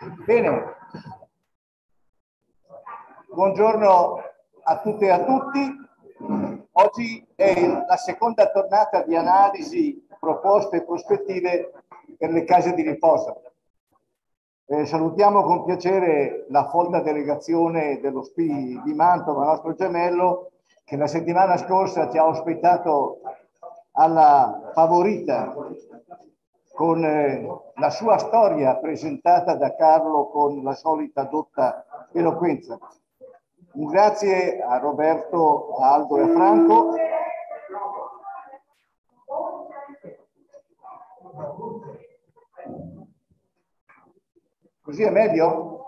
Bene, buongiorno a tutte e a tutti. Oggi è la seconda tornata di analisi, proposte e prospettive per le case di riposo. Salutiamo con piacere la folta delegazione dello SPI di Mantova, nostro gemello, che la settimana scorsa ci ha ospitato alla Favorita con la sua storia presentata da Carlo con la solita dotta eloquenza. Un grazie a Roberto, a Aldo e a Franco. Così è meglio?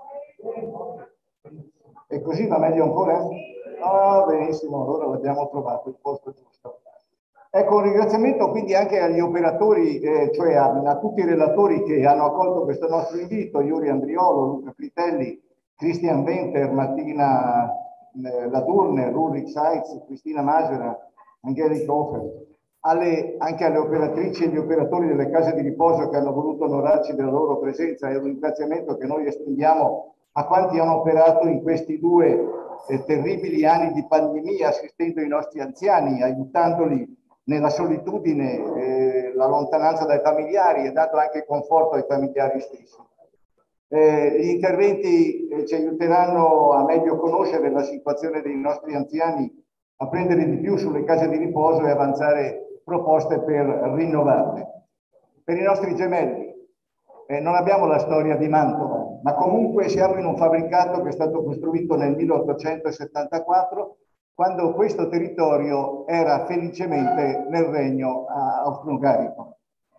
E così va meglio ancora? Ah, benissimo, allora l'abbiamo trovato il posto giusto. Ecco, un ringraziamento quindi anche agli operatori, cioè a tutti i relatori che hanno accolto questo nostro invito, Iuri Andriolo, Luca Fritelli, Christian Venter, Martina Ladurne, Ulrich Seitz, Cristina Masera, Angelica Hofer, anche alle operatrici e agli operatori delle case di riposo che hanno voluto onorarci della loro presenza, e un ringraziamento che noi estendiamo a quanti hanno operato in questi due terribili anni di pandemia, assistendo i nostri anziani, aiutandoli nella solitudine, la lontananza dai familiari e dando anche conforto ai familiari stessi. Gli interventi ci aiuteranno a meglio conoscere la situazione dei nostri anziani, a prendere di più sulle case di riposo e avanzare proposte per rinnovarle. Per i nostri gemelli, non abbiamo la storia di Mantova, ma comunque siamo in un fabbricato che è stato costruito nel 1874, quando questo territorio era felicemente nel regno austro-ungarico.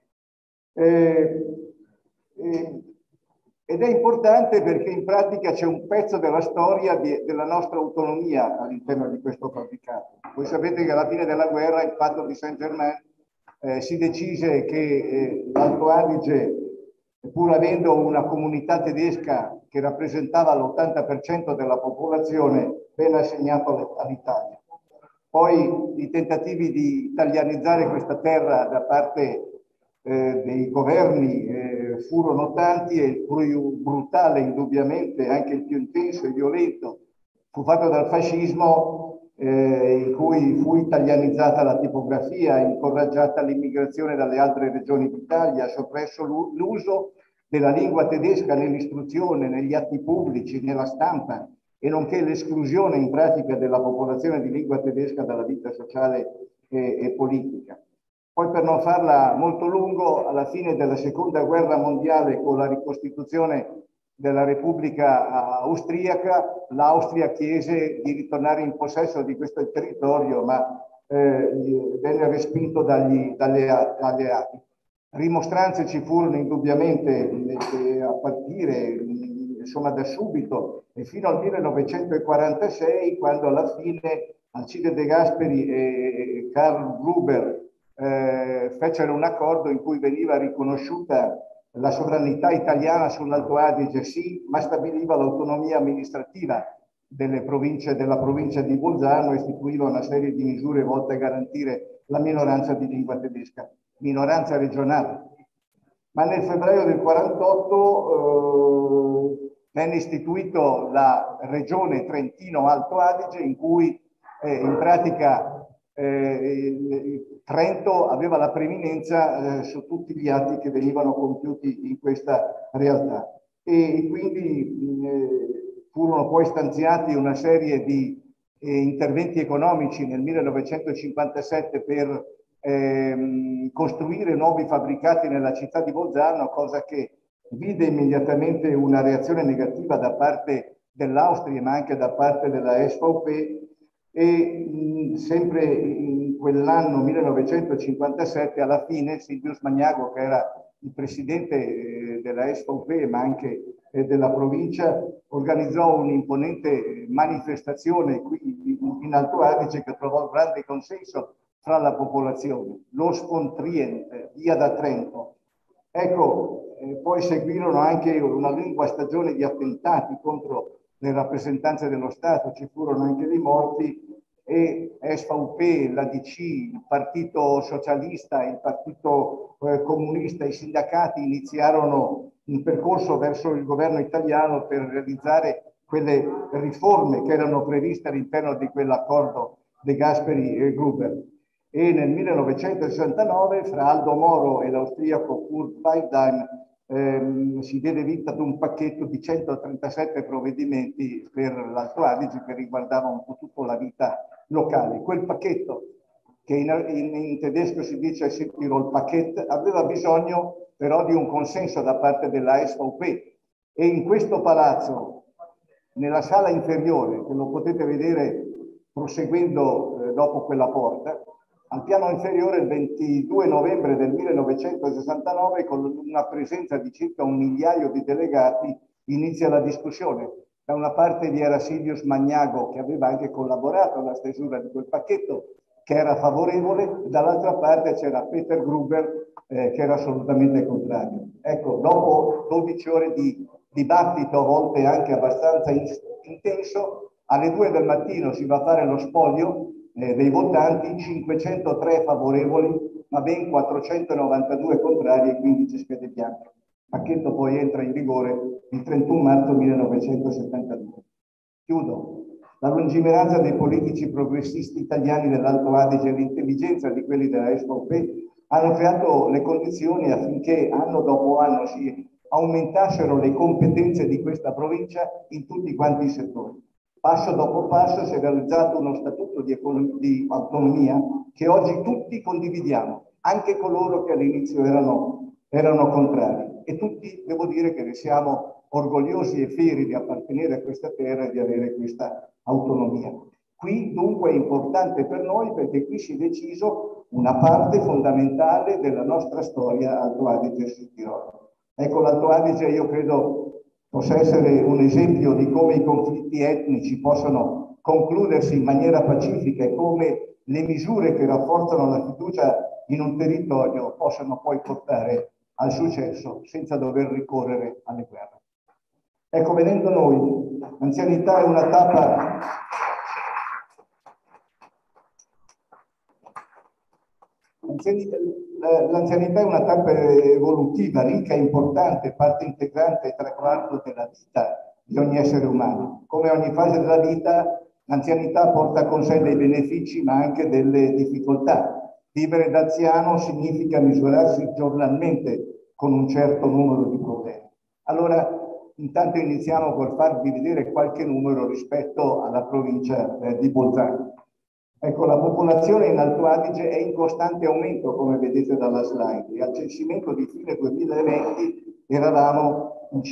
Ed è importante perché in pratica c'è un pezzo della storia della nostra autonomia all'interno di questo fabbricato. Voi sapete che alla fine della guerra, il patto di Saint-Germain, si decise che l'Alto Adige, pur avendo una comunità tedesca che rappresentava l'80% della popolazione, venne assegnato all'Italia. Poi i tentativi di italianizzare questa terra da parte dei governi furono tanti, e il più brutale, indubbiamente, anche il più intenso e violento, fu fatto dal fascismo, in cui fu italianizzata la tipografia, incoraggiata l'immigrazione dalle altre regioni d'Italia, soppresso l'uso della lingua tedesca nell'istruzione, negli atti pubblici, nella stampa, e nonché l'esclusione in pratica della popolazione di lingua tedesca dalla vita sociale e politica. Poi, per non farla molto lungo, alla fine della seconda guerra mondiale, con la ricostituzione della Repubblica austriaca, l'Austria chiese di ritornare in possesso di questo territorio, ma venne respinto dagli alleati. Rimostranze ci furono indubbiamente a partire insomma da subito e fino al 1946, quando alla fine Alcide De Gasperi e Karl Gruber fecero un accordo in cui veniva riconosciuta la sovranità italiana sull'Alto Adige, sì, ma stabiliva l'autonomia amministrativa della provincia di Bolzano e istituiva una serie di misure volte a garantire la minoranza di lingua tedesca, minoranza regionale. Ma nel febbraio del 48 venne istituito la regione Trentino-Alto Adige, in cui in pratica Trento aveva la preminenza su tutti gli atti che venivano compiuti in questa realtà, e quindi furono poi stanziati una serie di interventi economici nel 1957 per costruire nuovi fabbricati nella città di Bolzano, cosa che vide immediatamente una reazione negativa da parte dell'Austria, ma anche da parte della SVP. E sempre in quell'anno 1957, alla fine, Silvius Magnago, che era il presidente della SVP ma anche della provincia, organizzò un'imponente manifestazione qui in Alto Adige che trovò grande consenso fra la popolazione, lo Spontrient, via da Trento. Ecco, poi seguirono anche una lunga stagione di attentati contro le rappresentanze dello Stato, ci furono anche dei morti, e SVP, l'ADC, il Partito Socialista, il Partito Comunista, i sindacati iniziarono un percorso verso il governo italiano per realizzare quelle riforme che erano previste all'interno di quell'accordo De Gasperi e Gruber. E nel 1969 fra Aldo Moro e l'austriaco Kurt Waldheim si diede vita ad un pacchetto di 137 provvedimenti per l'Alto Adige che riguardava un po' tutta la vita locale. Quel pacchetto, che in tedesco si dice Südtirol-Paket, aveva bisogno però di un consenso da parte della SVP, e in questo palazzo, nella sala inferiore, che lo potete vedere proseguendo dopo quella porta, al piano inferiore il 22 novembre del 1969, con una presenza di circa 1 migliaio di delegati, inizia la discussione. Da una parte vi era Silvius Magnago, che aveva anche collaborato alla stesura di quel pacchetto, che era favorevole, dall'altra parte c'era Peter Gruber, che era assolutamente contrario. Ecco, dopo 12 ore di dibattito, a volte anche abbastanza intenso, alle 2 del mattino si va a fare lo spoglio dei votanti, 503 favorevoli, ma ben 492 contrari e 15 schede bianche. Il pacchetto poi entra in vigore il 31 marzo 1972. Chiudo. La lungimiranza dei politici progressisti italiani dell'Alto Adige e l'intelligenza di quelli della SVP hanno creato le condizioni affinché anno dopo anno si aumentassero le competenze di questa provincia in tutti quanti i settori. Passo dopo passo si è realizzato uno statuto di autonomia che oggi tutti condividiamo, anche coloro che all'inizio erano contrari. E tutti, devo dire, che ne siamo orgogliosi e fieri di appartenere a questa terra e di avere questa autonomia. Qui dunque è importante per noi perché qui si è deciso una parte fondamentale della nostra storia Alto Adige e Südtirol. Ecco, l'Alto Adige io credo possa essere un esempio di come i conflitti etnici possano concludersi in maniera pacifica e come le misure che rafforzano la fiducia in un territorio possano poi portare al successo senza dover ricorrere alle guerre. Ecco, venendo noi, l'anzianità è una tappa L'anzianità è una tappa evolutiva, ricca e importante, parte integrante e traguardo della vita di ogni essere umano. Come ogni fase della vita, l'anzianità porta con sé dei benefici ma anche delle difficoltà. Vivere da anziano significa misurarsi giornalmente con un certo numero di problemi. Allora, intanto iniziamo col farvi vedere qualche numero rispetto alla provincia di Bolzano. Ecco, la popolazione in Alto Adige è in costante aumento, come vedete dalla slide, e al censimento di fine 2020 eravamo in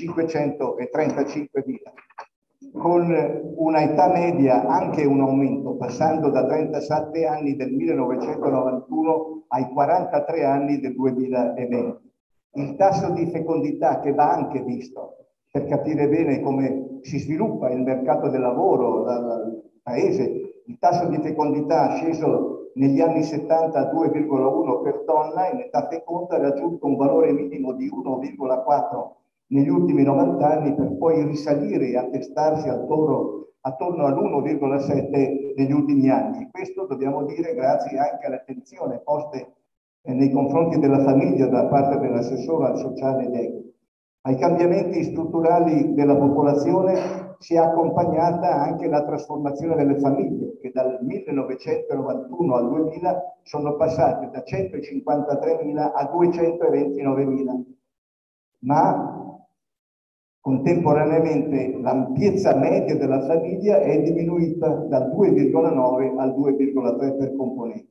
535.000, con una età media anche un aumento, passando da 37 anni del 1991 ai 43 anni del 2020. Il tasso di fecondità, che va anche visto per capire bene come si sviluppa il mercato del lavoro, il paese, il tasso di fecondità sceso negli anni 70 a 2,1 per donna, in età feconda ha raggiunto un valore minimo di 1,4 negli ultimi 90 anni, per poi risalire e attestarsi attorno all'1,7 negli ultimi anni. Questo dobbiamo dire grazie anche all'attenzione poste nei confronti della famiglia da parte dell'assessore al sociale DEG. Ai cambiamenti strutturali della popolazione si è accompagnata anche la trasformazione delle famiglie, che dal 1991 al 2000 sono passate da 153.000 a 229.000, ma contemporaneamente l'ampiezza media della famiglia è diminuita dal 2,9 al 2,3 per componenti.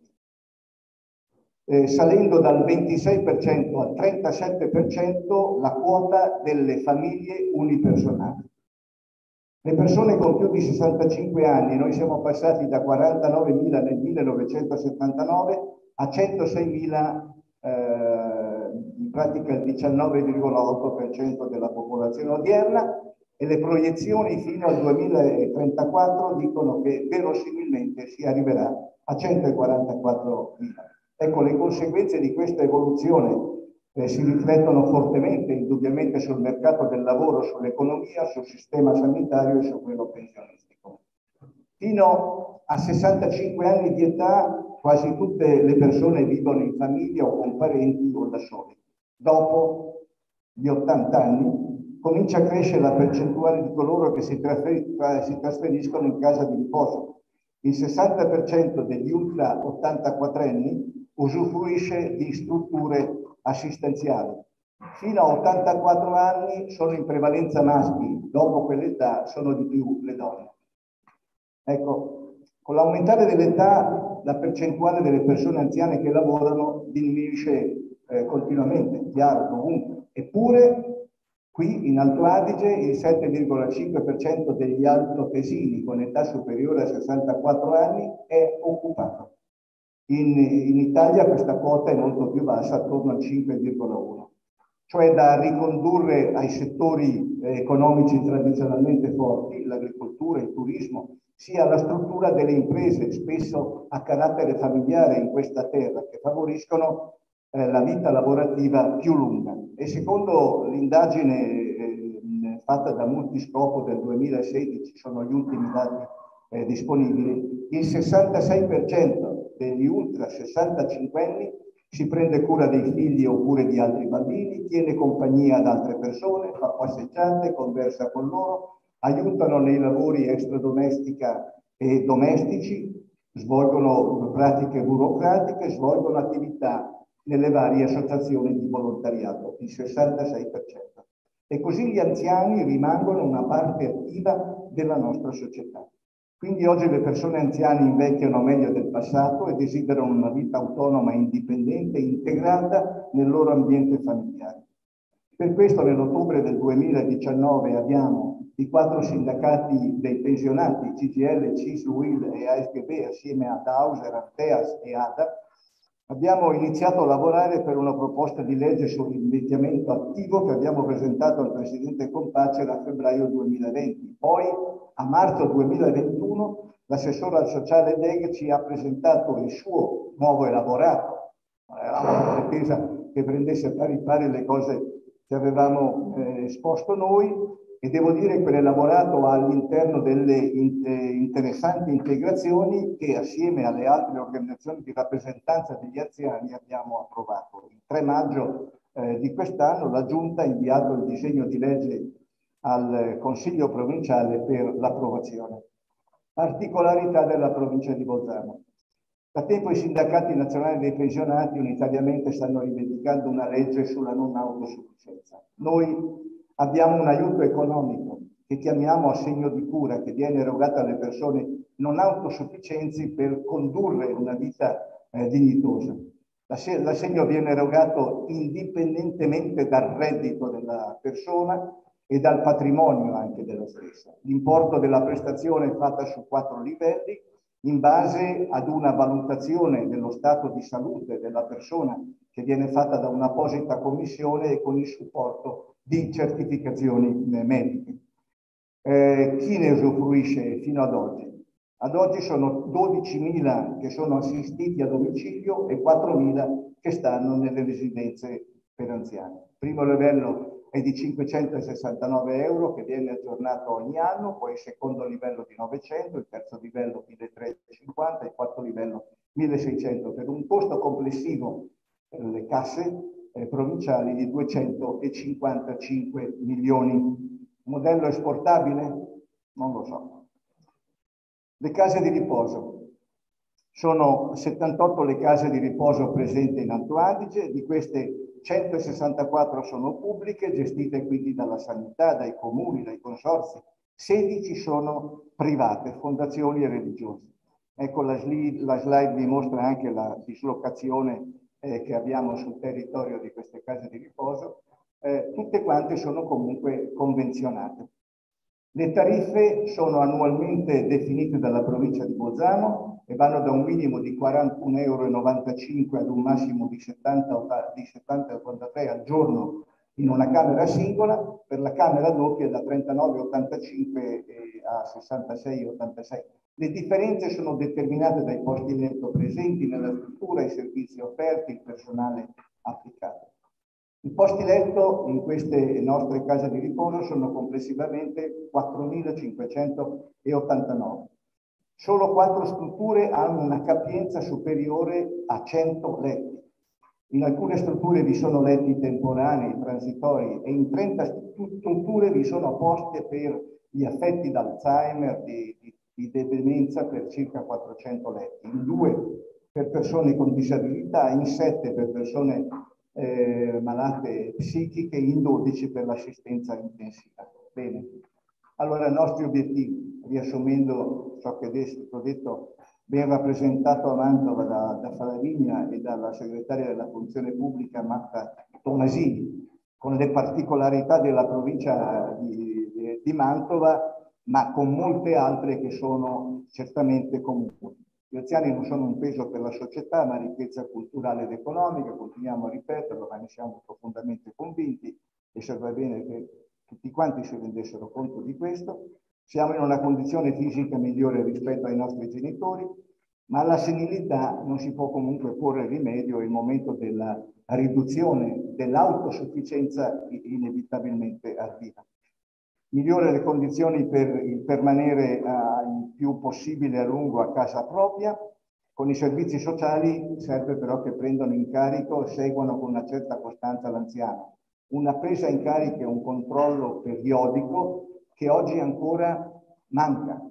Salendo dal 26% al 37% la quota delle famiglie unipersonali. Le persone con più di 65 anni, noi siamo passati da 49.000 nel 1979 a 106.000, in pratica il 19,8% della popolazione odierna, e le proiezioni fino al 2034 dicono che verosimilmente si arriverà a 144.000. Ecco, le conseguenze di questa evoluzione si riflettono fortemente, indubbiamente, sul mercato del lavoro, sull'economia, sul sistema sanitario e su quello pensionistico. Fino a 65 anni di età quasi tutte le persone vivono in famiglia o con parenti o da soli. Dopo di 80 anni, comincia a crescere la percentuale di coloro che si trasferiscono in casa di riposo. Il 60% degli ultra 84enni usufruisce di strutture assistenziali. Fino a 84 anni sono in prevalenza maschi, dopo quell'età sono di più le donne. Ecco, con l'aumentare dell'età la percentuale delle persone anziane che lavorano diminuisce continuamente, chiaro, dovunque. Eppure qui in Alto Adige il 7,5% degli altoatesini con età superiore a 64 anni è occupato. In Italia questa quota è molto più bassa, attorno al 5,1%. Cioè da ricondurre ai settori economici tradizionalmente forti, l'agricoltura, il turismo, sia la struttura delle imprese, spesso a carattere familiare in questa terra, che favoriscono la vita lavorativa più lunga. E secondo l'indagine fatta da Multiscopo del 2016, sono gli ultimi dati disponibili, il 66% degli ultra 65 anni si prende cura dei figli oppure di altri bambini, tiene compagnia ad altre persone, fa passeggiate, conversa con loro, aiutano nei lavori extradomestica e domestici, svolgono pratiche burocratiche, svolgono attività nelle varie associazioni di volontariato, il 66%. E così gli anziani rimangono una parte attiva della nostra società. Quindi oggi le persone anziane invecchiano meglio del passato e desiderano una vita autonoma, indipendente e integrata nel loro ambiente familiare. Per questo nell'ottobre del 2019 abbiamo i 4 sindacati dei pensionati, CGIL, CISL, UIL e ASGB, assieme ad Auser, Arteas e ADA, abbiamo iniziato a lavorare per una proposta di legge sull'invecchiamento attivo che abbiamo presentato al Presidente Compacer a febbraio 2020. Poi, a marzo 2021, l'assessore al sociale Deghe ci ha presentato il suo nuovo elaborato. Avevamo la pretesa che prendesse pari pari le cose che avevamo esposto noi, e devo dire che l'elaborato ha all'interno delle interessanti integrazioni che assieme alle altre organizzazioni di rappresentanza degli anziani abbiamo approvato. Il 3 maggio di quest'anno la Giunta ha inviato il disegno di legge al Consiglio provinciale per l'approvazione. Particolarità della provincia di Bolzano. Da tempo i sindacati nazionali dei pensionati unitariamente stanno rivendicando una legge sulla non autosufficienza. Noi abbiamo un aiuto economico che chiamiamo assegno di cura, che viene erogato alle persone non autosufficienti per condurre una vita dignitosa. L'assegno viene erogato indipendentemente dal reddito della persona e dal patrimonio anche della stessa. L'importo della prestazione è fatta su 4 livelli in base ad una valutazione dello stato di salute della persona che viene fatta da un'apposita commissione e con il supporto di certificazioni mediche. Chi ne usufruisce fino ad oggi? Ad oggi sono 12.000 che sono assistiti a domicilio e 4.000 che stanno nelle residenze per anziani. Il primo livello è di 569 euro che viene aggiornato ogni anno, poi il secondo livello di 900, il terzo livello 1.350, il quarto livello 1.600, per un costo complessivo per le casse provinciali di 255 milioni. Modello esportabile? Non lo so. Le case di riposo. Sono 78 le case di riposo presenti in Alto Adige, di queste 164 sono pubbliche, gestite quindi dalla sanità, dai comuni, dai consorzi. 16 sono private, fondazioni e religiose. Ecco, la slide vi mostra anche la dislocazione che abbiamo sul territorio di queste case di riposo. Tutte quante sono comunque convenzionate. Le tariffe sono annualmente definite dalla provincia di Bolzano e vanno da un minimo di 41,95 € ad un massimo di 70,83 al giorno in una camera singola, per la camera doppia da 39,85 a 66,86. Le differenze sono determinate dai posti letto presenti nella struttura, i servizi offerti, il personale applicato. I posti letto in queste nostre case di riposo sono complessivamente 4.589. Solo 4 strutture hanno una capienza superiore a 100 letti. In alcune strutture vi sono letti temporanei, transitori, e in 30 strutture vi sono poste per gli affetti d'Alzheimer, di demenza per circa 400 letti, in 2 per persone con disabilità, in 7 per persone malate psichiche, in 12 per l'assistenza intensiva. Bene. Allora, i nostri obiettivi, riassumendo ciò che ho detto, ben rappresentato a Mantova da Falavigna e dalla segretaria della funzione pubblica Marta Tomasini, con le particolarità della provincia di Mantova, ma con molte altre che sono certamente comuni. Gli anziani non sono un peso per la società, ma ricchezza culturale ed economica, continuiamo a ripeterlo, ma ne siamo profondamente convinti e serve bene che tutti quanti si rendessero conto di questo. Siamo in una condizione fisica migliore rispetto ai nostri genitori, ma alla senilità non si può comunque porre rimedio, il momento della riduzione dell'autosufficienza inevitabilmente arriva. Migliore le condizioni per il permanere il più possibile a lungo a casa propria. Con i servizi sociali serve però che prendano in carico e seguano con una certa costanza l'anziano. Una presa in carico e un controllo periodico che oggi ancora manca.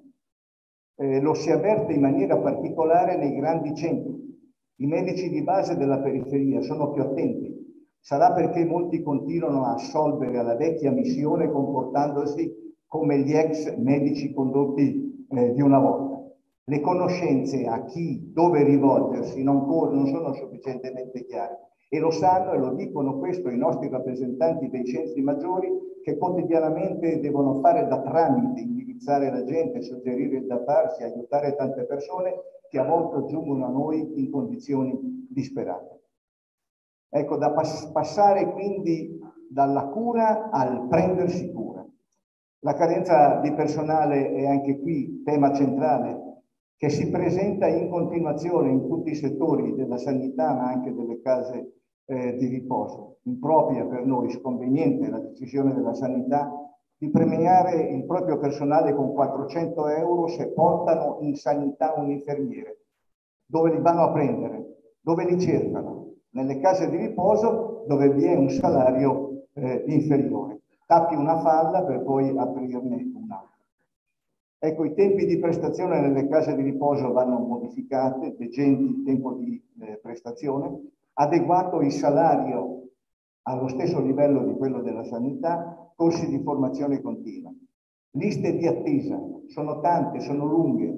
Lo si avverte in maniera particolare nei grandi centri. I medici di base della periferia sono più attenti. Sarà perché molti continuano a assolvere alla vecchia missione comportandosi come gli ex medici condotti di una volta. Le conoscenze a chi, dove rivolgersi non sono sufficientemente chiare. E lo sanno e lo dicono questo i nostri rappresentanti dei centri maggiori, che quotidianamente devono fare da tramite, indirizzare la gente, suggerire da farsi, aiutare tante persone che a volte giungono a noi in condizioni disperate. Ecco, da passare quindi dalla cura al prendersi cura. La carenza di personale è anche qui tema centrale, che si presenta in continuazione in tutti i settori della sanità, ma anche delle case di riposo. Impropria per noi, sconveniente la decisione della sanità di premiare il proprio personale con 400 euro se portano in sanità un infermiere. Dove li vanno a prendere? Dove li cercano? Nelle case di riposo dove vi è un salario inferiore. Tappi una falla per poi aprirne un'altra. Ecco, i tempi di prestazione nelle case di riposo vanno modificati, decenti il tempo di prestazione, adeguato il salario allo stesso livello di quello della sanità, corsi di formazione continua. Liste di attesa sono tante, sono lunghe,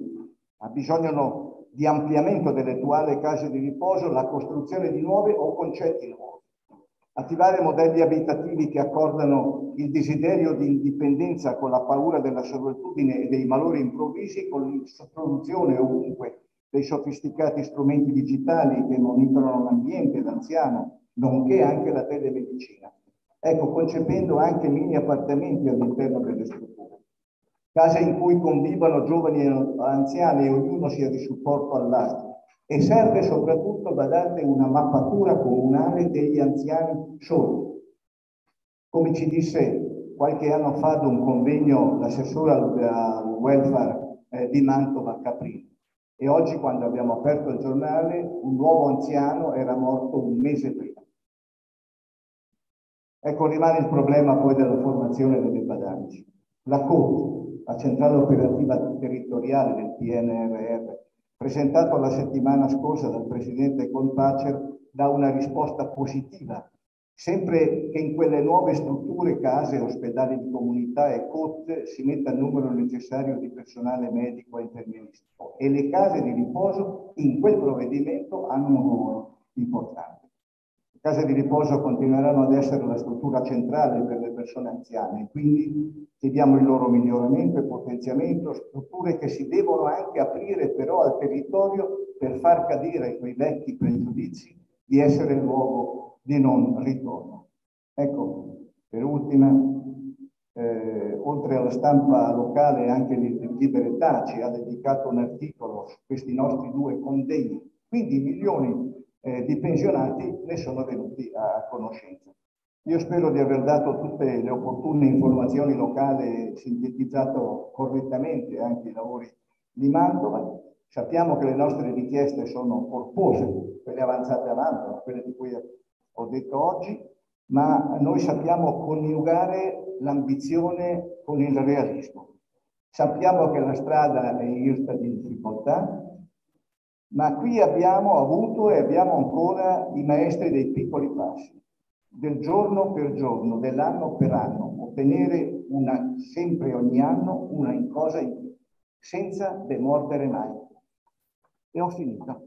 bisogno di ampliamento delle attuali case di riposo, la costruzione di nuove o concetti nuovi. Attivare modelli abitativi che accordano il desiderio di indipendenza con la paura della solitudine e dei malori improvvisi, con l'introduzione ovunque dei sofisticati strumenti digitali che monitorano l'ambiente, l'anziano, nonché anche la telemedicina. Ecco, concependo anche mini appartamenti all'interno delle strutture. Case in cui convivano giovani e anziani e ognuno sia di supporto all'altro. E serve soprattutto, badate, una mappatura comunale degli anziani soli. Come ci disse qualche anno fa ad un convegno l'assessore al welfare di Mantova, Caprini. E oggi, quando abbiamo aperto il giornale, un nuovo anziano era morto un mese prima. Ecco, rimane il problema poi della formazione delle badanti. La COT, la centrale operativa territoriale del PNRR, presentato la settimana scorsa dal presidente Colpacer, dà una risposta positiva, sempre che in quelle nuove strutture, case, ospedali di comunità e COT si metta il numero necessario di personale medico e infermieristico. E le case di riposo in quel provvedimento hanno un ruolo importante. Le case di riposo continueranno ad essere la struttura centrale per le persone anziane, quindi chiediamo il loro miglioramento e potenziamento, strutture che si devono anche aprire però al territorio per far cadere quei vecchi pregiudizi di essere il luogo di non ritorno. Ecco, per ultima, oltre alla stampa locale, anche Libertà ci ha dedicato un articolo su questi nostri 2 convegni, quindi milioni di pensionati ne sono venuti a conoscenza. Io spero di aver dato tutte le opportune informazioni locali e sintetizzato correttamente anche i lavori di Mantova. Sappiamo che le nostre richieste sono corpose, quelle avanzate avanti, quelle di cui ho detto oggi, ma noi sappiamo coniugare l'ambizione con il realismo. Sappiamo che la strada è irta di difficoltà, ma qui abbiamo avuto e abbiamo ancora i maestri dei piccoli passi, del giorno per giorno, dell'anno per anno, ottenere sempre ogni anno una cosa in più, senza demordere mai. E ho finito.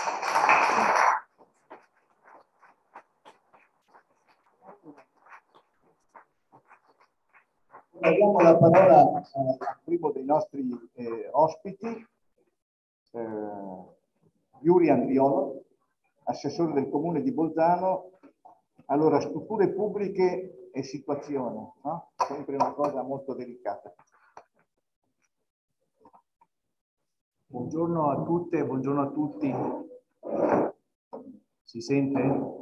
Diamo la parola al primo dei nostri ospiti, Yuri Andriolo, assessore del Comune di Bolzano. Allora, strutture pubbliche e situazione, no? Sempre una cosa molto delicata. Buongiorno a tutte e buongiorno a tutti. Si sente?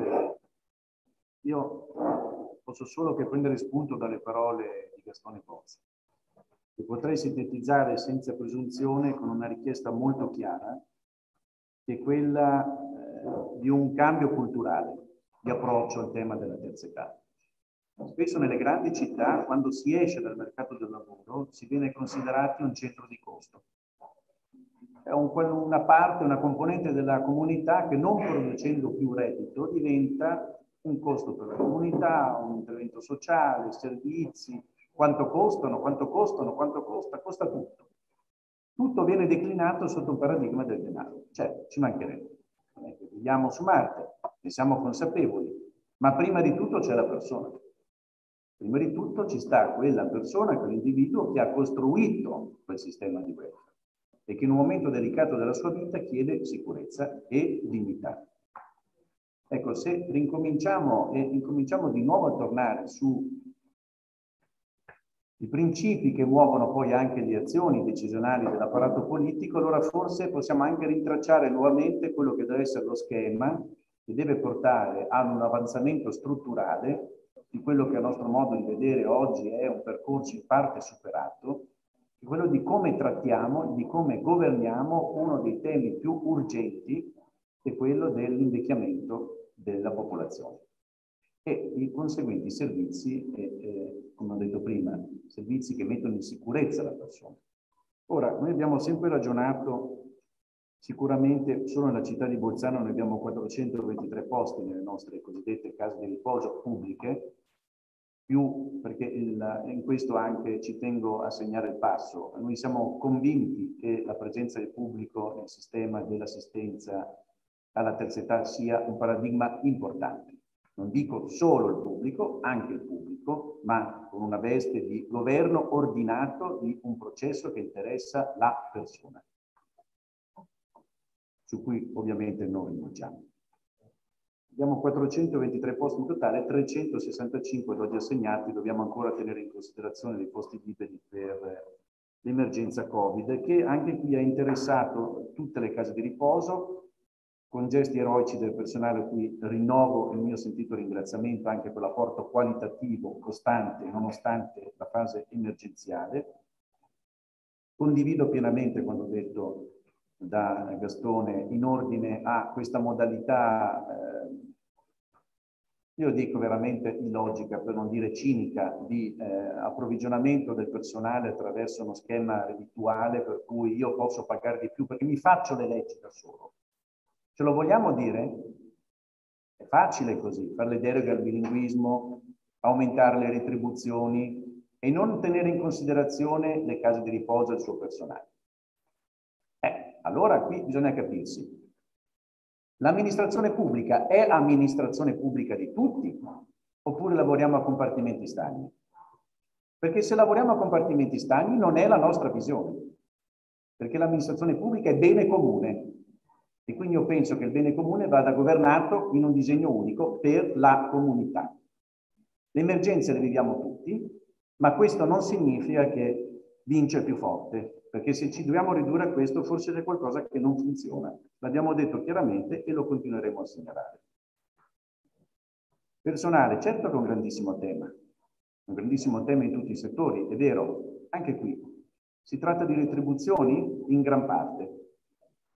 Io posso solo che prendere spunto dalle parole di Gastone Bozzi, che potrei sintetizzare senza presunzione con una richiesta molto chiara, che è quella di un cambio culturale di approccio al tema della terza età. Spesso nelle grandi città, quando si esce dal mercato del lavoro, si viene considerati un centro di costo. È una parte, una componente della comunità che, non producendo più reddito, diventa un costo per la comunità, un intervento sociale, servizi. Quanto costano, quanto costano, quanto costa? Costa tutto. Tutto viene declinato sotto un paradigma del denaro. Cioè, ci mancherebbe. Viviamo su Marte, ne siamo consapevoli, ma prima di tutto c'è la persona. Prima di tutto ci sta quella persona, quell'individuo che ha costruito quel sistema di welfare e che in un momento delicato della sua vita chiede sicurezza e dignità. Ecco, se rincominciamo e incominciamo di nuovo a tornare su i principi che muovono poi anche le azioni decisionali dell'apparato politico, allora forse possiamo anche rintracciare nuovamente quello che deve essere lo schema che deve portare ad un avanzamento strutturale di quello che a nostro modo di vedere oggi è un percorso in parte superato, è quello di come trattiamo, di come governiamo uno dei temi più urgenti, che è quello dell'invecchiamento della popolazione e i conseguenti servizi, come ho detto prima, servizi che mettono in sicurezza la persona. Ora, noi abbiamo sempre ragionato, sicuramente solo nella città di Bolzano noi abbiamo 423 posti nelle nostre cosiddette case di riposo pubbliche, più perché in questo anche ci tengo a segnare il passo. Noi siamo convinti che la presenza del pubblico nel sistema dell'assistenza alla terza età sia un paradigma importante. Non dico solo il pubblico, anche il pubblico, ma con una veste di governo ordinato di un processo che interessa la persona, su cui ovviamente noi rinunciamo. Abbiamo 423 posti in totale, 365 ad oggi assegnati, dobbiamo ancora tenere in considerazione dei posti liberi per l'emergenza Covid, che anche qui ha interessato tutte le case di riposo, con gesti eroici del personale a cui rinnovo il mio sentito ringraziamento anche per l'apporto qualitativo costante nonostante la fase emergenziale. Condivido pienamente quanto detto da Gastone in ordine a questa modalità, io dico veramente illogica, per non dire cinica, di approvvigionamento del personale attraverso uno schema reddituale per cui io posso pagare di più perché mi faccio le leggi da solo. Ce lo vogliamo dire? È facile così, fare le deroghe al bilinguismo, aumentare le retribuzioni e non tenere in considerazione le case di riposo e il suo personale. Allora qui bisogna capirsi. L'amministrazione pubblica è amministrazione pubblica di tutti oppure lavoriamo a compartimenti stagni? Perché se lavoriamo a compartimenti stagni non è la nostra visione, perché l'amministrazione pubblica è bene comune. E quindi io penso che il bene comune vada governato in un disegno unico per la comunità. Le emergenze le viviamo tutti, ma questo non significa che vince il più forte, perché se ci dobbiamo ridurre a questo forse c'è qualcosa che non funziona. L'abbiamo detto chiaramente e lo continueremo a segnalare. Personale, certo che è un grandissimo tema in tutti i settori, è vero, anche qui. Si tratta di retribuzioni in gran parte.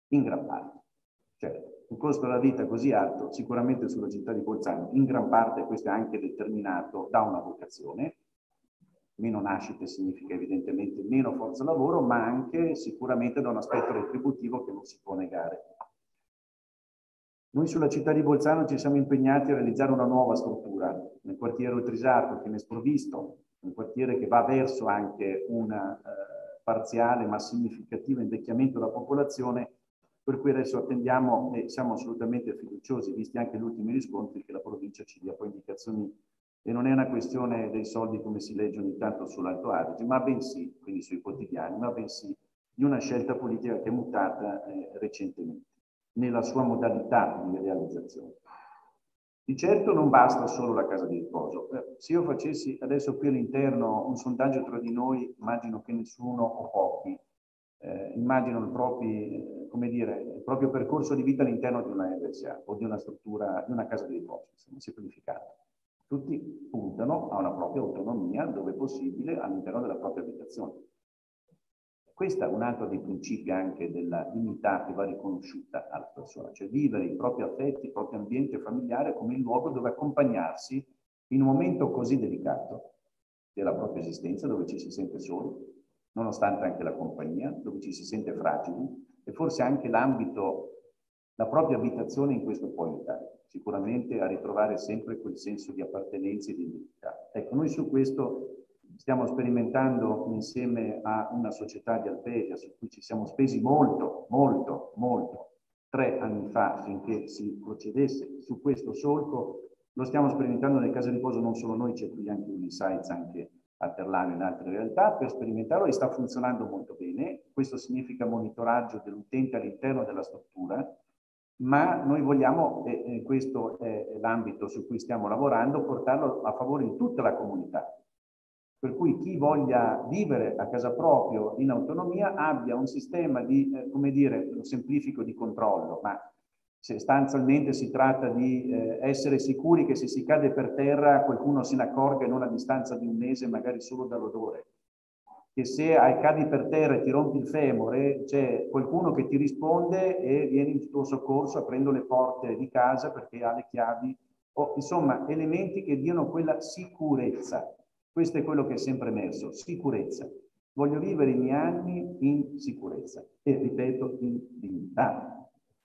in gran parte. Cioè, un costo della vita così alto, sicuramente sulla città di Bolzano, in gran parte questo è anche determinato da una vocazione. Meno nascite significa evidentemente meno forza lavoro, ma anche sicuramente da un aspetto retributivo che non si può negare. Noi sulla città di Bolzano ci siamo impegnati a realizzare una nuova struttura nel quartiere Oltrisardo, che ne è sprovvisto, un quartiere che va verso anche un parziale ma significativo invecchiamento della popolazione, per cui adesso attendiamo e siamo assolutamente fiduciosi, visti anche gli ultimi riscontri, che la provincia ci dia poi indicazioni. E non è una questione dei soldi come si legge ogni tanto sull'Alto Adige, ma bensì, quindi sui quotidiani, ma bensì di una scelta politica che è mutata recentemente nella sua modalità di realizzazione. Di certo non basta solo la casa di riposo. Se io facessi adesso qui all'interno un sondaggio tra di noi, immagino che nessuno o pochi immaginano il proprio percorso di vita all'interno di una RSA o di una struttura, di una casa di riposo, semplificato. Tutti puntano a una propria autonomia, dove possibile, all'interno della propria abitazione. Questo è un altro dei principi anche della dignità che va riconosciuta alla persona, cioè vivere i propri affetti, il proprio ambiente familiare come il luogo dove accompagnarsi in un momento così delicato della propria esistenza, dove ci si sente soli, nonostante anche la compagnia, dove ci si sente fragili, e forse anche l'ambito, la propria abitazione in questo può aiutare, sicuramente a ritrovare sempre quel senso di appartenenza e di identità. Ecco, noi su questo stiamo sperimentando insieme a una società di Alpesia, su cui ci siamo spesi molto, 3 anni fa, affinché si procedesse su questo solco. Lo stiamo sperimentando nelle case di riposo, non solo noi, c'è qui anche Unisites, anche a Terlano e in altre realtà, per sperimentarlo, e sta funzionando molto bene. Questo significa monitoraggio dell'utente all'interno della struttura, ma noi vogliamo, e questo è l'ambito su cui stiamo lavorando, portarlo a favore di tutta la comunità. Per cui chi voglia vivere a casa proprio in autonomia abbia un sistema di, come dire, lo semplifico, di controllo, ma sostanzialmente si tratta di essere sicuri che se si cade per terra qualcuno se ne accorga non a distanza di un mese, magari solo dall'odore. Che se cadi per terra e ti rompi il femore, c'è qualcuno che ti risponde e viene in tuo soccorso aprendo le porte di casa perché ha le chiavi, o insomma elementi che diano quella sicurezza. Questo è quello che è sempre emerso, sicurezza. Voglio vivere i miei anni in sicurezza e, ripeto, in dignità.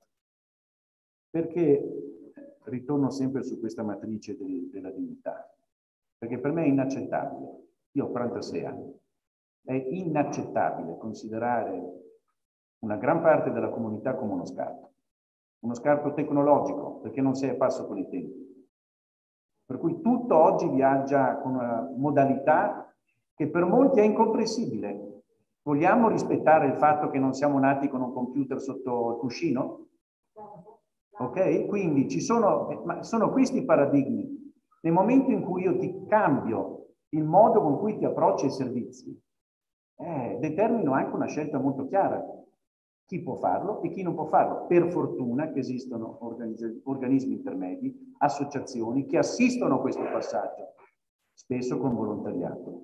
Perché ritorno sempre su questa matrice della dignità? Perché per me è inaccettabile, io ho 46 anni, è inaccettabile considerare una gran parte della comunità come uno scarto tecnologico, perché non si è a passo con i tempi. Per cui tutto oggi viaggia con una modalità che per molti è incomprensibile. Vogliamo rispettare il fatto che non siamo nati con un computer sotto il cuscino? Ok? Quindi ma sono questi i paradigmi. Nel momento in cui io ti cambio il modo con cui ti approcci ai servizi, determino anche una scelta molto chiara. Chi può farlo e chi non può farlo. Per fortuna che esistono organismi intermedi, associazioni che assistono a questo passaggio, spesso con volontariato.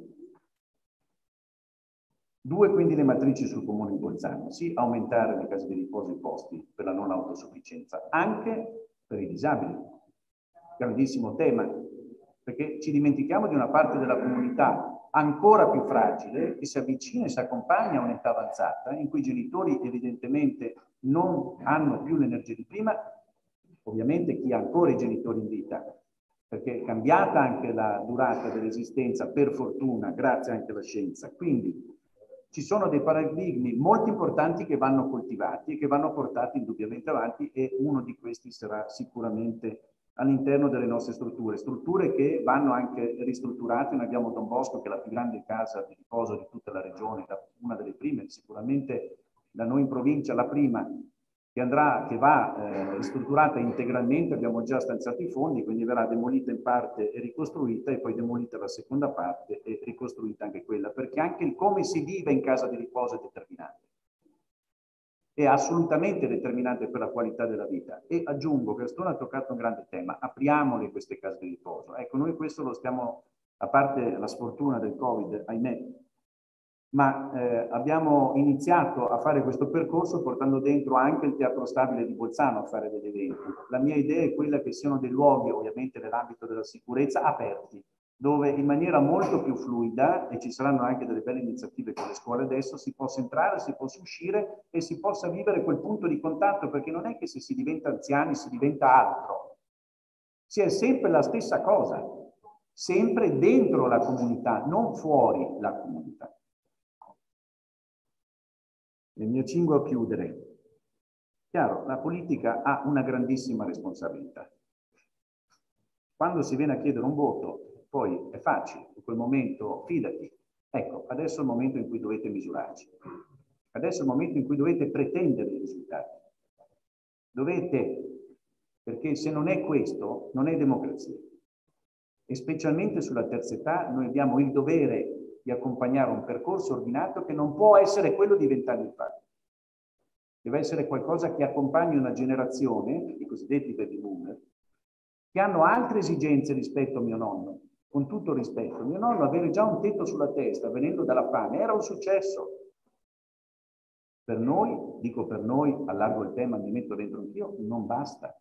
2 quindi le matrici sul comune di Bolzano. Sì, aumentare le case di riposo i posti per la non autosufficienza, anche per i disabili. Grandissimo tema, perché ci dimentichiamo di una parte della comunità ancora più fragile che si avvicina e si accompagna a un'età avanzata in cui i genitori evidentemente non hanno più l'energia di prima, ovviamente chi ha ancora i genitori in vita, perché è cambiata anche la durata dell'esistenza, per fortuna, grazie anche alla scienza. Quindi ci sono dei paradigmi molto importanti che vanno coltivati e che vanno portati indubbiamente avanti, e uno di questi sarà sicuramente all'interno delle nostre strutture che vanno anche ristrutturate. Noi abbiamo Don Bosco, che è la più grande casa di riposo di tutta la regione, una delle prime, sicuramente da noi in provincia la prima, che va ristrutturata integralmente. Abbiamo già stanziato i fondi, quindi verrà demolita in parte e ricostruita, e poi demolita la seconda parte e ricostruita anche quella, perché anche il come si vive in casa di riposo è determinante. È assolutamente determinante per la qualità della vita. E aggiungo, Gastone ha toccato un grande tema: apriamole queste case di riposo. Ecco, noi questo lo stiamo, a parte la sfortuna del Covid, ahimè, ma abbiamo iniziato a fare questo percorso portando dentro anche il Teatro Stabile di Bolzano a fare degli eventi. La mia idea è quella che siano dei luoghi, ovviamente nell'ambito della sicurezza, aperti, dove in maniera molto più fluida, e ci saranno anche delle belle iniziative con le scuole adesso, si possa entrare, si possa uscire e si possa vivere quel punto di contatto, perché non è che se si diventa anziani si diventa altro, si è sempre la stessa cosa, sempre dentro la comunità, non fuori la comunità. E mi accingo a chiudere. Chiaro, la politica ha una grandissima responsabilità. Quando si viene a chiedere un voto, poi è facile, in quel momento fidati. Ecco, adesso è il momento in cui dovete misurarci. Adesso è il momento in cui dovete pretendere i risultati. Dovete, perché se non è questo, non è democrazia. E specialmente sulla terza età noi abbiamo il dovere di accompagnare un percorso ordinato che non può essere quello di 20 anni fa. Deve essere qualcosa che accompagni una generazione, i cosiddetti baby boomer, che hanno altre esigenze rispetto a mio nonno. Con tutto rispetto, mio nonno avere già un tetto sulla testa venendo dalla fame era un successo. Per noi, dico per noi, allargo il tema, mi metto dentro anch'io, non basta.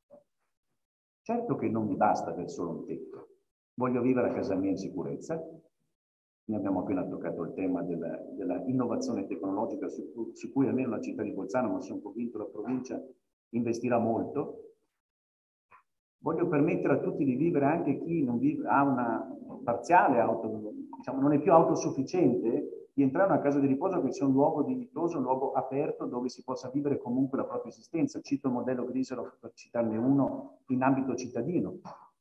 Certo che non mi basta avere solo un tetto. Voglio vivere a casa mia in sicurezza. Noi abbiamo appena toccato il tema della innovazione tecnologica su cui almeno la città di Bolzano, ma sono convinto la provincia, investirà molto. Voglio permettere a tutti di vivere, anche chi non vive, ha una parziale diciamo, non è più autosufficiente, di entrare in una casa di riposo che sia un luogo dignitoso, un luogo aperto dove si possa vivere comunque la propria esistenza. Cito il modello Grisero per citarne uno in ambito cittadino.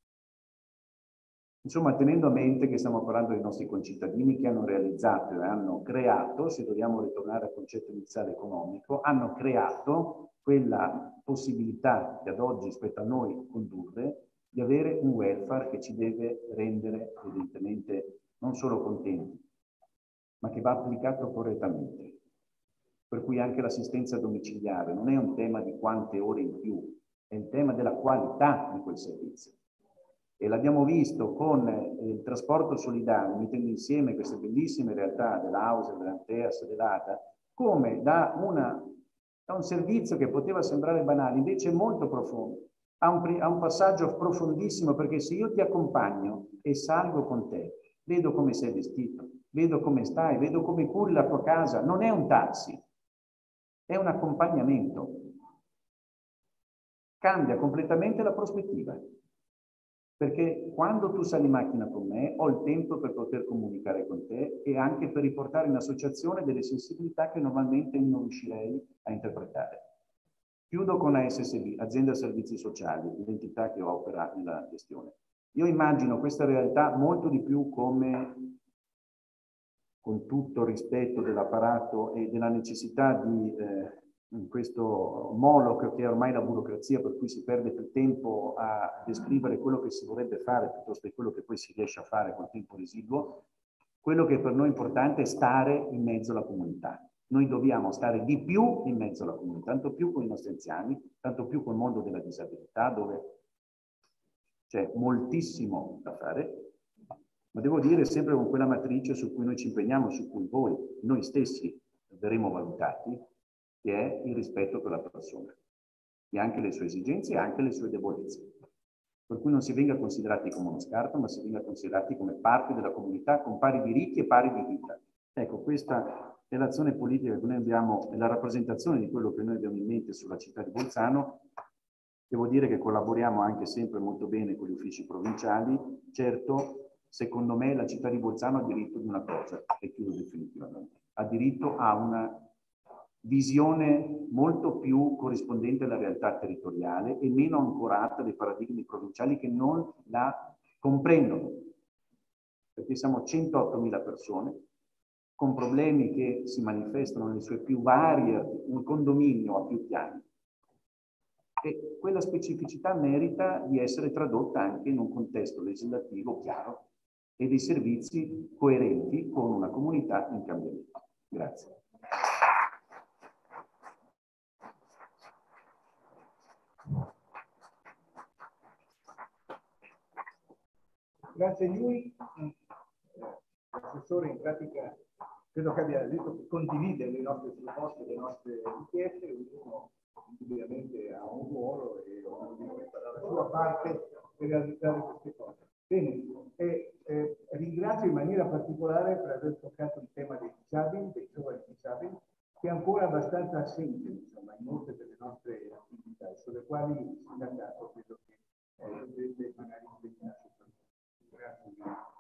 Insomma, tenendo a mente che stiamo parlando dei nostri concittadini che hanno realizzato e hanno creato, se dobbiamo ritornare al concetto iniziale economico, hanno creato quella possibilità che ad oggi spetta a noi condurre di avere un welfare che ci deve rendere evidentemente non solo contenti, ma che va applicato correttamente. Per cui anche l'assistenza domiciliare non è un tema di quante ore in più, è il tema della qualità di quel servizio. E l'abbiamo visto con il trasporto solidale, mettendo insieme queste bellissime realtà dell'Auser, dell'Anteas, dell'ATA, come da un servizio che poteva sembrare banale, invece è molto profondo. Ha un passaggio profondissimo, perché se io ti accompagno e salgo con te, vedo come sei vestito, vedo come stai, vedo come curi la tua casa, non è un taxi, è un accompagnamento. Cambia completamente la prospettiva. Perché quando tu sali in macchina con me, ho il tempo per poter comunicare con te e anche per riportare in associazione delle sensibilità che normalmente non riuscirei a interpretare. Chiudo con ASSB, Azienda Servizi Sociali, l'entità che opera nella gestione. Io immagino questa realtà molto di più come, con tutto il rispetto dell'apparato e della necessità di in questo moloch che è ormai la burocrazia, per cui si perde più tempo a descrivere quello che si vorrebbe fare piuttosto che quello che poi si riesce a fare col tempo residuo. Quello che per noi è importante è stare in mezzo alla comunità. Noi dobbiamo stare di più in mezzo alla comunità, tanto più con i nostri anziani, tanto più col mondo della disabilità, dove c'è moltissimo da fare, ma devo dire sempre con quella matrice su cui noi ci impegniamo, su cui voi, noi stessi, verremo valutati, che è il rispetto per la persona, e anche le sue esigenze e anche le sue debolezze. Per cui non si venga considerati come uno scarto, ma si venga considerati come parte della comunità con pari diritti e pari dignità. Ecco, questa è l'azione politica che noi abbiamo, è la rappresentazione di quello che noi abbiamo in mente sulla città di Bolzano. Devo dire che collaboriamo anche sempre molto bene con gli uffici provinciali. Certo, secondo me la città di Bolzano ha diritto di una cosa, e chiudo definitivamente, ha diritto a una visione molto più corrispondente alla realtà territoriale e meno ancorata dei paradigmi provinciali che non la comprendono, perché siamo 108.000 persone con problemi che si manifestano nelle sue più varie, un condominio a più piani. E quella specificità merita di essere tradotta anche in un contesto legislativo chiaro e dei servizi coerenti con una comunità in cambiamento. Grazie. Grazie a lui. L'assessore in pratica credo che abbia detto che condivide le nostre proposte, le nostre richieste, ognuno ovviamente ha un ruolo e ognuno deve fare la sua parte per realizzare queste cose. Bene, ringrazio in maniera particolare per aver toccato il tema dei disabili, dei giovani disabili, che è ancora abbastanza assente, insomma, in molte delle nostre attività, sulle quali il sindacato credo che dovrebbe magari impegnarsi. Grazie.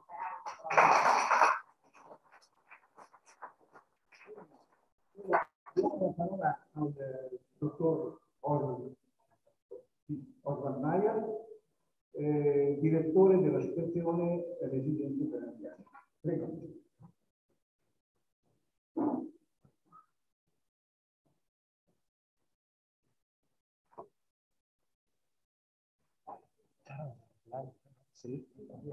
Diamo la parola al dottor Oswald Mayer, direttore dell'associazione Residenze per Anziani. Prego. Sì.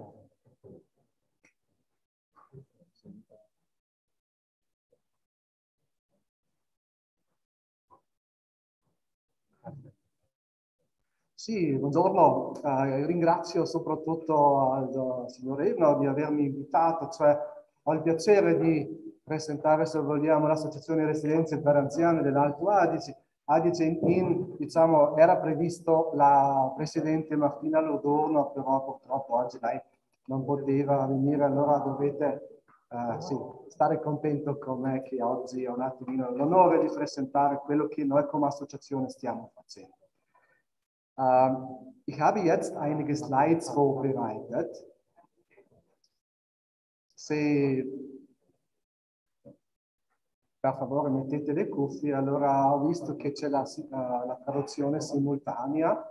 Sì, buongiorno. Ringrazio soprattutto al signor Ebner di avermi invitato, cioè ho il piacere di presentare, se vogliamo, l'Associazione Residenze per Anziani dell'Alto Adige. Diciamo, era previsto la Presidente Martina Lodorno, però purtroppo oggi lei non poteva venire, allora dovete sì, stare contento con me che oggi ho un attimino l'onore di presentare quello che noi come associazione stiamo facendo. Ich habe jetzt einige Slides vorbereitet. Se per favore mettete le cuffie, allora ho visto che c'è la traduzione simultanea.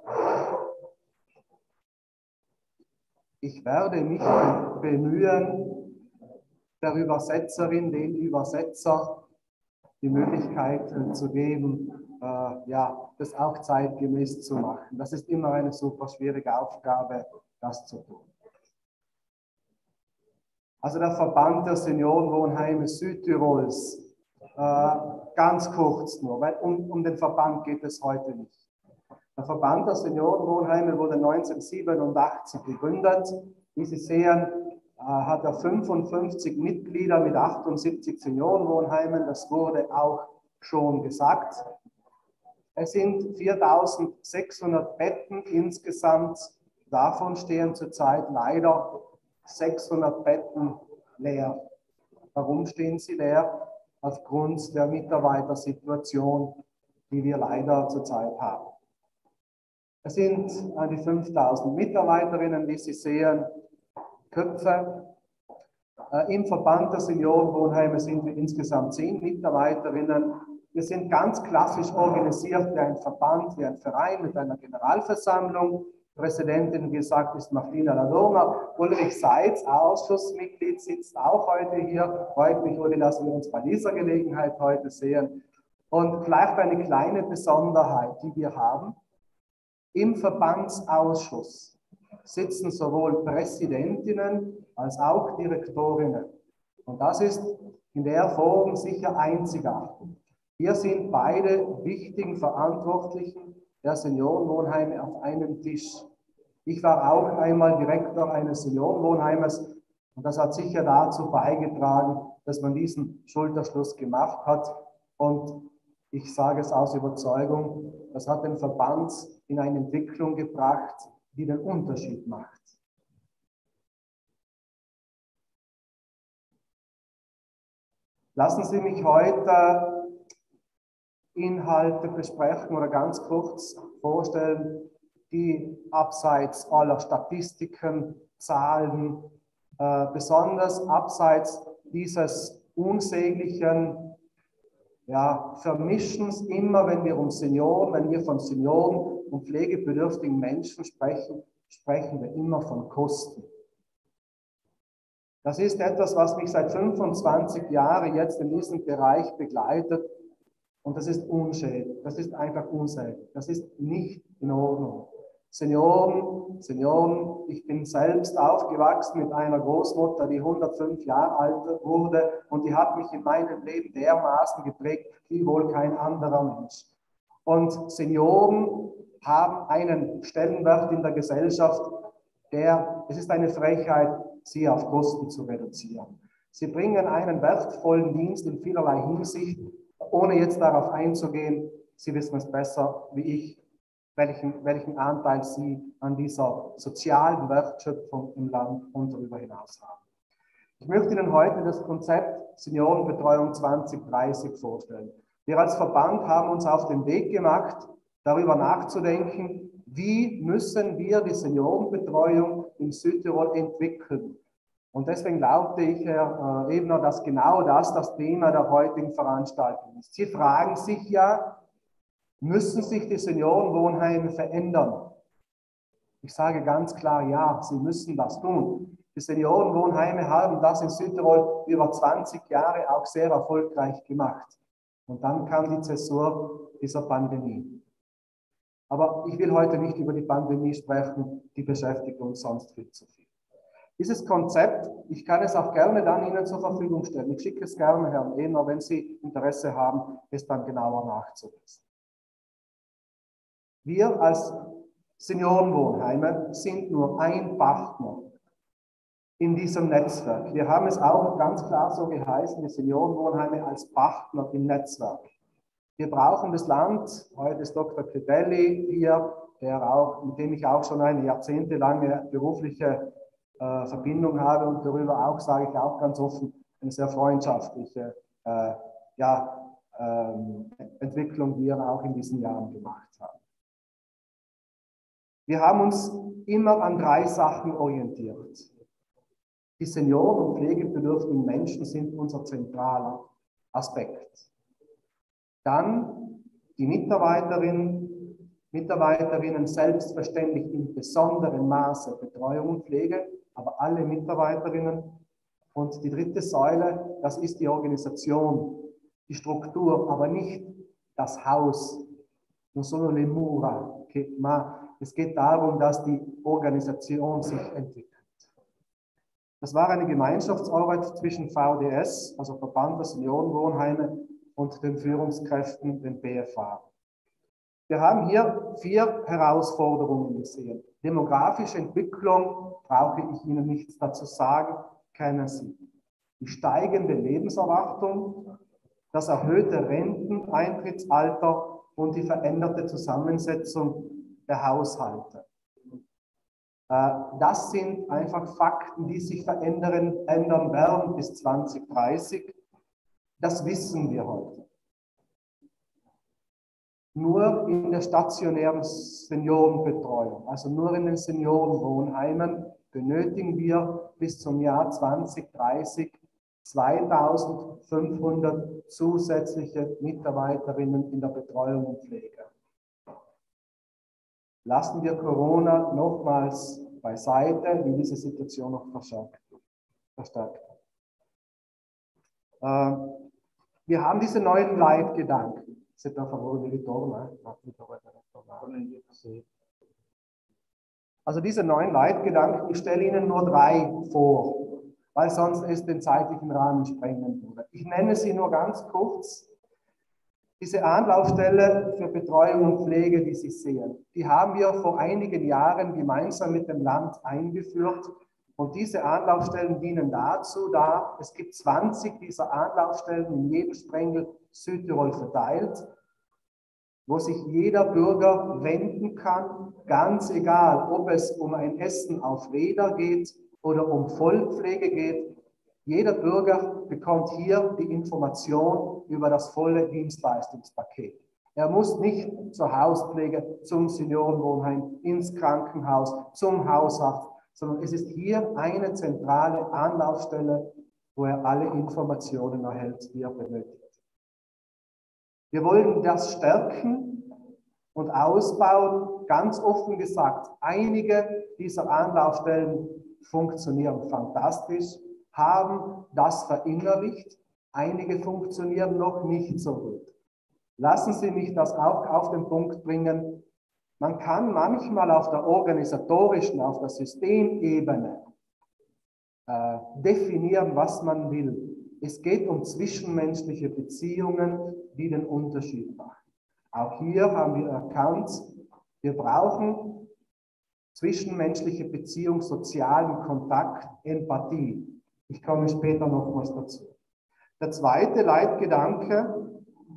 Ich werde mich bemühen, der Übersetzerin, dem Übersetzer die Möglichkeit zu geben, ja, das auch zeitgemäß zu machen. Das ist immer eine super schwierige Aufgabe, das zu tun. Also der Verband der Seniorenwohnheime Südtirols, ganz kurz nur, weil um den Verband geht es heute nicht. Der Verband der Seniorenwohnheime wurde 1987 gegründet. Wie Sie sehen, hat er 55 Mitglieder mit 78 Seniorenwohnheimen. Das wurde auch schon gesagt. Es sind 4.600 Betten insgesamt. Davon stehen zurzeit leider 600 Betten leer. Warum stehen sie leer? Aufgrund der Mitarbeitersituation, die wir leider zurzeit haben. Es sind an die 5.000 Mitarbeiterinnen, wie Sie sehen, Köpfe. Im Verband der Seniorenwohnheime sind wir insgesamt 10 Mitarbeiterinnen. Wir sind ganz klassisch organisiert wie ein Verband, wie ein Verein mit einer Generalversammlung. Präsidentin, wie gesagt, ist Martina Lodorno. Ulrich Seitz, Ausschussmitglied, sitzt auch heute hier. Freut mich, Uli, dass wir uns bei dieser Gelegenheit heute sehen. Und vielleicht eine kleine Besonderheit, die wir haben. Im Verbandsausschuss sitzen sowohl Präsidentinnen als auch Direktorinnen. Und das ist in der Form sicher einzigartig. Hier sind beide wichtigen Verantwortlichen der Seniorenwohnheime auf einem Tisch. Ich war auch einmal Direktor eines Seniorenwohnheimes und das hat sicher dazu beigetragen, dass man diesen Schulterschluss gemacht hat. Und ich sage es aus Überzeugung, das hat den Verband in eine Entwicklung gebracht, die den Unterschied macht. Lassen Sie mich heute Inhalte besprechen oder ganz kurz vorstellen, die abseits aller Statistiken, Zahlen, besonders abseits dieses unsäglichen Vermischens, immer wenn wir von Senioren und pflegebedürftigen Menschen sprechen, sprechen wir immer von Kosten. Das ist etwas, was mich seit 25 Jahren jetzt in diesem Bereich begleitet. Und das ist unschädlich, das ist einfach unsäglich, das ist nicht in Ordnung. Senioren, ich bin selbst aufgewachsen mit einer Großmutter, die 105 Jahre alt wurde und die hat mich in meinem Leben dermaßen geprägt wie wohl kein anderer Mensch. Und Senioren haben einen Stellenwert in der Gesellschaft, es ist eine Frechheit, sie auf Kosten zu reduzieren. Sie bringen einen wertvollen Dienst in vielerlei Hinsicht, ohne jetzt darauf einzugehen. Sie wissen es besser wie ich, welchen Anteil Sie an dieser sozialen Wertschöpfung im Land und darüber hinaus haben. Ich möchte Ihnen heute das Konzept Seniorenbetreuung 2030 vorstellen. Wir als Verband haben uns auf den Weg gemacht, darüber nachzudenken, wie müssen wir die Seniorenbetreuung in Südtirol entwickeln. Und deswegen glaubte ich, Herr Ebner, dass genau das Thema der heutigen Veranstaltung ist. Sie fragen sich ja, müssen sich die Seniorenwohnheime verändern? Ich sage ganz klar, ja, sie müssen das tun. Die Seniorenwohnheime haben das in Südtirol über 20 Jahre auch sehr erfolgreich gemacht. Und dann kam die Zäsur dieser Pandemie. Aber ich will heute nicht über die Pandemie sprechen, die beschäftigt uns sonst viel zu viel. Dieses Konzept, ich kann es auch gerne dann Ihnen zur Verfügung stellen. Ich schicke es gerne Herrn Ehner, wenn Sie Interesse haben, es dann genauer nachzulesen. Wir als Seniorenwohnheime sind nur ein Partner in diesem Netzwerk. Wir haben es auch ganz klar so geheißen, die Seniorenwohnheime als Partner im Netzwerk. Wir brauchen das Land, heute ist Dr. Credelli hier, mit dem ich auch schon eine jahrzehntelange berufliche Verbindung habe und darüber auch, sage ich auch ganz offen, eine sehr freundschaftliche Entwicklung, die wir auch in diesen Jahren gemacht haben. Wir haben uns immer an 3 Sachen orientiert. Die Senioren und pflegebedürftigen Menschen sind unser zentraler Aspekt. Dann die Mitarbeiterinnen selbstverständlich in besonderem Maße Betreuung und Pflege, aber alle Mitarbeiterinnen. Und die 3. Säule, das ist die Organisation, die Struktur, aber nicht das Haus. Non solo le mura, ma es geht darum, dass die Organisation sich entwickelt. Das war eine Gemeinschaftsarbeit zwischen VDS, also Verband der Seniorenwohnheime, und den Führungskräften, den BFA. Wir haben hier 4 Herausforderungen gesehen. Demografische Entwicklung, brauche ich Ihnen nichts dazu sagen, kennen Sie. Die steigende Lebenserwartung, das erhöhte Renteneintrittsalter und die veränderte Zusammensetzung der Haushalte. Das sind einfach Fakten, die sich ändern werden bis 2030. Das wissen wir heute. Nur in der stationären Seniorenbetreuung, also nur in den Seniorenwohnheimen, benötigen wir bis zum Jahr 2030 2500 zusätzliche Mitarbeiterinnen in der Betreuung und Pflege. Lassen wir Corona nochmals beiseite, wie diese Situation noch verstärkt. Wir haben diese neuen Leitgedanken. Also diese neuen Leitgedanken, ich stelle Ihnen nur 3 vor, weil sonst es den zeitlichen Rahmen sprengen würde. Ich nenne sie nur ganz kurz. Diese Anlaufstelle für Betreuung und Pflege, die Sie sehen, die haben wir vor einigen Jahren gemeinsam mit dem Land eingeführt. Und diese Anlaufstellen dienen dazu, es gibt 20 dieser Anlaufstellen in jedem Sprengel Südtirol verteilt, wo sich jeder Bürger wenden kann, ganz egal, ob es um ein Essen auf Räder geht oder um Vollpflege geht. Jeder Bürger bekommt hier die Information über das volle Dienstleistungspaket. Er muss nicht zur Hauspflege, zum Seniorenwohnheim, ins Krankenhaus, zum Hausarzt, sondern es ist hier eine zentrale Anlaufstelle, wo er alle Informationen erhält, die er benötigt. Wir wollen das stärken und ausbauen. Ganz offen gesagt, einige dieser Anlaufstellen funktionieren fantastisch, haben das verinnerlicht, einige funktionieren noch nicht so gut. Lassen Sie mich das auch auf den Punkt bringen. Man kann manchmal auf der organisatorischen, auf der Systemebene definieren, was man will. Es geht um zwischenmenschliche Beziehungen, die den Unterschied machen. Auch hier haben wir erkannt, wir brauchen zwischenmenschliche Beziehung, sozialen Kontakt, Empathie. Ich komme später nochmals dazu. Der zweite Leitgedanke,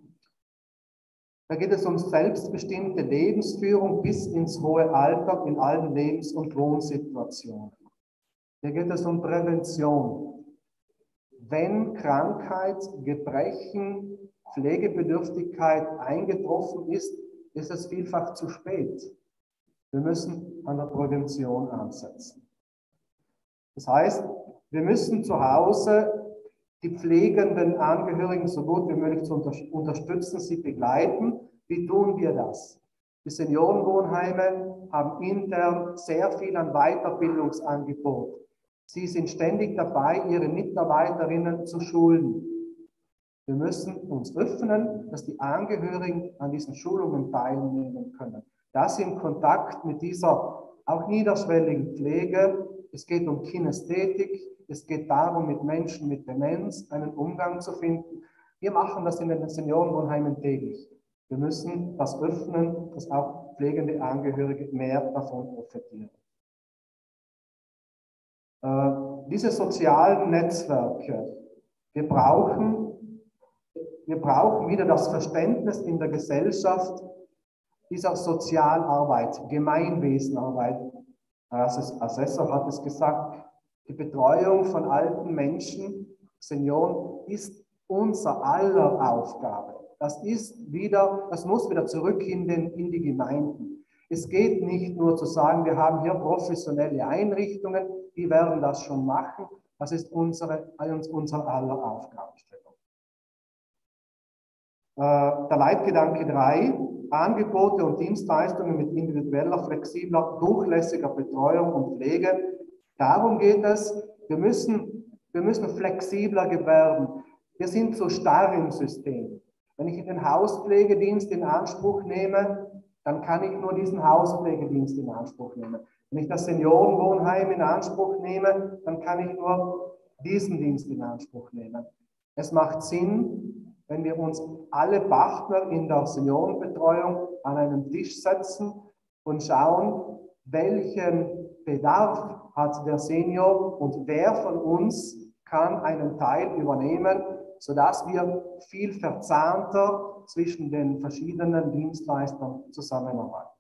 da geht es um selbstbestimmte Lebensführung bis ins hohe Alter in allen Lebens- und Wohnsituationen. Hier geht es um Prävention. Wenn Krankheit, Gebrechen, Pflegebedürftigkeit eingetroffen ist, ist es vielfach zu spät. Wir müssen an der Prävention ansetzen. Das heißt, wir müssen zu Hause die pflegenden Angehörigen so gut wie möglich zu unterstützen, sie begleiten. Wie tun wir das? Die Seniorenwohnheime haben intern sehr viel an Weiterbildungsangebot. Sie sind ständig dabei, ihre Mitarbeiterinnen zu schulen. Wir müssen uns öffnen, dass die Angehörigen an diesen Schulungen teilnehmen können. Das im Kontakt mit dieser auch niederschwelligen Pflege. Es geht um Kinästhetik, es geht darum, mit Menschen mit Demenz einen Umgang zu finden. Wir machen das in den Seniorenwohnheimen täglich. Wir müssen das öffnen, dass auch pflegende Angehörige mehr davon profitieren. Diese sozialen Netzwerke, wir brauchen wieder das Verständnis in der Gesellschaft dieser Sozialarbeit, Gemeinwesenarbeit. Assessor hat es gesagt, die Betreuung von alten Menschen, Senioren, ist unser aller Aufgabe. Das muss wieder zurück in die Gemeinden. Es geht nicht nur zu sagen, wir haben hier professionelle Einrichtungen, die werden das schon machen. Das ist unsere aller Aufgabenstellung. Der Leitgedanke 3, Angebote und Dienstleistungen mit individueller, flexibler, durchlässiger Betreuung und Pflege. Darum geht es. Wir müssen flexibler werden. Wir sind so starr im System. Wenn ich den Hauspflegedienst in Anspruch nehme, dann kann ich nur diesen Hauspflegedienst in Anspruch nehmen. Wenn ich das Seniorenwohnheim in Anspruch nehme, dann kann ich nur diesen Dienst in Anspruch nehmen. Es macht Sinn, wenn wir uns alle Partner in der Seniorenbetreuung an einen Tisch setzen und schauen, welchen Bedarf hat der Senior und wer von uns kann einen Teil übernehmen, sodass wir viel verzahnter zwischen den verschiedenen Dienstleistern zusammenarbeiten.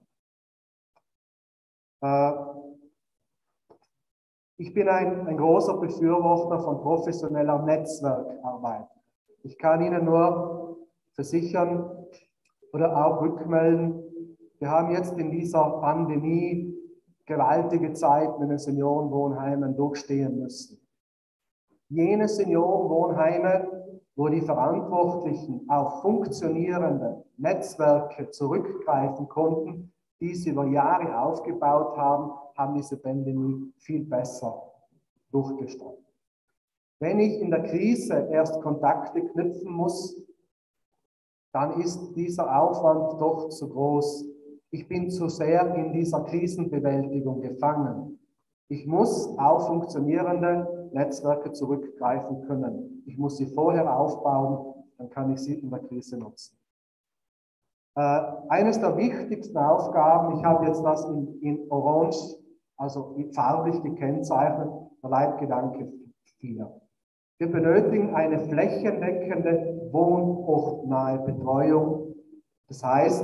Ich bin ein großer Befürworter von professioneller Netzwerkarbeit. Ich kann Ihnen nur versichern oder auch rückmelden, wir haben jetzt in dieser Pandemie gewaltige Zeit mit den Seniorenwohnheimen durchstehen müssen. Jene Seniorenwohnheime, wo die Verantwortlichen auf funktionierende Netzwerke zurückgreifen konnten, die sie über Jahre aufgebaut haben, haben diese Pandemie viel besser durchgestanden. Wenn ich in der Krise erst Kontakte knüpfen muss, dann ist dieser Aufwand doch zu groß. Ich bin zu sehr in dieser Krisenbewältigung gefangen. Ich muss auf funktionierende Netzwerke zurückgreifen können. Ich muss sie vorher aufbauen, dann kann ich sie in der Krise nutzen. Eines der wichtigsten Aufgaben, ich habe jetzt das in Orange, also farblich gekennzeichnet, der Leitgedanke 4. Wir benötigen eine flächendeckende, wohnortnahe Betreuung. Das heißt,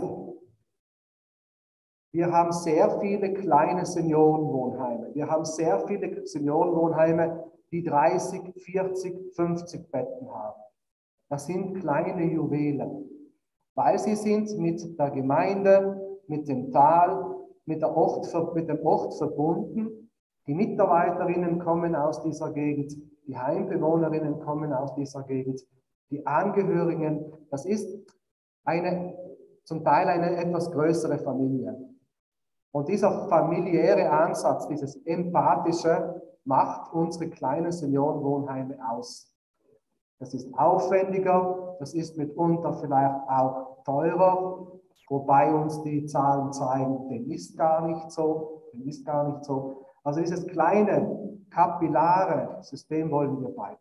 wir haben sehr viele kleine Seniorenwohnheime. Wir haben sehr viele Seniorenwohnheime, die 30, 40, 50 Betten haben. Das sind kleine Juwelen, weil sie sind mit der Gemeinde, mit dem Tal, mit dem Ort verbunden. Die Mitarbeiterinnen kommen aus dieser Gegend, die Heimbewohnerinnen kommen aus dieser Gegend, die Angehörigen. Das ist zum Teil eine etwas größere Familie. Und dieser familiäre Ansatz, dieses Empathische, macht unsere kleinen Seniorenwohnheime aus. Das ist aufwendiger, das ist mitunter vielleicht auch teurer, wobei uns die Zahlen zeigen, dem ist gar nicht so, Also dieses kleine, kapillare System wollen wir beibehalten.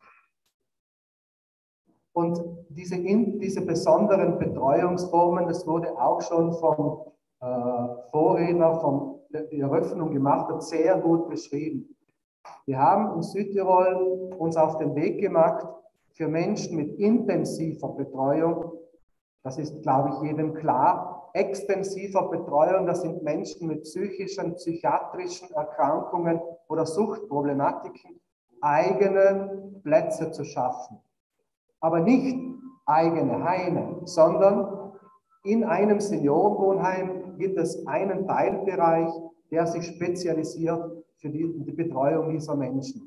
Und diese besonderen Betreuungsformen, das wurde auch schon vom Vorredner, von der Eröffnung gemacht hat, sehr gut beschrieben. Wir haben in Südtirol uns auf den Weg gemacht, für Menschen mit intensiver Betreuung, das ist, glaube ich, jedem klar, extensiver Betreuung, das sind Menschen mit psychischen, psychiatrischen Erkrankungen oder Suchtproblematiken, eigene Plätze zu schaffen. Aber nicht eigene Heime, sondern in einem Seniorenwohnheim gibt es einen Teilbereich, der sich spezialisiert für die Betreuung dieser Menschen.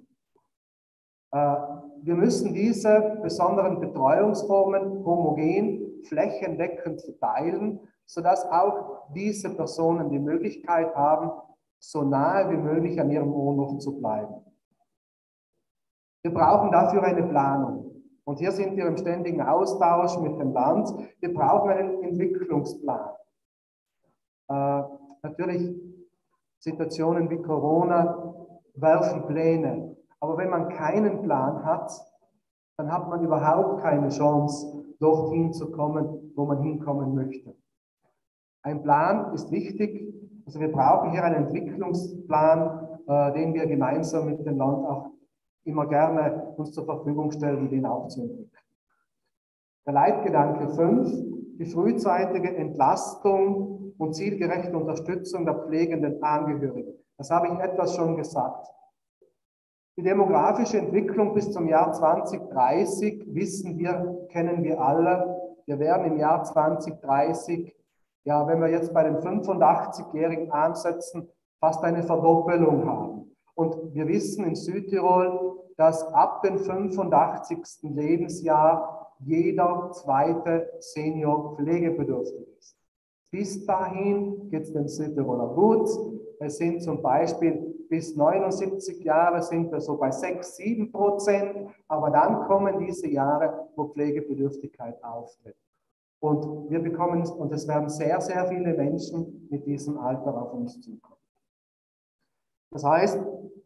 Wir müssen diese besonderen Betreuungsformen homogen, flächendeckend verteilen, sodass auch diese Personen die Möglichkeit haben, so nahe wie möglich an ihrem Wohnort zu bleiben. Wir brauchen dafür eine Planung. Und hier sind wir im ständigen Austausch mit dem Land. Wir brauchen einen Entwicklungsplan. Natürlich, Situationen wie Corona werfen Pläne. Aber wenn man keinen Plan hat, dann hat man überhaupt keine Chance, dorthin zu kommen, wo man hinkommen möchte. Ein Plan ist wichtig. Also wir brauchen hier einen Entwicklungsplan, den wir gemeinsam mit dem Land auch immer gerne uns zur Verfügung stellen, den auch zu entwickeln. Der Leitgedanke 5, die frühzeitige Entlastung und zielgerechte Unterstützung der pflegenden Angehörigen. Das habe ich etwas schon gesagt. Die demografische Entwicklung bis zum Jahr 2030, wissen wir, kennen wir alle. Wir werden im Jahr 2030, ja, wenn wir jetzt bei den 85-Jährigen ansetzen, fast eine Verdoppelung haben. Und wir wissen in Südtirol, dass ab dem 85. Lebensjahr jeder zweite Senior pflegebedürftig ist. Bis dahin geht es den Südtiroler gut. Es sind zum Beispiel bis 79 Jahre sind wir so bei 6–7%, aber dann kommen diese Jahre, wo Pflegebedürftigkeit auftritt. Und wir bekommen, und es werden sehr, sehr viele Menschen mit diesem Alter auf uns zukommen. Das heißt,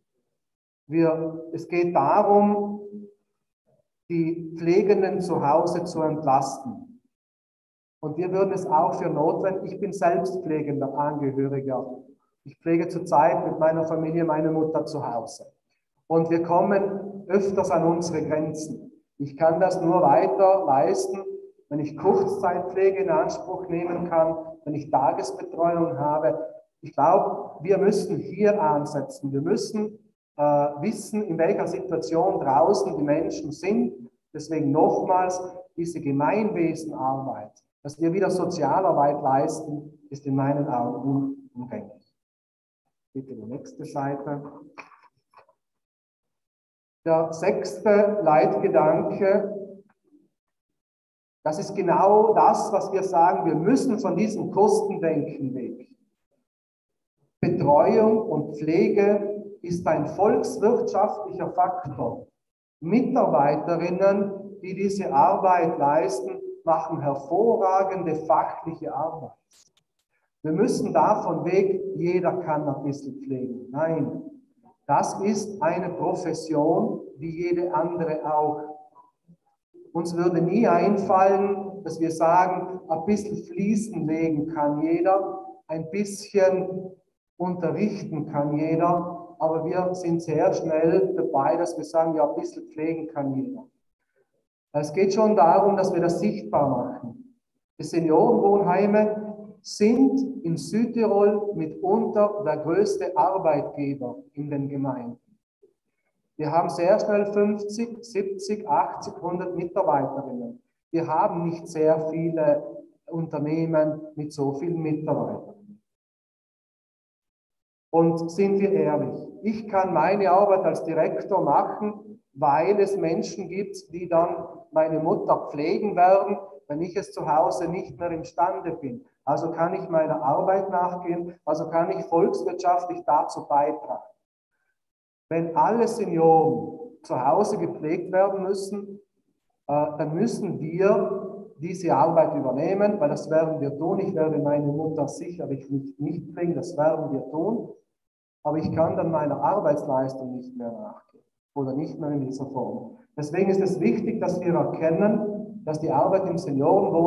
es geht darum, die Pflegenden zu Hause zu entlasten. Und wir würden es auch für notwendig, ich bin selbst pflegender Angehöriger. Ich pflege zurzeit mit meiner Familie meine Mutter zu Hause. Und wir kommen öfters an unsere Grenzen. Ich kann das nur weiter leisten, wenn ich Kurzzeitpflege in Anspruch nehmen kann, wenn ich Tagesbetreuung habe. Ich glaube, wir müssen hier ansetzen. Wir müssen wissen, in welcher Situation draußen die Menschen sind. Deswegen nochmals, diese Gemeinwesenarbeit, dass wir wieder Sozialarbeit leisten, ist in meinen Augen unumgänglich. Bitte die nächste Seite. Der 6. Leitgedanke, das ist genau das, was wir sagen, wir müssen von diesem Kostendenken weg. Betreuung und Pflege ist ein volkswirtschaftlicher Faktor. Mitarbeiterinnen, die diese Arbeit leisten, machen hervorragende fachliche Arbeit. Wir müssen davon weg, jeder kann ein bisschen pflegen. Nein, das ist eine Profession wie jede andere auch. Uns würde nie einfallen, dass wir sagen, ein bisschen Fliesen legen kann jeder, ein bisschen unterrichten kann jeder, aber wir sind sehr schnell dabei, dass wir sagen, ja, ein bisschen pflegen kann jeder. Es geht schon darum, dass wir das sichtbar machen. Die Seniorenwohnheime sind in Südtirol mitunter der größte Arbeitgeber in den Gemeinden. Wir haben sehr schnell 50, 70, 80, 100 Mitarbeiterinnen. Wir haben nicht sehr viele Unternehmen mit so vielen Mitarbeitern. Und sind wir ehrlich, ich kann meine Arbeit als Direktor machen, weil es Menschen gibt, die dann meine Mutter pflegen werden, wenn ich es zu Hause nicht mehr imstande bin. Also kann ich meiner Arbeit nachgehen, also kann ich volkswirtschaftlich dazu beitragen. Wenn alle Senioren zu Hause gepflegt werden müssen, dann müssen wir diese Arbeit übernehmen, weil das werden wir tun. Ich werde meine Mutter sicherlich nicht pflegen, das werden wir tun. Aber ich kann dann meiner Arbeitsleistung nicht mehr nachgehen oder nicht mehr in dieser Form. Deswegen ist es wichtig, dass wir erkennen, dass die Arbeit im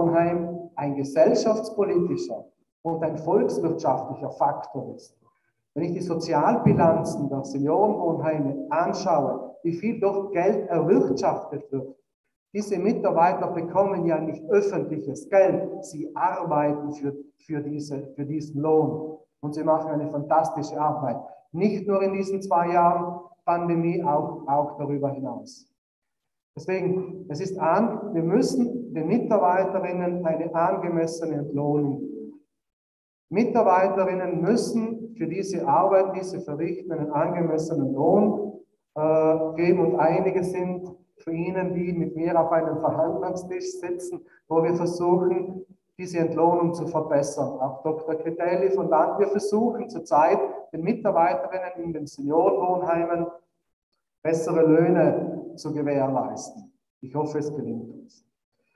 Seniorenwohnheim ein gesellschaftspolitischer und ein volkswirtschaftlicher Faktor ist. Wenn ich die Sozialbilanzen der Seniorenwohnheime anschaue, wie viel dort Geld erwirtschaftet wird, diese Mitarbeiter bekommen ja nicht öffentliches Geld, sie arbeiten für diesen Lohn und sie machen eine fantastische Arbeit. Nicht nur in diesen 2 Jahren Pandemie, auch darüber hinaus. Deswegen, wir müssen den Mitarbeiterinnen eine angemessene Entlohnung geben. Mitarbeiterinnen müssen für diese Arbeit, die sie verrichten, einen angemessenen Lohn geben und einige sind für Ihnen, die mit mir auf einem Verhandlungstisch sitzen, wo wir versuchen, diese Entlohnung zu verbessern. Auch Dr. Critelli von Land, wir versuchen zurzeit den Mitarbeiterinnen in den Seniorenwohnheimen bessere Löhne zu gewährleisten. Ich hoffe, es gelingt uns.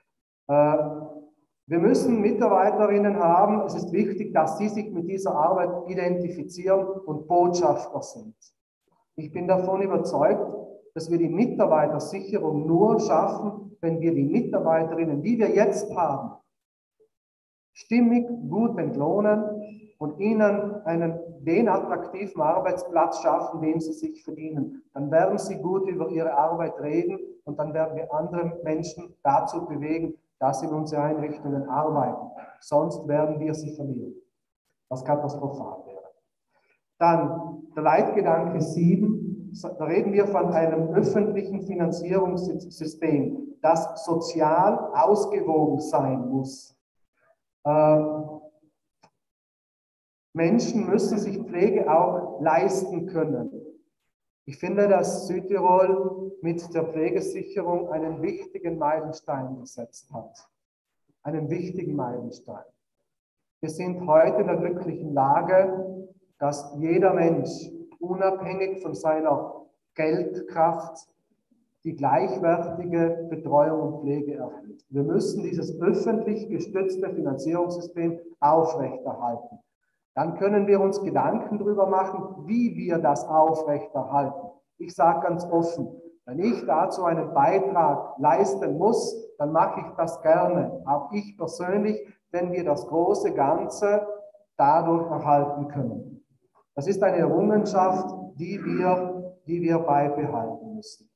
Wir müssen Mitarbeiterinnen haben. Es ist wichtig, dass sie sich mit dieser Arbeit identifizieren und Botschafter sind. Ich bin davon überzeugt, dass wir die Mitarbeitersicherung nur schaffen, wenn wir die Mitarbeiterinnen, die wir jetzt haben, stimmig, gut entlohnen und ihnen den attraktiven Arbeitsplatz schaffen, den sie sich verdienen. Dann werden sie gut über ihre Arbeit reden und dann werden wir andere Menschen dazu bewegen, dass sie in unsere Einrichtungen arbeiten. Sonst werden wir sie verlieren, was katastrophal wäre. Dann der Leitgedanke 7. Da reden wir von einem öffentlichen Finanzierungssystem, das sozial ausgewogen sein muss. Menschen müssen sich Pflege auch leisten können. Ich finde, dass Südtirol mit der Pflegesicherung einen wichtigen Meilenstein gesetzt hat. Einen wichtigen Meilenstein. Wir sind heute in der glücklichen Lage, dass jeder Mensch unabhängig von seiner Geldkraft die gleichwertige Betreuung und Pflege erhält. Wir müssen dieses öffentlich gestützte Finanzierungssystem aufrechterhalten. Dann können wir uns Gedanken darüber machen, wie wir das aufrechterhalten. Ich sage ganz offen, wenn ich dazu einen Beitrag leisten muss, dann mache ich das gerne. Auch ich persönlich, wenn wir das große Ganze dadurch erhalten können. Das ist eine Errungenschaft, die wir beibehalten müssen.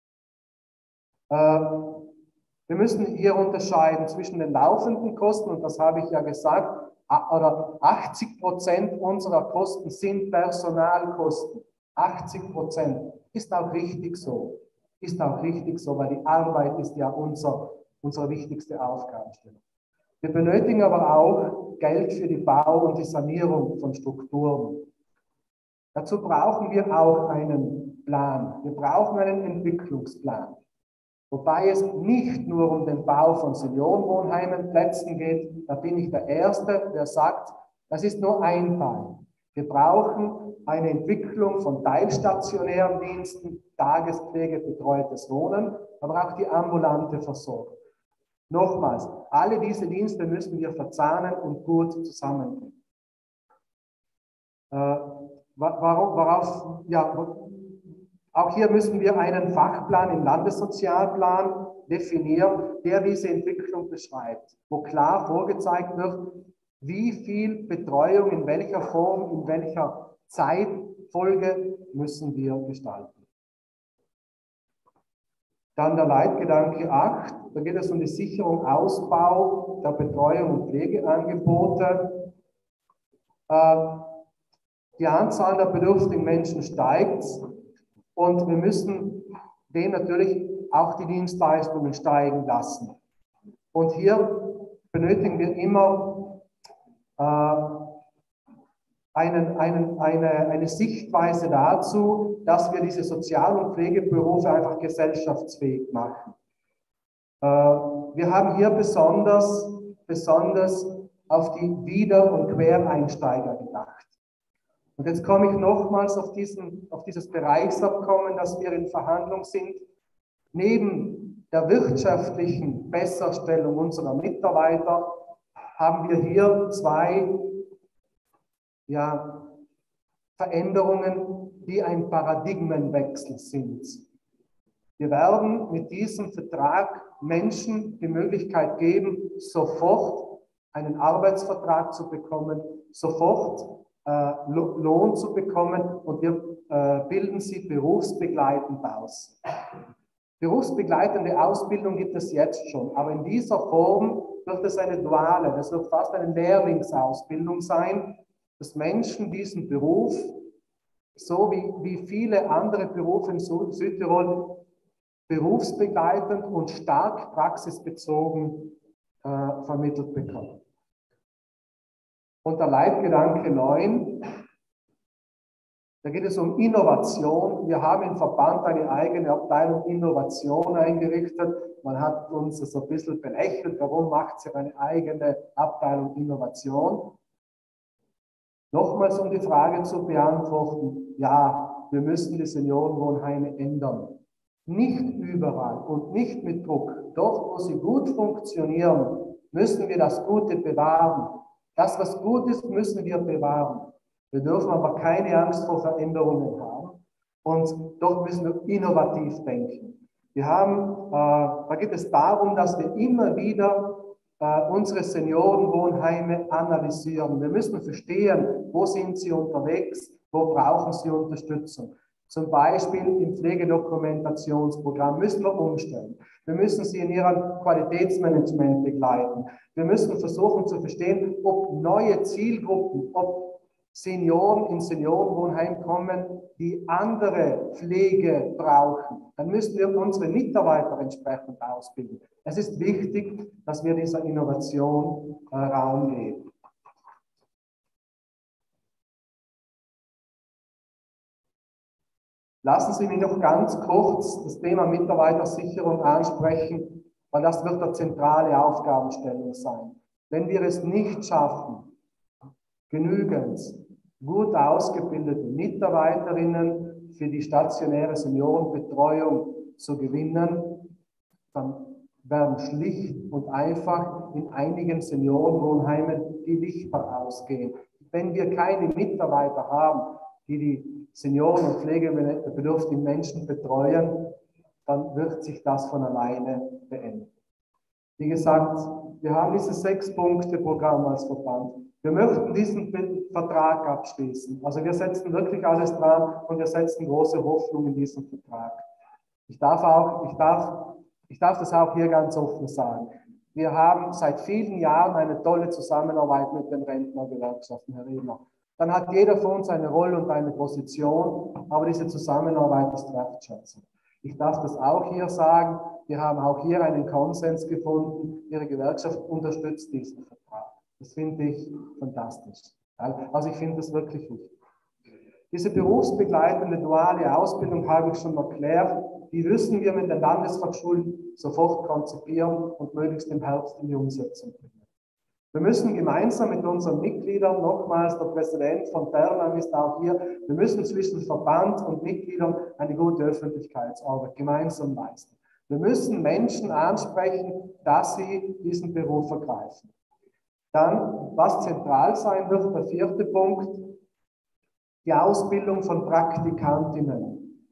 Wir müssen hier unterscheiden zwischen den laufenden Kosten, und das habe ich ja gesagt, oder 80% unserer Kosten sind Personalkosten. 80% ist auch richtig so. Ist auch richtig so, weil die Arbeit ist ja unsere wichtigste Aufgabenstellung. Wir benötigen aber auch Geld für die Bau- und die Sanierung von Strukturen. Dazu brauchen wir auch einen Plan. Wir brauchen einen Entwicklungsplan. Wobei es nicht nur um den Bau von Seniorenwohnheimen, Plätzen geht. Da bin ich der Erste, der sagt, das ist nur ein Teil. Wir brauchen eine Entwicklung von teilstationären Diensten, Tagespflege, betreutes Wohnen, aber auch die ambulante Versorgung. Nochmals, alle diese Dienste müssen wir verzahnen und gut zusammenbringen. Auch hier müssen wir einen Fachplan im Landessozialplan definieren, der diese Entwicklung beschreibt, wo klar vorgezeigt wird, wie viel Betreuung in welcher Form, in welcher Zeitfolge müssen wir gestalten. Dann der Leitgedanke 8, da geht es um die Sicherung, Ausbau der Betreuung und Pflegeangebote. Die Anzahl der bedürftigen Menschen steigt und wir müssen dem natürlich auch die Dienstleistungen steigen lassen. Und hier benötigen wir immer eine Sichtweise dazu, dass wir diese Sozial- und Pflegeberufe einfach gesellschaftsfähig machen. Wir haben hier besonders auf die Wieder- und Quereinsteiger gedacht. Und jetzt komme ich nochmals auf dieses Bereichsabkommen, das wir in Verhandlung sind. Neben der wirtschaftlichen Besserstellung unserer Mitarbeiter haben wir hier zwei Veränderungen, die ein Paradigmenwechsel sind. Wir werden mit diesem Vertrag Menschen die Möglichkeit geben, sofort einen Arbeitsvertrag zu bekommen, sofort Lohn zu bekommen und wir bilden sie berufsbegleitend aus. Berufsbegleitende Ausbildung gibt es jetzt schon, aber in dieser Form wird es eine duale, das wird fast eine Lehrlingsausbildung sein, dass Menschen diesen Beruf, so wie viele andere Berufe in Südtirol, berufsbegleitend und stark praxisbezogen vermittelt bekommen. Und der Leitgedanke 9, da geht es um Innovation. Wir haben im Verband eine eigene Abteilung Innovation eingerichtet. Man hat uns so ein bisschen belächelt, warum macht sie eine eigene Abteilung Innovation? Nochmals, um die Frage zu beantworten, ja, wir müssen die Seniorenwohnheime ändern. Nicht überall und nicht mit Druck. Dort, wo sie gut funktionieren, müssen wir das Gute bewahren. Das, was gut ist, müssen wir bewahren. Wir dürfen aber keine Angst vor Veränderungen haben. Und dort müssen wir innovativ denken. Da geht es darum, dass wir immer wieder unsere Seniorenwohnheime analysieren. Wir müssen verstehen, wo sind sie unterwegs, wo brauchen sie Unterstützung. Zum Beispiel im Pflegedokumentationsprogramm müssen wir umstellen. Wir müssen sie in ihrem Qualitätsmanagement begleiten. Wir müssen versuchen zu verstehen, ob neue Zielgruppen, ob Senioren in Seniorenwohnheim kommen, die andere Pflege brauchen. Dann müssen wir unsere Mitarbeiter entsprechend ausbilden. Es ist wichtig, dass wir dieser Innovation Raum geben. Lassen Sie mich noch ganz kurz das Thema Mitarbeitersicherung ansprechen, weil das wird eine zentrale Aufgabenstellung sein. Wenn wir es nicht schaffen, genügend gut ausgebildete Mitarbeiterinnen für die stationäre Seniorenbetreuung zu gewinnen, dann werden schlicht und einfach in einigen Seniorenwohnheimen die Lichter ausgehen. Wenn wir keine Mitarbeiter haben, die die Senioren und pflegebedürftigen Menschen betreuen, dann wird sich das von alleine beenden. Wie gesagt, wir haben dieses 6-Punkte-Programm als Verband. Wir möchten diesen Vertrag abschließen. Also wir setzen wirklich alles dran und wir setzen große Hoffnung in diesen Vertrag. Ich darf das auch hier ganz offen sagen. Wir haben seit vielen Jahren eine tolle Zusammenarbeit mit den Rentnergewerkschaften, Herr Redner. Dann hat jeder von uns eine Rolle und eine Position, aber diese Zusammenarbeit ist wertschätzend. Ich darf das auch hier sagen, wir haben auch hier einen Konsens gefunden, Ihre Gewerkschaft unterstützt diesen Vertrag. Das finde ich fantastisch. Also ich finde das wirklich wichtig. Diese berufsbegleitende duale Ausbildung habe ich schon erklärt, die müssen wir mit den Landesfachschulen sofort konzipieren und möglichst im Herbst in die Umsetzung bringen. Wir müssen gemeinsam mit unseren Mitgliedern, nochmals der Präsident von Ternam ist auch hier, wir müssen zwischen Verband und Mitgliedern eine gute Öffentlichkeitsarbeit gemeinsam leisten. Wir müssen Menschen ansprechen, dass sie diesen Beruf ergreifen. Dann, was zentral sein wird, der 4. Punkt, die Ausbildung von Praktikantinnen.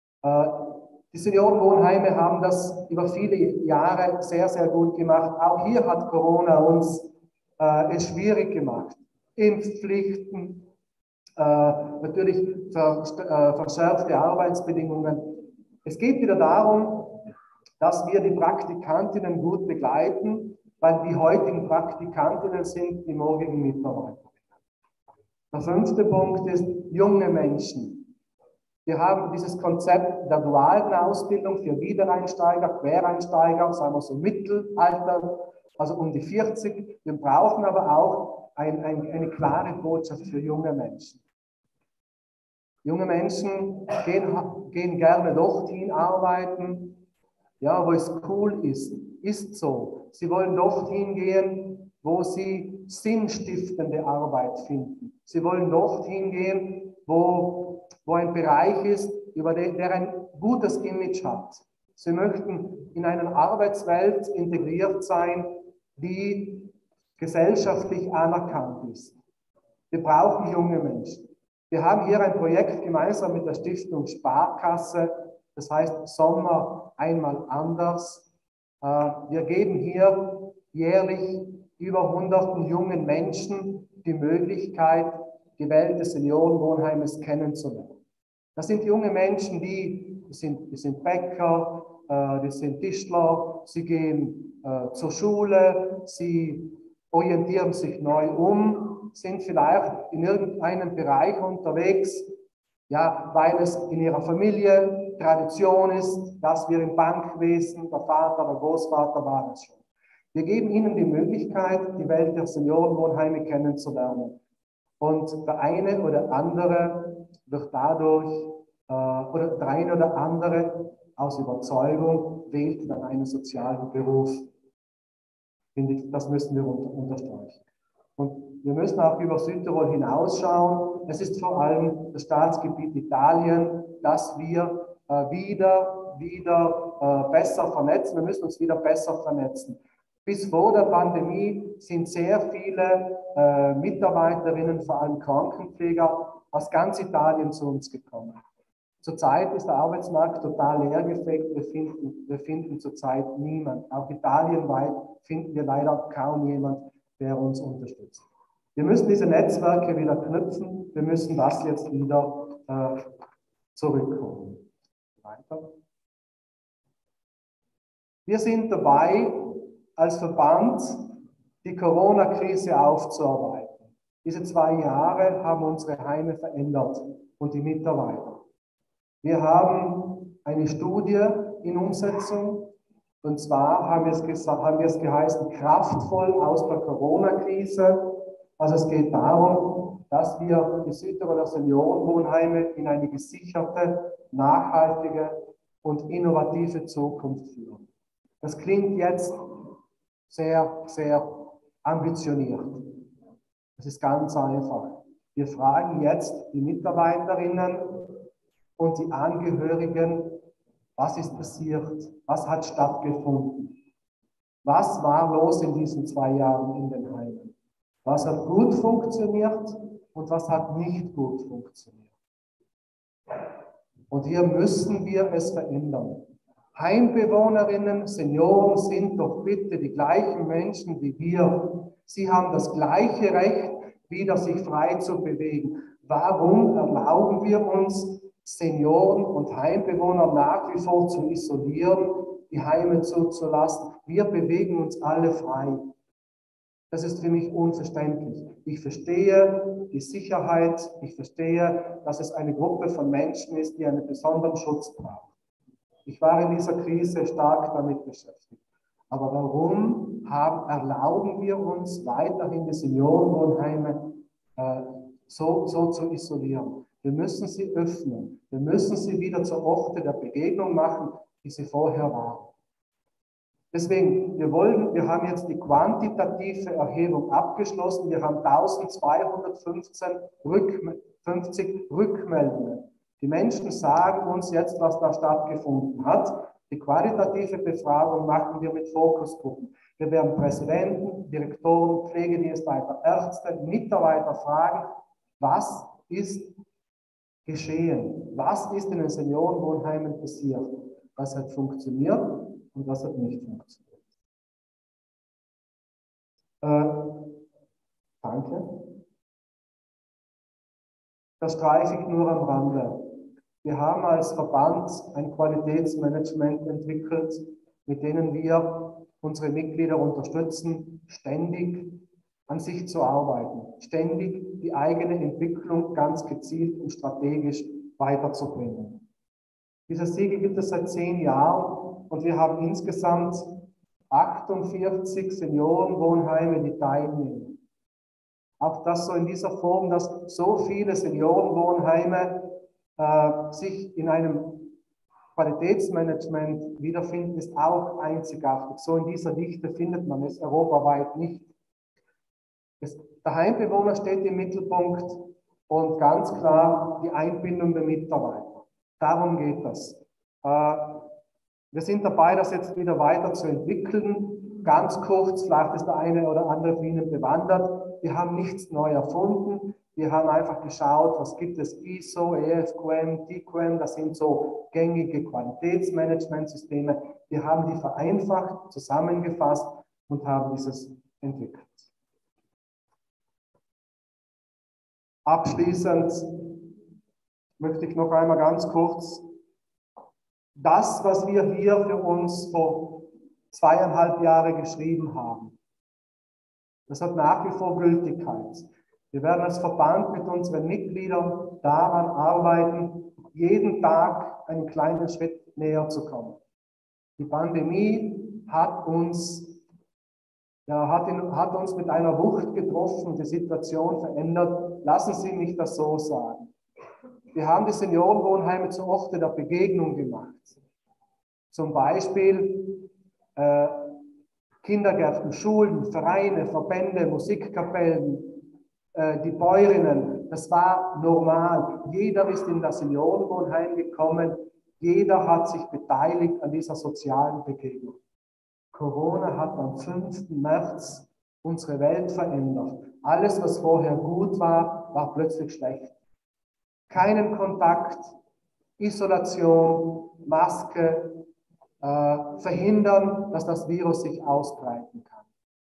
Die Seniorenwohnheime haben das über viele Jahre sehr, sehr gut gemacht. Auch hier hat Corona uns es schwierig gemacht. Impfpflichten, natürlich verschärfte Arbeitsbedingungen. Es geht wieder darum, dass wir die Praktikantinnen gut begleiten, weil die heutigen Praktikantinnen sind die morgigen Mitarbeiter. Der 5. Punkt ist junge Menschen. Wir haben dieses Konzept der dualen Ausbildung für Wiedereinsteiger, Quereinsteiger, sagen wir so Mittelalter, also um die 40. Wir brauchen aber auch eine klare Botschaft für junge Menschen. Junge Menschen gehen gerne dorthin arbeiten, ja, wo es cool ist. Ist so. Sie wollen dorthin gehen, wo sie sinnstiftende Arbeit finden. Sie wollen dorthin gehen, wo ein Bereich ist, der ein gutes Image hat. Sie möchten in einer Arbeitswelt integriert sein, die gesellschaftlich anerkannt ist. Wir brauchen junge Menschen. Wir haben hier ein Projekt gemeinsam mit der Stiftung Sparkasse, das heißt Sommer einmal anders. Wir geben hier jährlich über 100 jungen Menschen die Möglichkeit, die Welt des Seniorenwohnheimes kennenzulernen. Das sind junge Menschen, die sind Bäcker, die sind Tischler, sie gehen zur Schule, sie orientieren sich neu um, sind vielleicht in irgendeinem Bereich unterwegs, ja, weil es in ihrer Familie Tradition ist, dass wir im Bankwesen, der Vater, der Großvater war es schon. Wir geben ihnen die Möglichkeit, die Welt der Seniorenwohnheime kennenzulernen. Und der eine oder andere wird dadurch, oder der eine oder andere aus Überzeugung wählt dann einen sozialen Beruf. Finde ich, das müssen wir unterstreichen. Und wir müssen auch über Südtirol hinausschauen. Es ist vor allem das Staatsgebiet Italien, das wir wieder besser vernetzen. Wir müssen uns wieder besser vernetzen. Bis vor der Pandemie sind sehr viele Mitarbeiterinnen, vor allem Krankenpfleger, aus ganz Italien zu uns gekommen. Zurzeit ist der Arbeitsmarkt total leergefegt. Wir finden zurzeit niemanden. Auch italienweit finden wir leider kaum jemanden, der uns unterstützt. Wir müssen diese Netzwerke wieder knüpfen. Wir müssen das jetzt wieder zurückholen. Weiter. Wir sind dabei, als Verband die Corona-Krise aufzuarbeiten. Diese 2 Jahre haben unsere Heime verändert und die Mitarbeiter. Wir haben eine Studie in Umsetzung, und zwar haben wir es geheißen, kraftvoll aus der Corona-Krise. Also es geht darum, dass wir die Südtiroler Seniorenwohnheime in eine gesicherte, nachhaltige und innovative Zukunft führen. Das klingt jetzt sehr, sehr ambitioniert. Das ist ganz einfach. Wir fragen jetzt die Mitarbeiterinnen und die Angehörigen, was ist passiert? Was hat stattgefunden? Was war los in diesen 2 Jahren in den Heimen? Was hat gut funktioniert und was hat nicht gut funktioniert? Und hier müssen wir es verändern. Heimbewohnerinnen, Senioren sind doch bitte die gleichen Menschen wie wir. Sie haben das gleiche Recht, wieder sich frei zu bewegen. Warum erlauben wir uns, Senioren und Heimbewohner nach wie vor zu isolieren, die Heime zuzulassen? Wir bewegen uns alle frei. Das ist für mich unverständlich. Ich verstehe die Sicherheit, ich verstehe, dass es eine Gruppe von Menschen ist, die einen besonderen Schutz braucht. Ich war in dieser Krise stark damit beschäftigt. Aber warum erlauben wir uns weiterhin die Seniorenwohnheime so zu isolieren? Wir müssen sie öffnen. Wir müssen sie wieder zu Orte der Begegnung machen, wie sie vorher waren. Deswegen, wir haben jetzt die quantitative Erhebung abgeschlossen. Wir haben 1250 Rückmeldungen. Die Menschen sagen uns jetzt, was da stattgefunden hat. Die qualitative Befragung machen wir mit Fokusgruppen. Wir werden Präsidenten, Direktoren, Pflegedienstleiter, Ärzte, Mitarbeiter fragen, was ist geschehen? Was ist in den Seniorenwohnheimen passiert? Was hat funktioniert und was hat nicht funktioniert? Danke. Das streiche ich nur am Rande. Wir haben als Verband ein Qualitätsmanagement entwickelt, mit denen wir unsere Mitglieder unterstützen, ständig an sich zu arbeiten, ständig die eigene Entwicklung ganz gezielt und strategisch weiterzubringen. Dieses Siegel gibt es seit 10 Jahren und wir haben insgesamt 48 Seniorenwohnheime, die teilnehmen. Auch das so in dieser Form, dass so viele Seniorenwohnheime sich in einem Qualitätsmanagement wiederfinden, ist auch einzigartig. So in dieser Dichte findet man es europaweit nicht. Der Heimbewohner steht im Mittelpunkt und ganz klar die Einbindung der Mitarbeiter. Darum geht das. Wir sind dabei, das jetzt wieder weiter zu entwickeln. Ganz kurz, vielleicht ist der eine oder andere von Ihnen bewandert. Wir haben nichts neu erfunden. Wir haben einfach geschaut, was gibt es, ISO, EFQM, TQM, das sind so gängige Qualitätsmanagementsysteme. Wir haben die vereinfacht, zusammengefasst und haben dieses entwickelt. Abschließend möchte ich noch einmal ganz kurz das, was wir hier für uns vor 2,5 Jahren geschrieben haben, das hat nach wie vor Gültigkeit. Wir werden als Verband mit unseren Mitgliedern daran arbeiten, jeden Tag einen kleinen Schritt näher zu kommen. Die Pandemie hat uns mit einer Wucht getroffen und die Situation verändert. Lassen Sie mich das so sagen. Wir haben die Seniorenwohnheime zu Orte der Begegnung gemacht. Zum Beispiel Kindergärten, Schulen, Vereine, Verbände, Musikkapellen, die Bäuerinnen. Das war normal. Jeder ist in das Seniorenwohnheim gekommen. Jeder hat sich beteiligt an dieser sozialen Begegnung. Corona hat am 5. März unsere Welt verändert. Alles, was vorher gut war, war plötzlich schlecht. Keinen Kontakt, Isolation, Maske, verhindern, dass das Virus sich ausbreiten kann.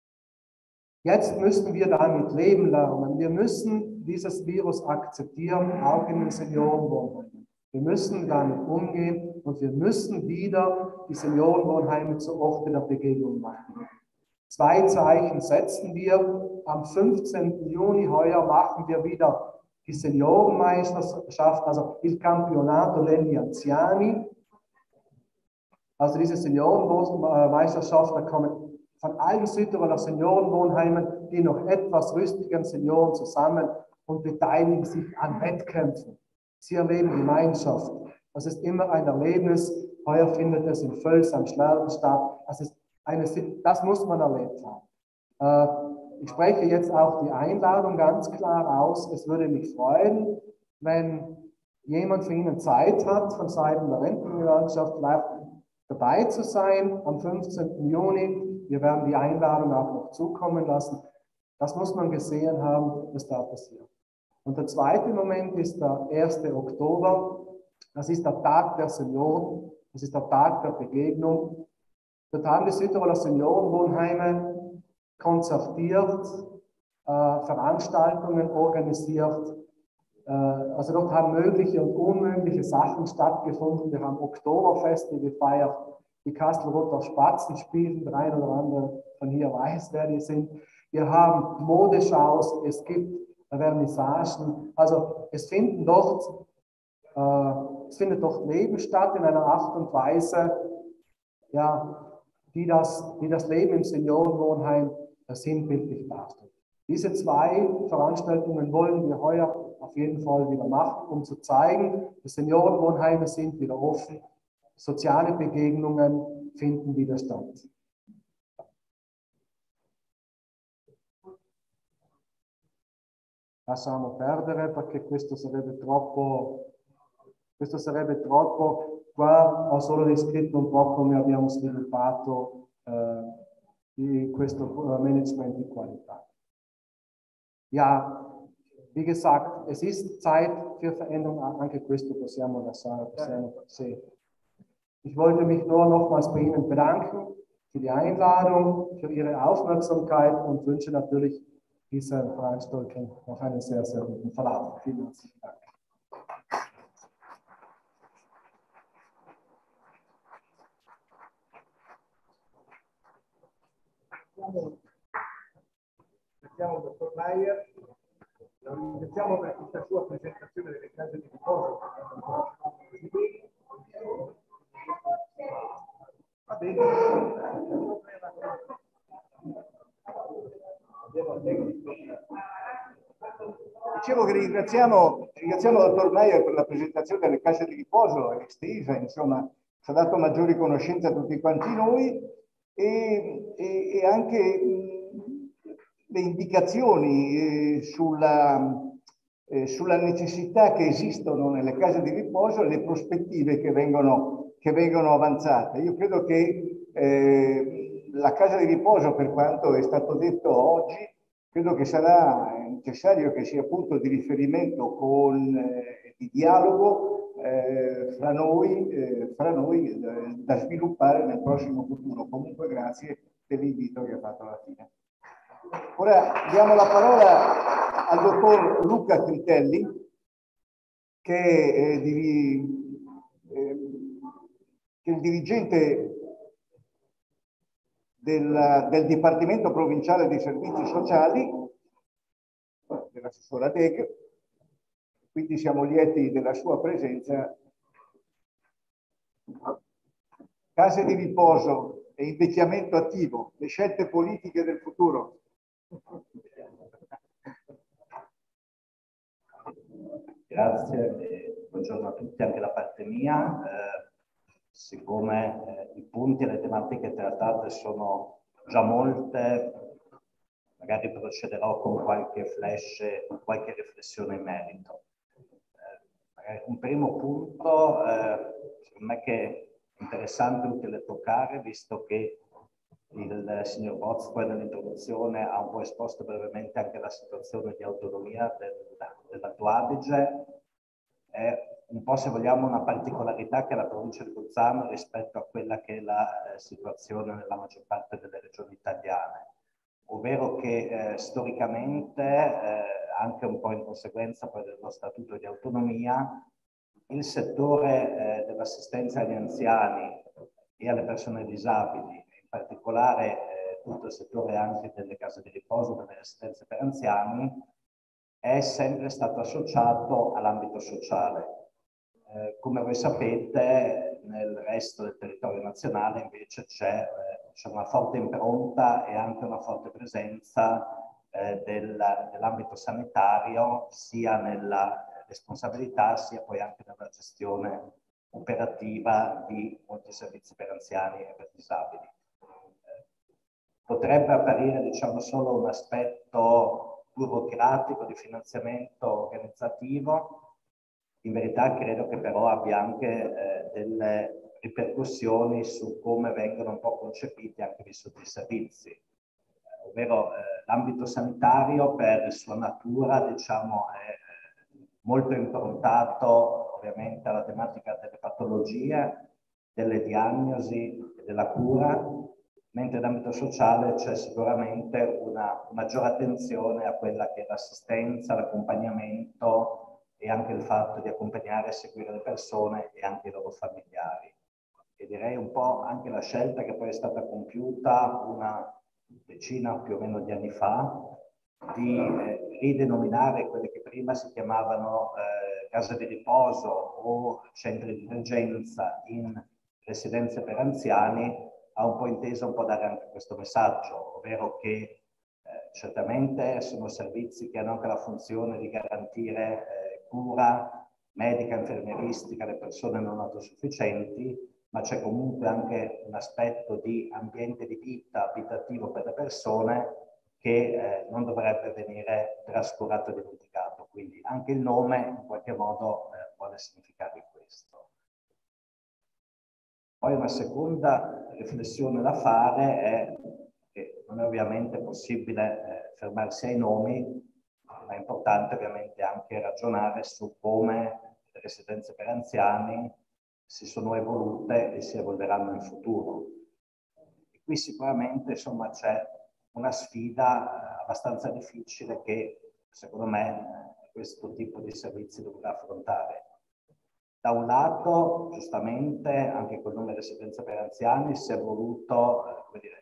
Jetzt müssen wir damit leben lernen. Wir müssen dieses Virus akzeptieren, auch in den Seniorenwohnheimen. Wir müssen damit umgehen und wir müssen wieder die Seniorenwohnheime zu Orten der Begegnung machen. 2 Zeichen setzen wir. Am 15. Juni heuer machen wir wieder die Seniorenmeisterschaft, also il Campionato degli Anziani. Also diese Seniorenmeisterschaft, da kommen von allen Südtiroler Seniorenwohnheimen die noch etwas rüstigen Senioren zusammen und beteiligen sich an Wettkämpfen. Sie erleben Gemeinschaft. Das ist immer ein Erlebnis. Heuer findet es in Völs am Schlerden statt. Das muss man erlebt haben. Ich spreche jetzt auch die Einladung ganz klar aus. Es würde mich freuen, wenn jemand von Ihnen Zeit hat, von Seiten der Rentengewerkschaft vielleicht dabei zu sein am 15. Juni. Wir werden die Einladung auch noch zukommen lassen. Das muss man gesehen haben, was da passiert. Und der zweite Moment ist der 1. Oktober. Das ist der Tag der Senioren. Das ist der Tag der Begegnung. Dort haben die Südtiroler Seniorenwohnheime konzertiert, Veranstaltungen organisiert. Also dort haben mögliche und unmögliche Sachen stattgefunden. Wir haben Oktoberfeste gefeiert. Die Kastelruther Spatzen spielen, der eine oder andere von hier weiß, wer die sind. Wir haben Modeschaus, es gibt Vernissagen. Also es findet dort Leben statt in einer Art und Weise, ja, die das Leben im Seniorenwohnheim sinnbildlich darstellt. Diese 2 Veranstaltungen wollen wir heuer auf jeden Fall wieder machen, um zu zeigen, die Seniorenwohnheime sind wieder offen, soziale Begegnungen finden wieder statt. Lasciamo perdere perché questo sarebbe troppo. Qua ho solo descritto un po' come abbiamo sviluppato questo Management di Qualità. Ja, wie gesagt, es ist Zeit für Veränderung, anche questo possiamo lasciare, sehen. Ich wollte mich nur nochmals bei Ihnen bedanken für die Einladung, für Ihre Aufmerksamkeit und wünsche natürlich dieser Veranstaltung noch einen sehr, sehr guten Verlauf. Vielen herzlichen Dank. Ringraziamo il dottor Maier, lo ringraziamo per questa sua presentazione delle case di riposo. Va bene. Dicevo che ringraziamo il dottor Maier per la presentazione delle case di riposo estesa, insomma, ci ha dato maggiori conoscenze a tutti quanti noi e anche le indicazioni sulla necessità che esistono nelle case di riposo e le prospettive che vengono avanzate. Io credo che la casa di riposo, per quanto è stato detto oggi, credo che sarà necessario che sia punto di riferimento di dialogo fra noi da sviluppare nel prossimo futuro. Comunque grazie dell'invito che ha fatto alla fine. Ora diamo la parola al dottor Luca Critelli, che è il dirigente del Dipartimento Provinciale dei Servizi Sociali, dell'assessora Deg, quindi siamo lieti della sua presenza. Case di riposo e invecchiamento attivo, le scelte politiche del futuro. Grazie, buongiorno a tutti anche da parte mia. Siccome i punti e le tematiche trattate sono già molte, magari procederò con qualche flash, qualche riflessione in merito. Un primo punto, secondo me, che è interessante e utile toccare, visto che il signor Bozzi poi nell'introduzione ha un po' esposto brevemente anche la situazione di autonomia dell'Alto Adige, è un po', se vogliamo, una particolarità che ha la provincia di Bolzano rispetto a quella che è la situazione nella maggior parte delle regioni italiane, ovvero che storicamente, anche un po' in conseguenza poi dello statuto di autonomia, il settore dell'assistenza agli anziani e alle persone disabili, in particolare tutto il settore anche delle case di riposo, delle residenze per anziani, è sempre stato associato all'ambito sociale. Come voi sapete, nel resto del territorio nazionale invece c'è una forte impronta e anche una forte presenza dell'ambito sanitario, sia nella responsabilità, sia poi anche nella gestione operativa di molti servizi per anziani e per disabili. Potrebbe apparire, diciamo, solo un aspetto burocratico di finanziamento organizzativo. In verità credo che però abbia anche delle ripercussioni su come vengono un po' concepiti anche vissuti i servizi, ovvero l'ambito sanitario per sua natura, diciamo, è molto improntato ovviamente alla tematica delle patologie, delle diagnosi e della cura, mentre nell'ambito sociale c'è sicuramente una maggiore attenzione a quella che è l'assistenza, l'accompagnamento e anche il fatto di accompagnare e seguire le persone e anche i loro familiari. E direi un po' anche la scelta che poi è stata compiuta una decina più o meno di anni fa di ridenominare quelle che prima si chiamavano case di riposo o centri di emergenza in residenze per anziani, ha un po' inteso un po' dare anche questo messaggio, ovvero che certamente sono servizi che hanno anche la funzione di garantire cura medica, infermieristica alle persone non autosufficienti, ma c'è comunque anche un aspetto di ambiente di vita abitativo per le persone che non dovrebbe venire trascurato e dimenticato. Quindi anche il nome in qualche modo vuole significare questo. Poi una seconda riflessione da fare è che non è ovviamente possibile fermarsi ai nomi, ma è importante ovviamente anche ragionare su come le residenze per anziani si sono evolute e si evolveranno in futuro. E qui sicuramente, insomma, c'è una sfida abbastanza difficile che, secondo me, questo tipo di servizi dovrà affrontare. Da un lato, giustamente, anche col nome residenza per anziani si è voluto, come dire,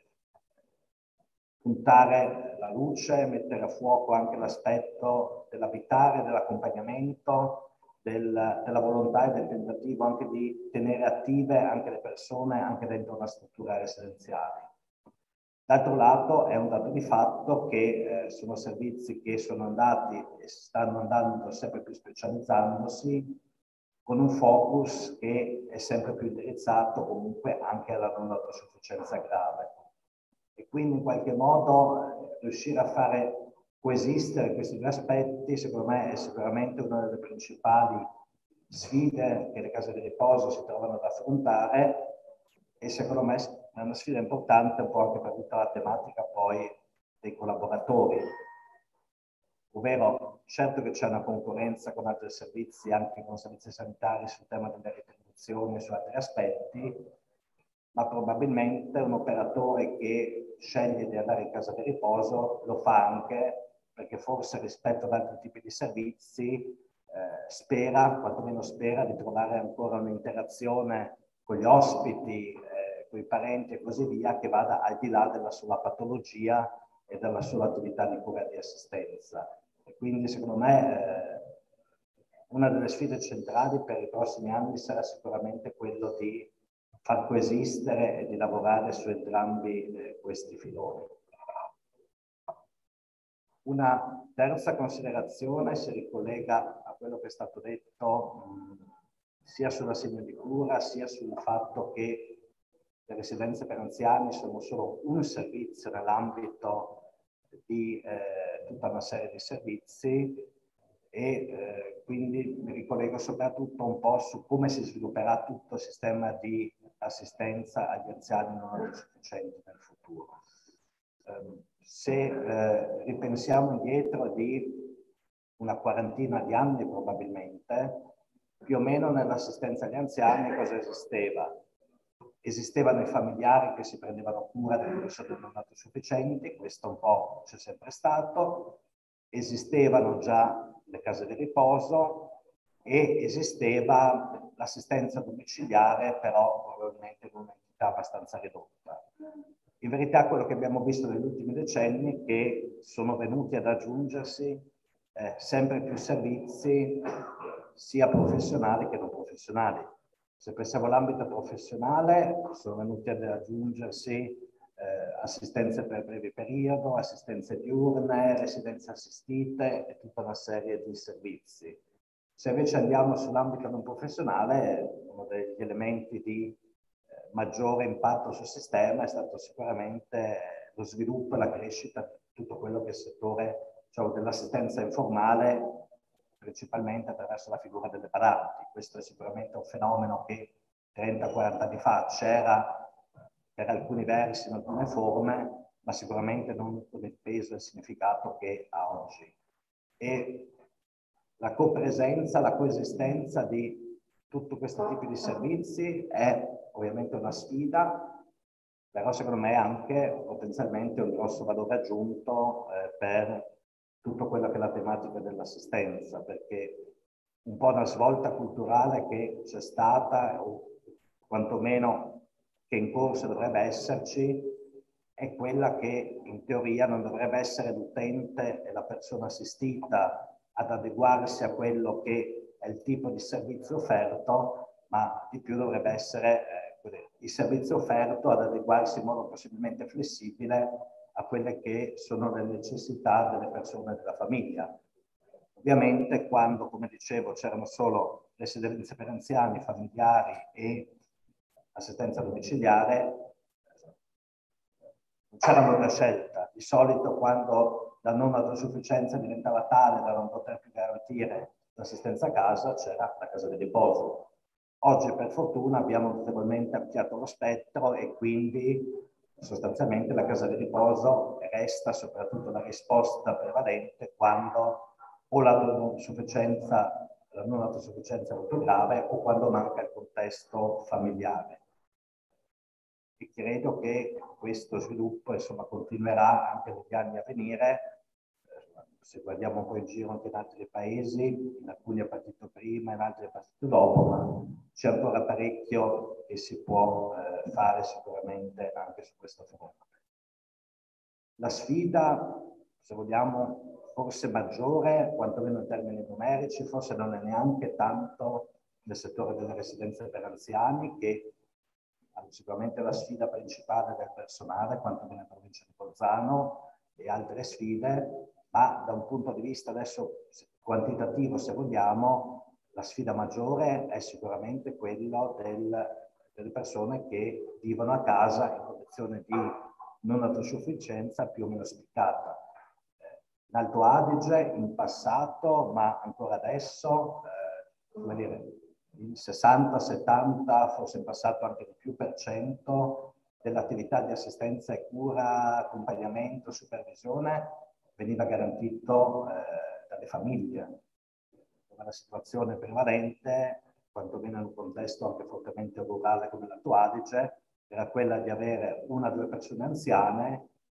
puntare la luce, mettere a fuoco anche l'aspetto dell'abitare, dell'accompagnamento, della volontà e del tentativo anche di tenere attive anche le persone anche dentro una struttura residenziale. D'altro lato è un dato di fatto che sono servizi che sono andati e stanno andando sempre più specializzandosi, con un focus che è sempre più indirizzato comunque anche alla non autosufficienza grave. E quindi in qualche modo riuscire a fare coesistere questi due aspetti, secondo me, è sicuramente una delle principali sfide che le case di riposo si trovano ad affrontare, e secondo me è una sfida importante un po' anche per tutta la tematica poi dei collaboratori. Ovvero, certo che c'è una concorrenza con altri servizi, anche con servizi sanitari sul tema delle retribuzioni e su altri aspetti, ma probabilmente un operatore che sceglie di andare in casa di riposo lo fa anche perché forse rispetto ad altri tipi di servizi quantomeno spera di trovare ancora un'interazione con gli ospiti, con i parenti e così via, che vada al di là della sola patologia e della sola attività di cura e di assistenza. E quindi secondo me una delle sfide centrali per i prossimi anni sarà sicuramente quello di far coesistere e di lavorare su entrambi questi filoni. Una terza considerazione si ricollega a quello che è stato detto sia sull'assegno di cura, sia sul fatto che le residenze per anziani sono solo un servizio nell'ambito di tutta una serie di servizi e quindi mi ricollego soprattutto un po' su come si svilupperà tutto il sistema di assistenza agli anziani non autosufficienti nel futuro. Se ripensiamo indietro di una quarantina di anni probabilmente, più o meno nell'assistenza agli anziani cosa esisteva? Esistevano i familiari che si prendevano cura delle persone non autosufficienti, questo un po' c'è sempre stato, esistevano già le case di riposo e esisteva l'assistenza domiciliare, però probabilmente in un'entità abbastanza ridotta. In verità quello che abbiamo visto negli ultimi decenni è che sono venuti ad aggiungersi sempre più servizi sia professionali che non professionali. Se pensiamo all'ambito professionale, sono venuti ad aggiungersi assistenze per breve periodo, assistenze diurne, residenze assistite e tutta una serie di servizi. Se invece andiamo sull'ambito non professionale, uno degli elementi di maggiore impatto sul sistema è stato sicuramente lo sviluppo e la crescita di tutto quello che è il settore, diciamo, dell'assistenza informale, principalmente attraverso la figura delle badanti. Questo è sicuramente un fenomeno che 30-40 anni fa c'era per alcuni versi in alcune forme, ma sicuramente non con il peso e il significato che ha oggi. E la copresenza, la coesistenza di tutti questi tipi di servizi è ovviamente una sfida, però secondo me anche potenzialmente un grosso valore aggiunto per tutto quello che è la tematica dell'assistenza, perché un po' una svolta culturale che c'è stata, o quantomeno che in corso dovrebbe esserci, è quella che in teoria non dovrebbe essere l'utente e la persona assistita ad adeguarsi a quello che è il tipo di servizio offerto, ma di più dovrebbe essere il servizio offerto ad adeguarsi in modo possibilmente flessibile a quelle che sono le necessità delle persone della famiglia. Ovviamente quando, come dicevo, c'erano solo residenze per anziani, familiari e assistenza domiciliare, non c'era molta scelta. Di solito quando la non autosufficienza diventava tale da non poter più garantire l'assistenza a casa, c'era la casa di riposo. Oggi per fortuna abbiamo notevolmente ampliato lo spettro e quindi sostanzialmente la casa di riposo resta soprattutto la risposta prevalente quando o la non autosufficienza è molto grave o quando manca il contesto familiare. E credo che questo sviluppo insomma continuerà anche negli anni a venire. Se guardiamo un po' in giro anche in altri paesi, in alcuni è partito prima, in altri è partito dopo, ma c'è ancora parecchio che si può fare sicuramente anche su questo fronte. La sfida, se vogliamo, forse maggiore, quantomeno in termini numerici, forse non è neanche tanto nel settore delle residenze per anziani, che hanno sicuramente la sfida principale del personale, quantomeno in provincia di Bolzano, e altre sfide, ma da un punto di vista adesso quantitativo, se vogliamo, la sfida maggiore è sicuramente quello delle persone che vivono a casa in condizione di non autosufficienza più o meno spiccata. In Alto Adige, in passato, ma ancora adesso, come dire, il 60-70, forse in passato anche di più per cento dell'attività di assistenza e cura, accompagnamento, supervisione veniva garantito dalle famiglie. La situazione prevalente, quantomeno in un contesto anche fortemente rurale come l'Alto Adige, era quella di avere 1 o 2 persone anziane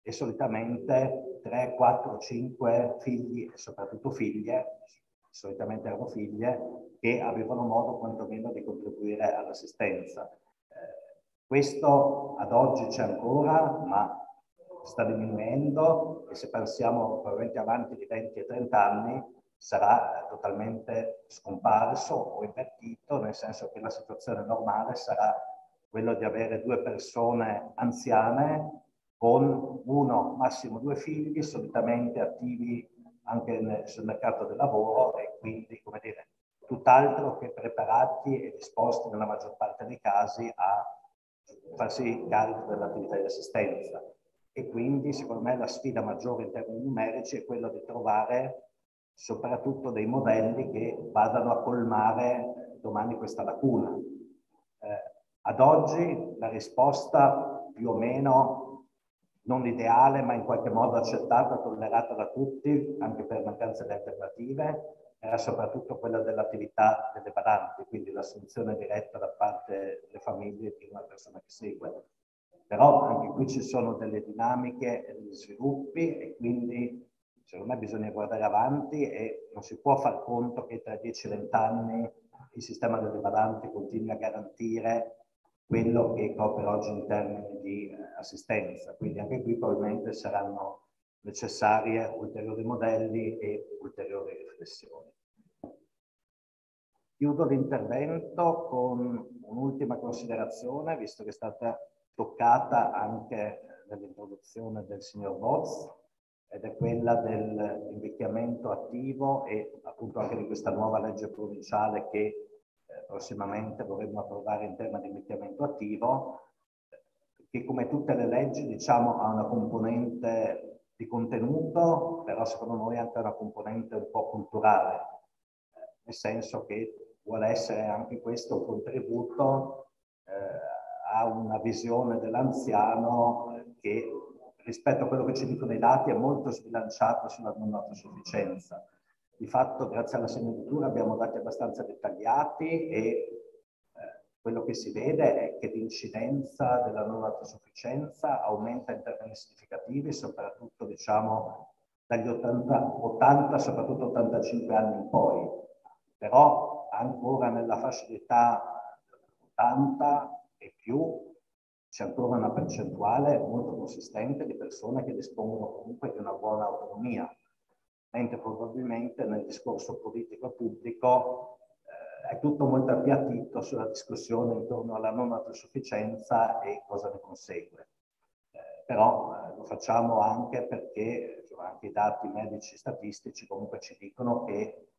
e solitamente 3, 4, 5 figli e soprattutto figlie, solitamente erano figlie, che avevano modo quantomeno di contribuire all'assistenza. Questo ad oggi c'è ancora, ma sta diminuendo, e se pensiamo probabilmente avanti di 20 e 30 anni sarà totalmente scomparso o invertito, nel senso che la situazione normale sarà quello di avere 2 persone anziane con 1, massimo 2 figli, solitamente attivi anche sul mercato del lavoro e quindi, come dire, tutt'altro che preparati e disposti nella maggior parte dei casi a farsi carico dell'attività di assistenza. E quindi, secondo me, la sfida maggiore in termini numerici è quella di trovare soprattutto dei modelli che vadano a colmare domani questa lacuna. Ad oggi la risposta più o meno non ideale, ma in qualche modo accettata, tollerata da tutti, anche per mancanza di alternative, era soprattutto quella dell'attività delle badanti, quindi l'assunzione diretta da parte delle famiglie di una persona che segue. Però anche qui ci sono delle dinamiche e degli sviluppi, e quindi secondo me bisogna guardare avanti e non si può far conto che tra 10 e 20 anni il sistema delle badanti continui a garantire quello che copre oggi in termini di assistenza. Quindi anche qui probabilmente saranno necessarie ulteriori modelli e ulteriori riflessioni. Chiudo l'intervento con un'ultima considerazione, visto che è stata toccata anche nell'introduzione del signor Boz, ed è quella dell'invecchiamento attivo e appunto anche di questa nuova legge provinciale che prossimamente dovremmo approvare in tema di invecchiamento attivo, che come tutte le leggi, diciamo, ha una componente di contenuto, però secondo noi anche una componente un po' culturale, nel senso che vuole essere anche questo un contributo a una visione dell'anziano che rispetto a quello che ci dicono i dati è molto sbilanciato sulla non autosufficienza. Di fatto, grazie alla segnatura abbiamo dati abbastanza dettagliati e quello che si vede è che l'incidenza della non autosufficienza aumenta in termini significativi, soprattutto diciamo dagli 80 soprattutto 85 anni in poi. Però ancora nella fascia di età 80 e più c'è ancora una percentuale molto consistente di persone che dispongono comunque di una buona autonomia, mentre probabilmente nel discorso politico pubblico è tutto molto appiattito sulla discussione intorno alla non autosufficienza e cosa ne consegue. Però lo facciamo anche perché anche i dati medici statistici comunque ci dicono che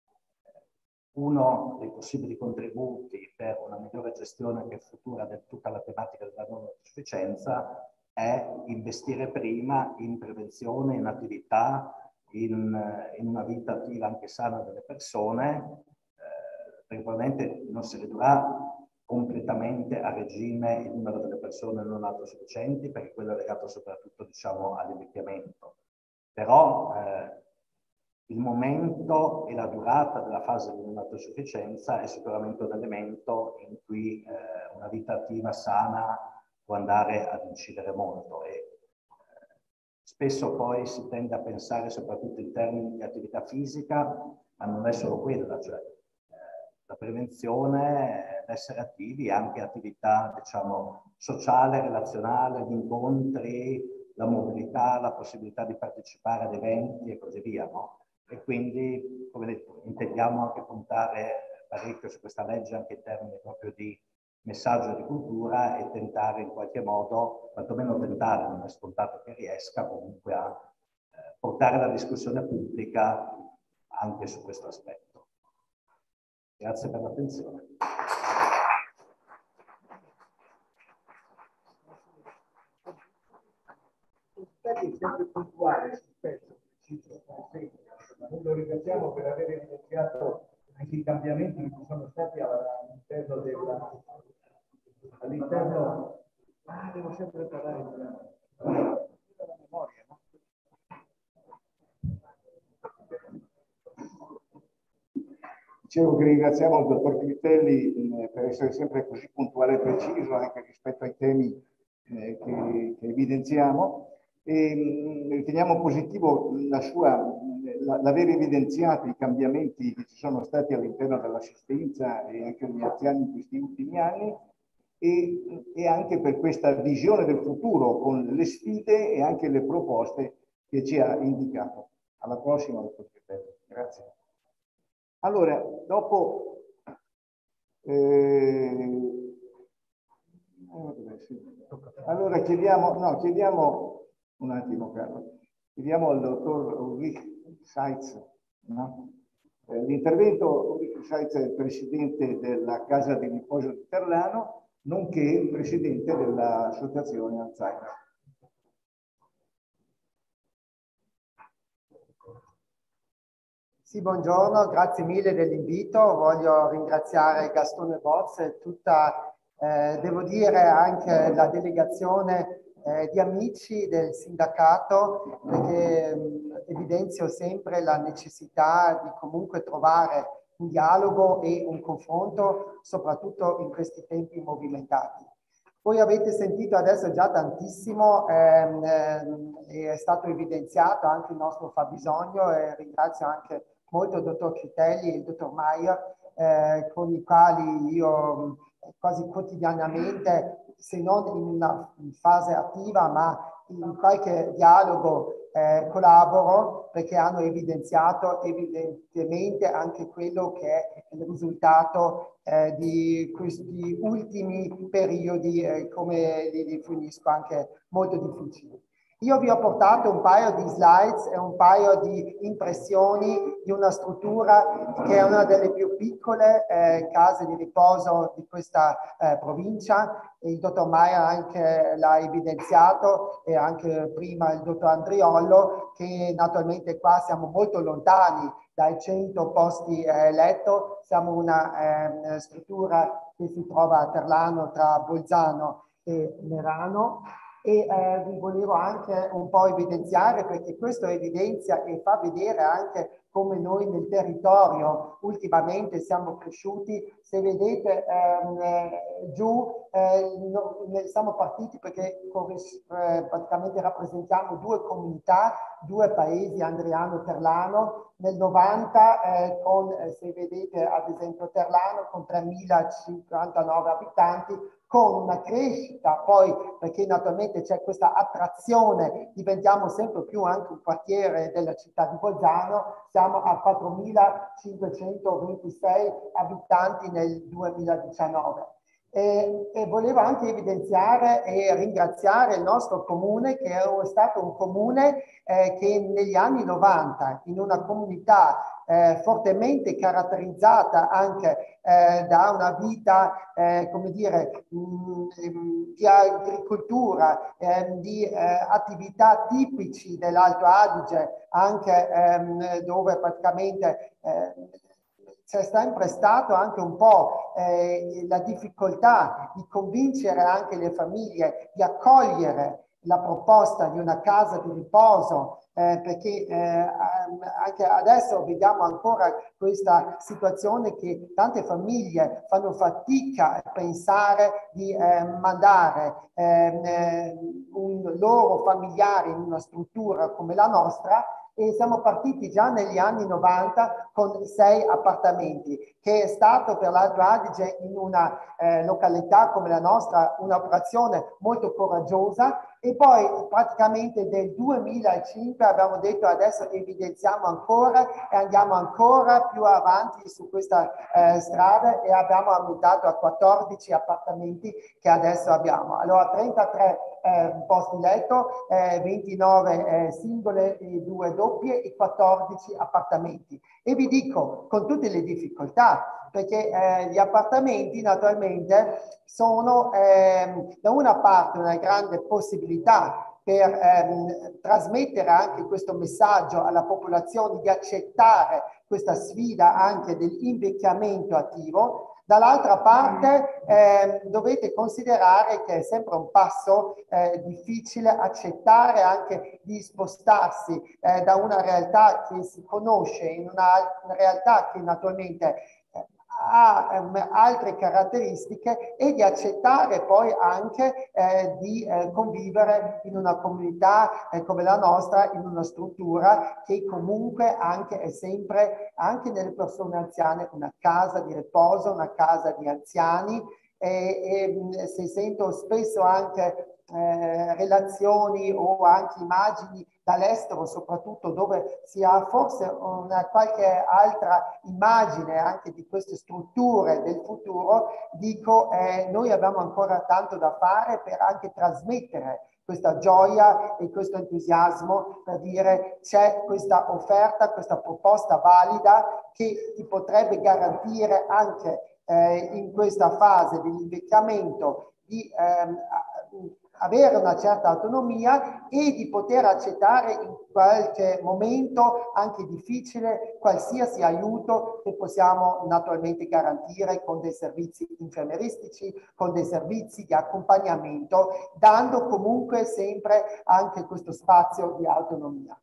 uno dei possibili contributi per una migliore gestione che futura di tutta la tematica della non autosufficienza è investire prima in prevenzione, in attività, in una vita attiva anche sana delle persone, perché probabilmente non si ridurrà completamente a regime il numero delle persone non autosufficienti, perché quello è legato soprattutto, diciamo, all'invecchiamento. Però il momento e la durata della fase di non autosufficienza è sicuramente un elemento in cui una vita attiva sana può andare ad incidere molto. E spesso poi si tende a pensare soprattutto in termini di attività fisica, ma non è solo quella, cioè la prevenzione, l'essere attivi, anche attività, diciamo, sociale, relazionale, di incontri, la mobilità, la possibilità di partecipare ad eventi e così via, no? E quindi, come detto, intendiamo anche puntare parecchio su questa legge anche in termini proprio di messaggio di cultura e tentare in qualche modo, quantomeno tentare, non è scontato che riesca, comunque a portare la discussione pubblica anche su questo aspetto. Grazie per l'attenzione. È sempre puntuale sul pezzo preciso, noi lo ringraziamo per aver evidenziato anche i cambiamenti che ci sono stati all'interno devo sempre parlare della memoria, no? Dicevo che ringraziamo il dottor Critelli per essere sempre così puntuale e preciso anche rispetto ai temi che evidenziamo. E riteniamo positivo l'aver evidenziato i cambiamenti che ci sono stati all'interno dell'assistenza e anche degli anziani in questi ultimi anni e anche per questa visione del futuro con le sfide e anche le proposte che ci ha indicato. Alla prossima, dottor Pietro. Grazie. Allora, dopo allora chiediamo un attimo, Carlo. Chiediamo al dottor Ulrich Seitz, no? L'intervento. Ulrich Seitz è il presidente della Casa di Riposo di Terlano, nonché presidente dell'Associazione Alzheimer. Sì, buongiorno, grazie mille dell'invito. Voglio ringraziare Gastone Bozz e tutta, devo dire, anche la delegazione di amici del sindacato, perché evidenzio sempre la necessità di comunque trovare un dialogo e un confronto, soprattutto in questi tempi movimentati. Voi avete sentito adesso già tantissimo, è stato evidenziato anche il nostro fabbisogno e ringrazio anche molto il dottor Critelli e il dottor Maier, con i quali io quasi quotidianamente, se non in una fase attiva, ma in qualche dialogo collaboro, perché hanno evidenziato evidentemente anche quello che è il risultato di questi ultimi periodi, come li definisco, anche molto difficili. Io vi ho portato un paio di slides e un paio di impressioni di una struttura che è una delle più piccole case di riposo di questa provincia. Il dottor Maier anche l'ha evidenziato e anche prima il dottor Andriollo, che naturalmente qua siamo molto lontani dai 100 posti letto. Siamo una struttura che si trova a Terlano tra Bolzano e Merano. E vi volevo anche un po' evidenziare, perché questo evidenzia e fa vedere anche come noi nel territorio ultimamente siamo cresciuti. Se vedete giù, siamo partiti perché praticamente rappresentiamo due comunità, due paesi, Andriano e Terlano. Nel 90, se vedete ad esempio Terlano con 3.059 abitanti, con una crescita poi, perché naturalmente c'è questa attrazione, diventiamo sempre più anche un quartiere della città di Bolzano, siamo a 4.526 abitanti nel 2019. E volevo anche evidenziare e ringraziare il nostro comune, che è stato un comune che negli anni 90, in una comunità fortemente caratterizzata anche da una vita, come dire, di agricoltura, di attività tipici dell'Alto Adige, anche dove praticamente c'è sempre stato anche un po' la difficoltà di convincere anche le famiglie di accogliere la proposta di una casa di riposo, perché anche adesso vediamo ancora questa situazione che tante famiglie fanno fatica a pensare di mandare un loro familiare in una struttura come la nostra. E siamo partiti già negli anni 90 con 6 appartamenti, che è stato per l'Alto Adige in una località come la nostra un'operazione molto coraggiosa. E poi praticamente nel 2005 abbiamo detto adesso evidenziamo ancora e andiamo ancora più avanti su questa strada, e abbiamo aumentato a 14 appartamenti che adesso abbiamo. Allora 33 posti letto, 29 singole e 2 doppie e 14 appartamenti. E vi dico, con tutte le difficoltà, perché gli appartamenti naturalmente sono da una parte una grande possibilità per trasmettere anche questo messaggio alla popolazione di accettare questa sfida anche dell'invecchiamento attivo. Dall'altra parte dovete considerare che è sempre un passo difficile accettare anche di spostarsi da una realtà che si conosce in una realtà che naturalmente altre caratteristiche e di accettare poi anche di convivere in una comunità come la nostra, in una struttura che comunque anche è sempre, anche nelle persone anziane, una casa di riposo, una casa di anziani. Se sento spesso anche relazioni o anche immagini dall'estero, soprattutto dove si ha forse una qualche altra immagine anche di queste strutture del futuro, dico noi abbiamo ancora tanto da fare per anche trasmettere questa gioia e questo entusiasmo, per dire c'è questa offerta, questa proposta valida che ti potrebbe garantire anche in questa fase dell'invecchiamento di avere una certa autonomia e di poter accettare in qualche momento anche difficile qualsiasi aiuto che possiamo naturalmente garantire con dei servizi infermieristici, con dei servizi di accompagnamento, dando comunque sempre anche questo spazio di autonomia.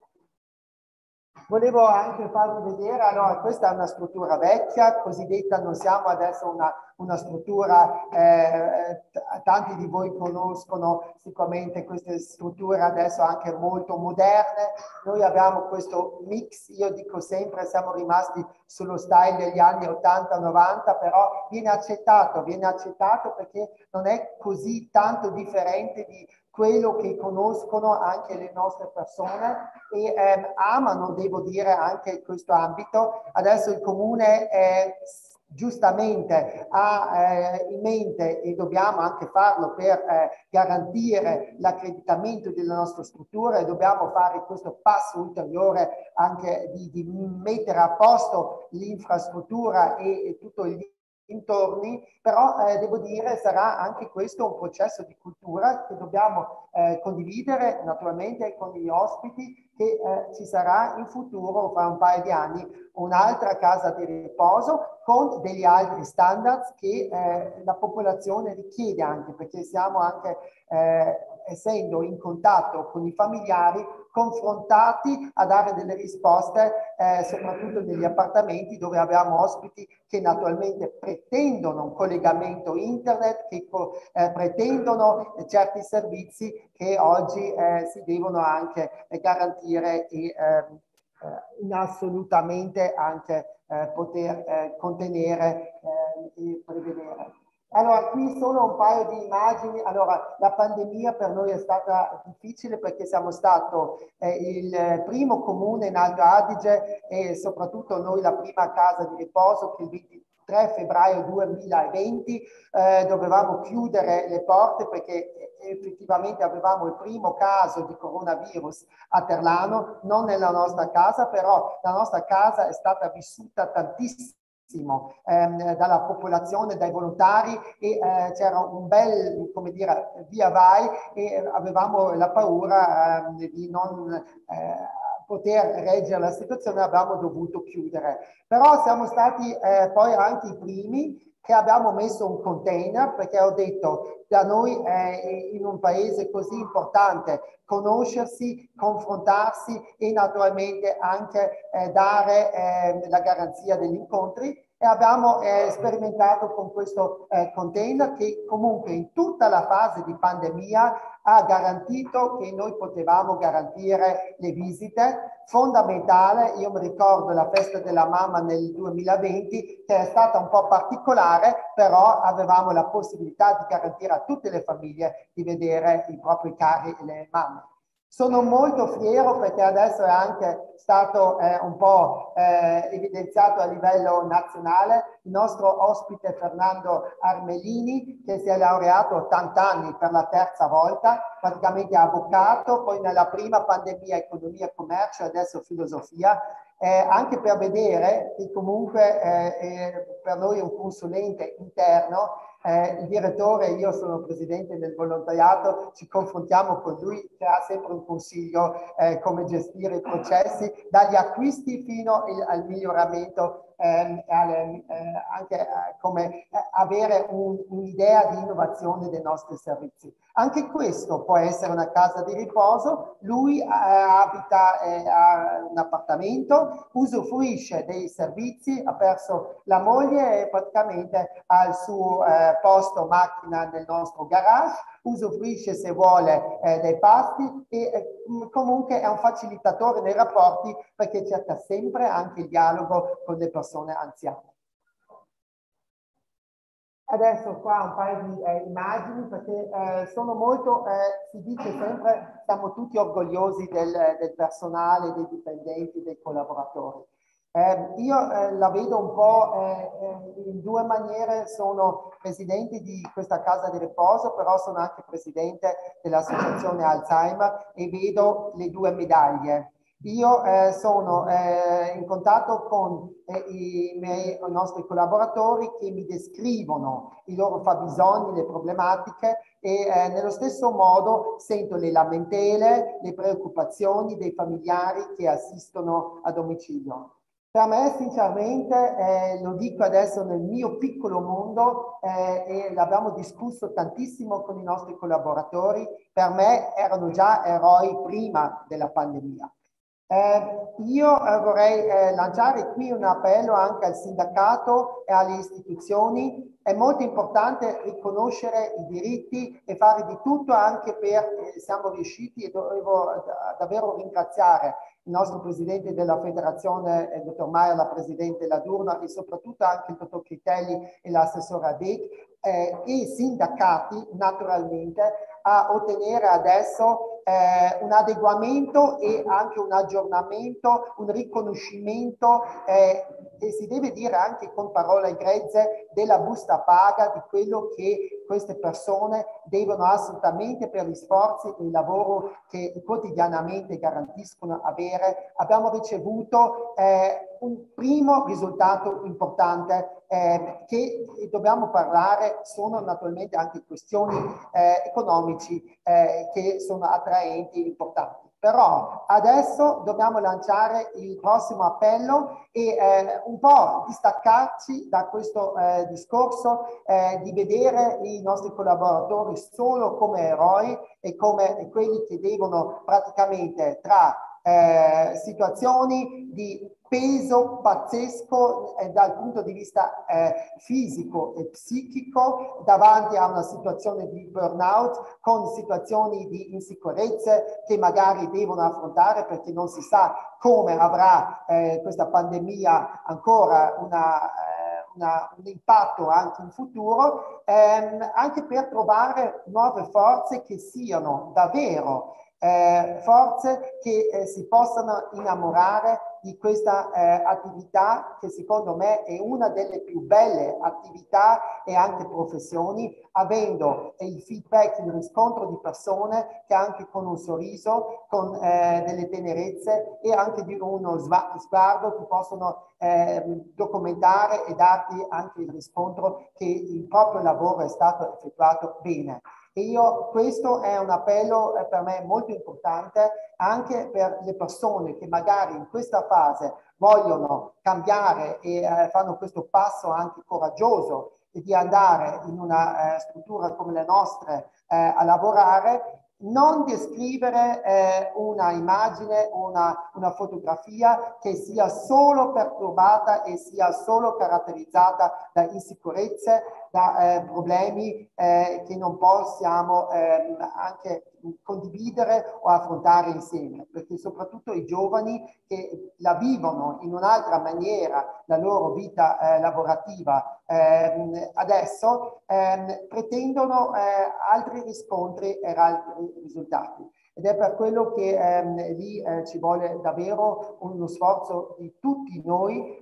Volevo anche farvi vedere, allora questa è una struttura vecchia, cosiddetta, non siamo adesso una struttura, tanti di voi conoscono sicuramente queste strutture adesso anche molto moderne. Noi abbiamo questo mix, io dico sempre siamo rimasti sullo style degli anni 80-90, però viene accettato perché non è così tanto differente di quello che conoscono anche le nostre persone e amano, devo dire, anche questo ambito. Adesso il Comune giustamente ha in mente, e dobbiamo anche farlo per garantire l'accreditamento della nostra struttura, e dobbiamo fare questo passo ulteriore anche di mettere a posto l'infrastruttura e tutto il intorni, però devo dire sarà anche questo un processo di cultura che dobbiamo condividere naturalmente con gli ospiti, che ci sarà in futuro, fra un paio di anni, un'altra casa di riposo con degli altri standards che la popolazione richiede, anche perché siamo anche, essendo in contatto con i familiari, confrontati a dare delle risposte, soprattutto negli appartamenti dove abbiamo ospiti che naturalmente pretendono un collegamento internet, che pretendono certi servizi che oggi si devono anche garantire e assolutamente anche poter contenere e prevedere. Allora, qui sono un paio di immagini. Allora, la pandemia per noi è stata difficile perché siamo stato il primo comune in Alto Adige e soprattutto noi la prima casa di riposo che il 23 febbraio 2020 dovevamo chiudere le porte perché effettivamente avevamo il primo caso di coronavirus a Terlano, non nella nostra casa, però la nostra casa è stata vissuta tantissimo dalla popolazione, dai volontari e c'era un bel, come dire, via vai e avevamo la paura di non poter reggere la situazione, abbiamo dovuto chiudere. Però siamo stati poi anche i primi che abbiamo messo un container, perché ho detto da noi in un paese così importante conoscersi, confrontarsi e naturalmente anche dare la garanzia degli incontri, e abbiamo sperimentato con questo container che comunque in tutta la fase di pandemia ha garantito che noi potevamo garantire le visite. Fondamentale, io mi ricordo la festa della mamma nel 2020 che è stata un po' particolare, però avevamo la possibilità di garantire a tutte le famiglie di vedere i propri cari e le mamme. Sono molto fiero perché adesso è anche stato un po' evidenziato a livello nazionale il nostro ospite Fernando Armelini, che si è laureato a 80 anni per la terza volta, praticamente avvocato, poi nella prima pandemia economia e commercio, adesso filosofia, anche per vedere che comunque per noi è un consulente interno, il direttore, io sono presidente del volontariato, ci confrontiamo con lui che ha sempre un consiglio come gestire i processi, dagli acquisti fino al miglioramento, anche come avere un'idea di innovazione dei nostri servizi. Anche questo può essere una casa di riposo, lui abita ha un appartamento, usufruisce dei servizi, ha perso la moglie e praticamente ha il suo posto macchina nel nostro garage, usufruisce se vuole dei pasti e comunque è un facilitatore nei rapporti perché cerca sempre anche il dialogo con le persone anziane. Adesso qua un paio di immagini perché sono molto, si dice sempre, siamo tutti orgogliosi del personale, dei dipendenti, dei collaboratori. Io la vedo un po' in due maniere, sono presidente di questa casa di riposo, però sono anche presidente dell'associazione Alzheimer e vedo le due medaglie. Io sono in contatto con i nostri collaboratori che mi descrivono i loro fabbisogni, le problematiche e nello stesso modo sento le lamentele, le preoccupazioni dei familiari che assistono a domicilio. Per me, sinceramente, lo dico adesso nel mio piccolo mondo e l'abbiamo discusso tantissimo con i nostri collaboratori, per me erano già eroi prima della pandemia. Io vorrei lanciare qui un appello anche al sindacato e alle istituzioni. È molto importante riconoscere i diritti e fare di tutto anche per, siamo riusciti e dovevo davvero ringraziare il nostro presidente della federazione, il dottor Maier, la presidente Ladurno e soprattutto anche il dottor Critelli e l'assessore Adec e i sindacati naturalmente a ottenere adesso un adeguamento e anche un aggiornamento, un riconoscimento e si deve dire anche con parole grezze della busta paga di quello che queste persone devono assolutamente per gli sforzi e il lavoro che quotidianamente garantiscono avere. Abbiamo ricevuto un primo risultato importante che dobbiamo parlare, sono naturalmente anche questioni economici che sono attraenti e importanti. Però adesso dobbiamo lanciare il prossimo appello e un po' distaccarci da questo discorso di vedere i nostri collaboratori solo come eroi e come quelli che devono praticamente tra situazioni di peso pazzesco dal punto di vista fisico e psichico davanti a una situazione di burnout con situazioni di insicurezze che magari devono affrontare perché non si sa come avrà questa pandemia ancora un impatto anche in futuro, anche per trovare nuove forze che siano davvero forze che si possano innamorare di questa attività che secondo me è una delle più belle attività e anche professioni, avendo il feedback, il riscontro di persone che anche con un sorriso, con delle tenerezze e anche di uno sguardo ti possono documentare e darti anche il riscontro che il proprio lavoro è stato effettuato bene. E questo è un appello per me molto importante anche per le persone che magari in questa fase vogliono cambiare e fanno questo passo anche coraggioso di andare in una struttura come le nostre a lavorare. Non descrivere una immagine, una fotografia che sia solo perturbata e sia solo caratterizzata da insicurezze, da problemi che non possiamo anche condividere o affrontare insieme, perché soprattutto i giovani che la vivono in un'altra maniera la loro vita lavorativa adesso pretendono altri riscontri e altri risultati. ed è per quello che lì ci vuole davvero uno sforzo di tutti noi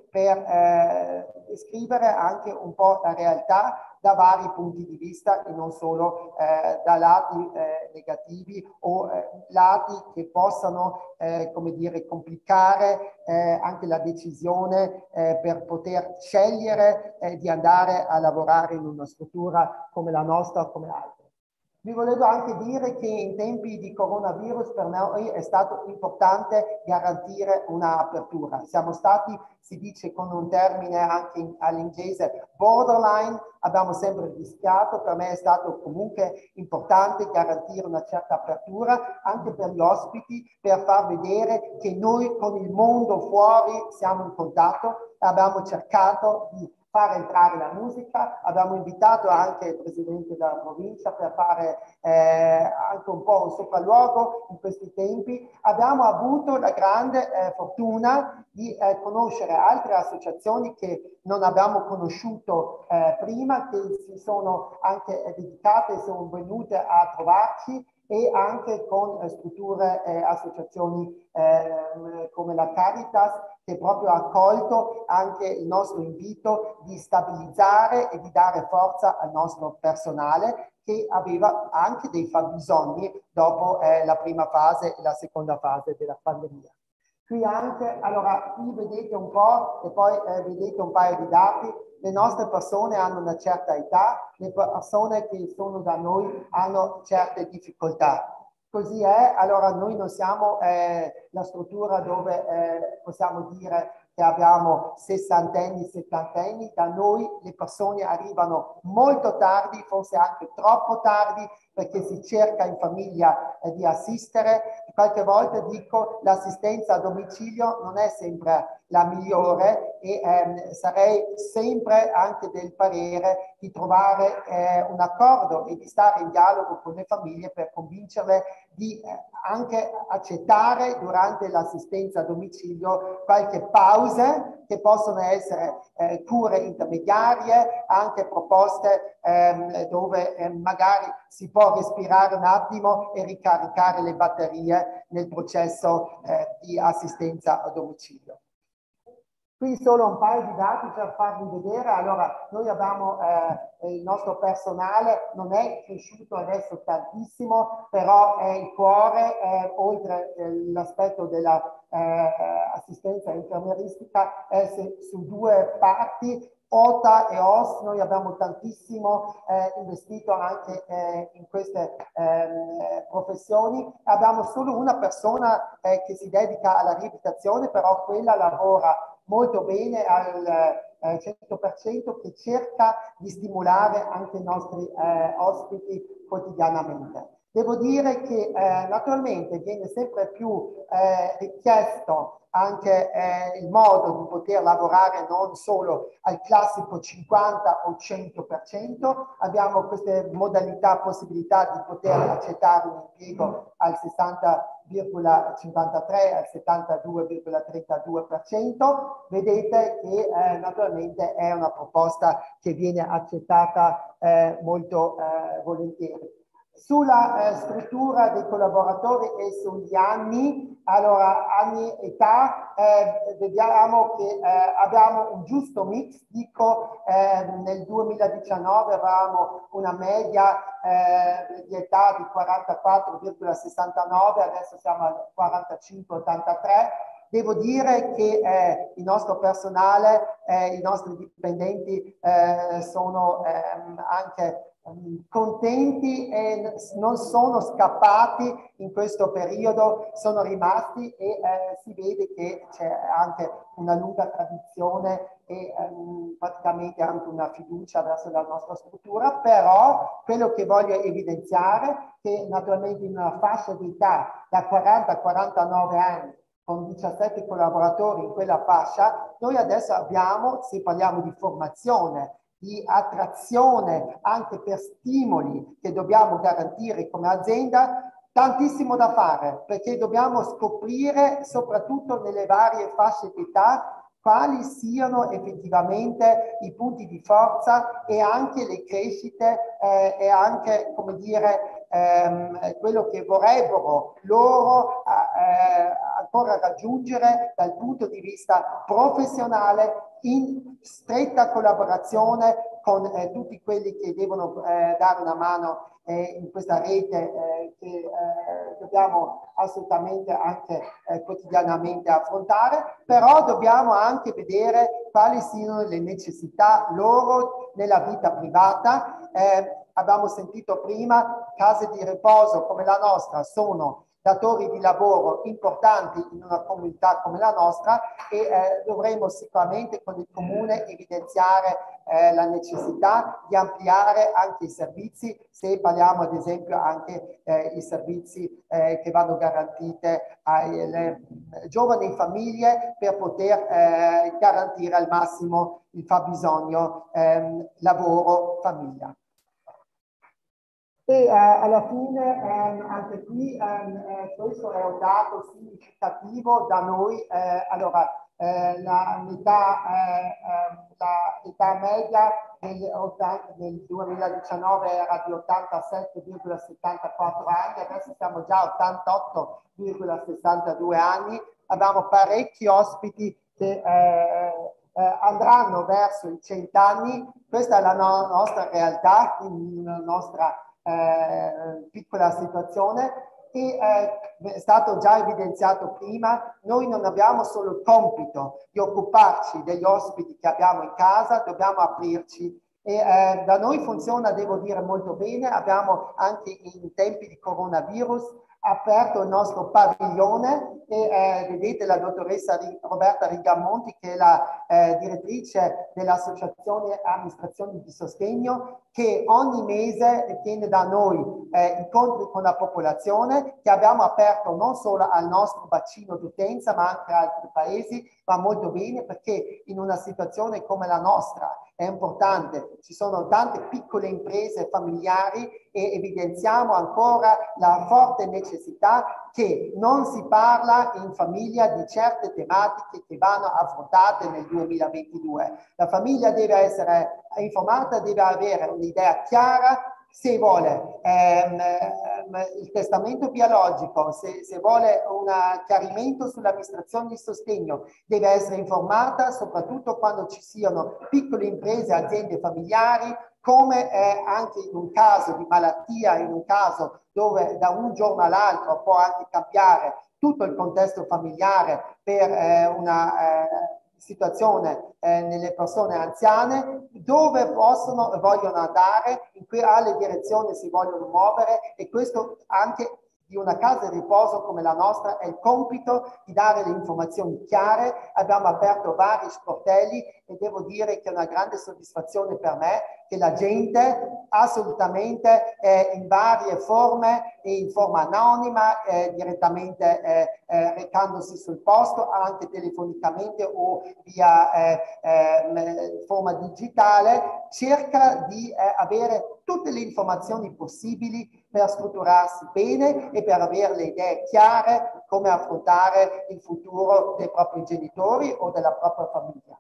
per descrivere anche un po' la realtà da vari punti di vista e non solo da lati negativi o lati che possano, come dire, complicare anche la decisione per poter scegliere di andare a lavorare in una struttura come la nostra o come altre. Vi volevo anche dire che in tempi di coronavirus per noi è stato importante garantire un'apertura. Siamo stati, si dice con un termine anche all'inglese, borderline, abbiamo sempre rischiato, per me è stato comunque importante garantire una certa apertura anche per gli ospiti, per far vedere che noi con il mondo fuori siamo in contatto, abbiamo cercato di fare entrare la musica, abbiamo invitato anche il presidente della provincia per fare anche un po' un sopralluogo in questi tempi. Abbiamo avuto la grande fortuna di conoscere altre associazioni che non abbiamo conosciuto prima, che si sono anche dedicate, sono venute a trovarci, e anche con strutture e associazioni come la Caritas, che proprio ha accolto anche il nostro invito di stabilizzare e di dare forza al nostro personale che aveva anche dei fabbisogni dopo la prima fase e la seconda fase della pandemia. Qui anche, allora, qui vedete un po' e poi vedete un paio di dati. Le nostre persone hanno una certa età, le persone che sono da noi hanno certe difficoltà. Così è, allora noi non siamo la struttura dove possiamo dire che abbiamo sessantenni, settantenni, da noi le persone arrivano molto tardi, forse anche troppo tardi, perché si cerca in famiglia di assistere. Qualche volta dico l'assistenza a domicilio non è sempre la migliore e sarei sempre anche del parere di trovare un accordo e di stare in dialogo con le famiglie per convincerle di anche accettare durante l'assistenza a domicilio qualche pause che possono essere cure intermediarie, anche proposte dove magari si può respirare un attimo e ricaricare le batterie nel processo di assistenza a domicilio. Qui solo un paio di dati per farvi vedere. Allora, noi abbiamo il nostro personale, non è cresciuto adesso tantissimo, però è il cuore, oltre l'aspetto dell'assistenza infermieristica, è su due parti. OTA e OS, noi abbiamo tantissimo investito anche in queste professioni. Abbiamo solo una persona che si dedica alla riabilitazione, però quella lavora molto bene al 100%, che cerca di stimolare anche i nostri ospiti quotidianamente. Devo dire che naturalmente viene sempre più richiesto anche il modo di poter lavorare non solo al classico 50 o 100%, abbiamo queste modalità, possibilità di poter accettare un impiego al 60,53, al 72,32%. Vedete che naturalmente è una proposta che viene accettata molto volentieri. Sulla struttura dei collaboratori e sugli anni, allora anni età, vediamo che abbiamo un giusto mix, dico nel 2019 avevamo una media di età di 44,69, adesso siamo al 45,83. Devo dire che il nostro personale, i nostri dipendenti sono anche contenti e non sono scappati in questo periodo, sono rimasti e si vede che c'è anche una lunga tradizione e praticamente anche una fiducia verso la nostra struttura. Però quello che voglio evidenziare è che naturalmente in una fascia di età da 40 a 49 anni con 17 collaboratori in quella fascia, noi adesso abbiamo, se parliamo di formazione, di attrazione anche per stimoli che dobbiamo garantire come azienda, tantissimo da fare, perché dobbiamo scoprire soprattutto nelle varie fasce di età quali siano effettivamente i punti di forza e anche le crescite e anche, come dire, quello che vorrebbero loro ancora raggiungere dal punto di vista professionale, in stretta collaborazione con tutti quelli che devono dare una mano in questa rete che dobbiamo assolutamente anche quotidianamente affrontare, però dobbiamo anche vedere quali siano le necessità loro nella vita privata. Abbiamo sentito prima, case di riposo come la nostra sono datori di lavoro importanti in una comunità come la nostra e dovremo sicuramente con il Comune evidenziare la necessità di ampliare anche i servizi, se parliamo ad esempio anche i servizi che vanno garantite alle giovani famiglie per poter garantire al massimo il fabbisogno lavoro, famiglia. E alla fine anche qui questo è un dato significativo da noi. Allora, l'età media del 2019 era di 87,74 anni, adesso siamo già a 88,62 anni. Abbiamo parecchi ospiti che andranno verso i 100 anni. Questa è la nostra realtà, la nostra piccola situazione e è stato già evidenziato prima, noi non abbiamo solo il compito di occuparci degli ospiti che abbiamo in casa, dobbiamo aprirci e da noi funziona, devo dire, molto bene. Abbiamo anche in tempi di coronavirus aperto il nostro padiglione e vedete la dottoressa Roberta Rigamonti, che è la direttrice dell'Associazione Amministrazioni di Sostegno, che ogni mese tiene da noi incontri con la popolazione, che abbiamo aperto non solo al nostro bacino d'utenza ma anche a altri paesi. Va molto bene perché in una situazione come la nostra è importante, ci sono tante piccole imprese familiari e evidenziamo ancora la forte necessità che non si parla in famiglia di certe tematiche che vanno affrontate nel 2022. La famiglia deve essere informata, deve avere un'idea chiara. Se vuole il testamento biologico, se vuole un chiarimento sull'amministrazione di sostegno, deve essere informata, soprattutto quando ci siano piccole imprese, aziende familiari, come anche in un caso di malattia, in un caso dove da un giorno all'altro può anche cambiare tutto il contesto familiare per una situazione nelle persone anziane, dove possono e vogliono andare, in quale direzione si vogliono muovere, e questo anche di una casa di riposo come la nostra è il compito di dare le informazioni chiare. Abbiamo aperto vari sportelli e devo dire che è una grande soddisfazione per me che la gente assolutamente in varie forme e in forma anonima, direttamente recandosi sul posto, anche telefonicamente o via forma digitale, cerca di avere tutte le informazioni possibili per strutturarsi bene e per avere le idee chiare come affrontare il futuro dei propri genitori o della propria famiglia.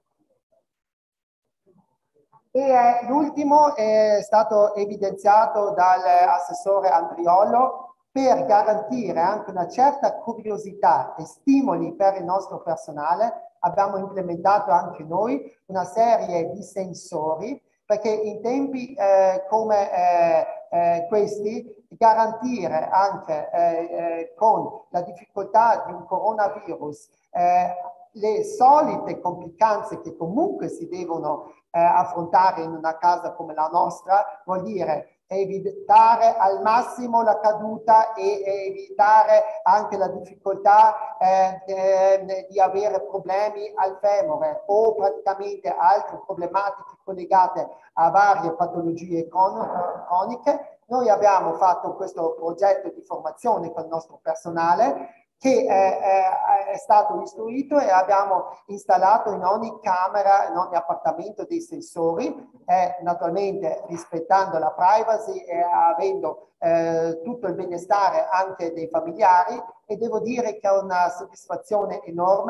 E l'ultimo è stato evidenziato dall'assessore Andriolo: per garantire anche una certa curiosità e stimoli per il nostro personale, abbiamo implementato anche noi una serie di sensori, perché in tempi come questi, garantire anche con la difficoltà di un coronavirus le solite complicanze che comunque si devono affrontare in una casa come la nostra, vuol dire evitare al massimo la caduta e evitare anche la difficoltà di avere problemi al femore o praticamente altre problematiche collegate a varie patologie croniche. Noi abbiamo fatto questo progetto di formazione con il nostro personale, che è stato istruito, e abbiamo installato in ogni camera, in ogni appartamento, dei sensori, naturalmente rispettando la privacy e avendo tutto il benestare anche dei familiari, e devo dire che è una soddisfazione enorme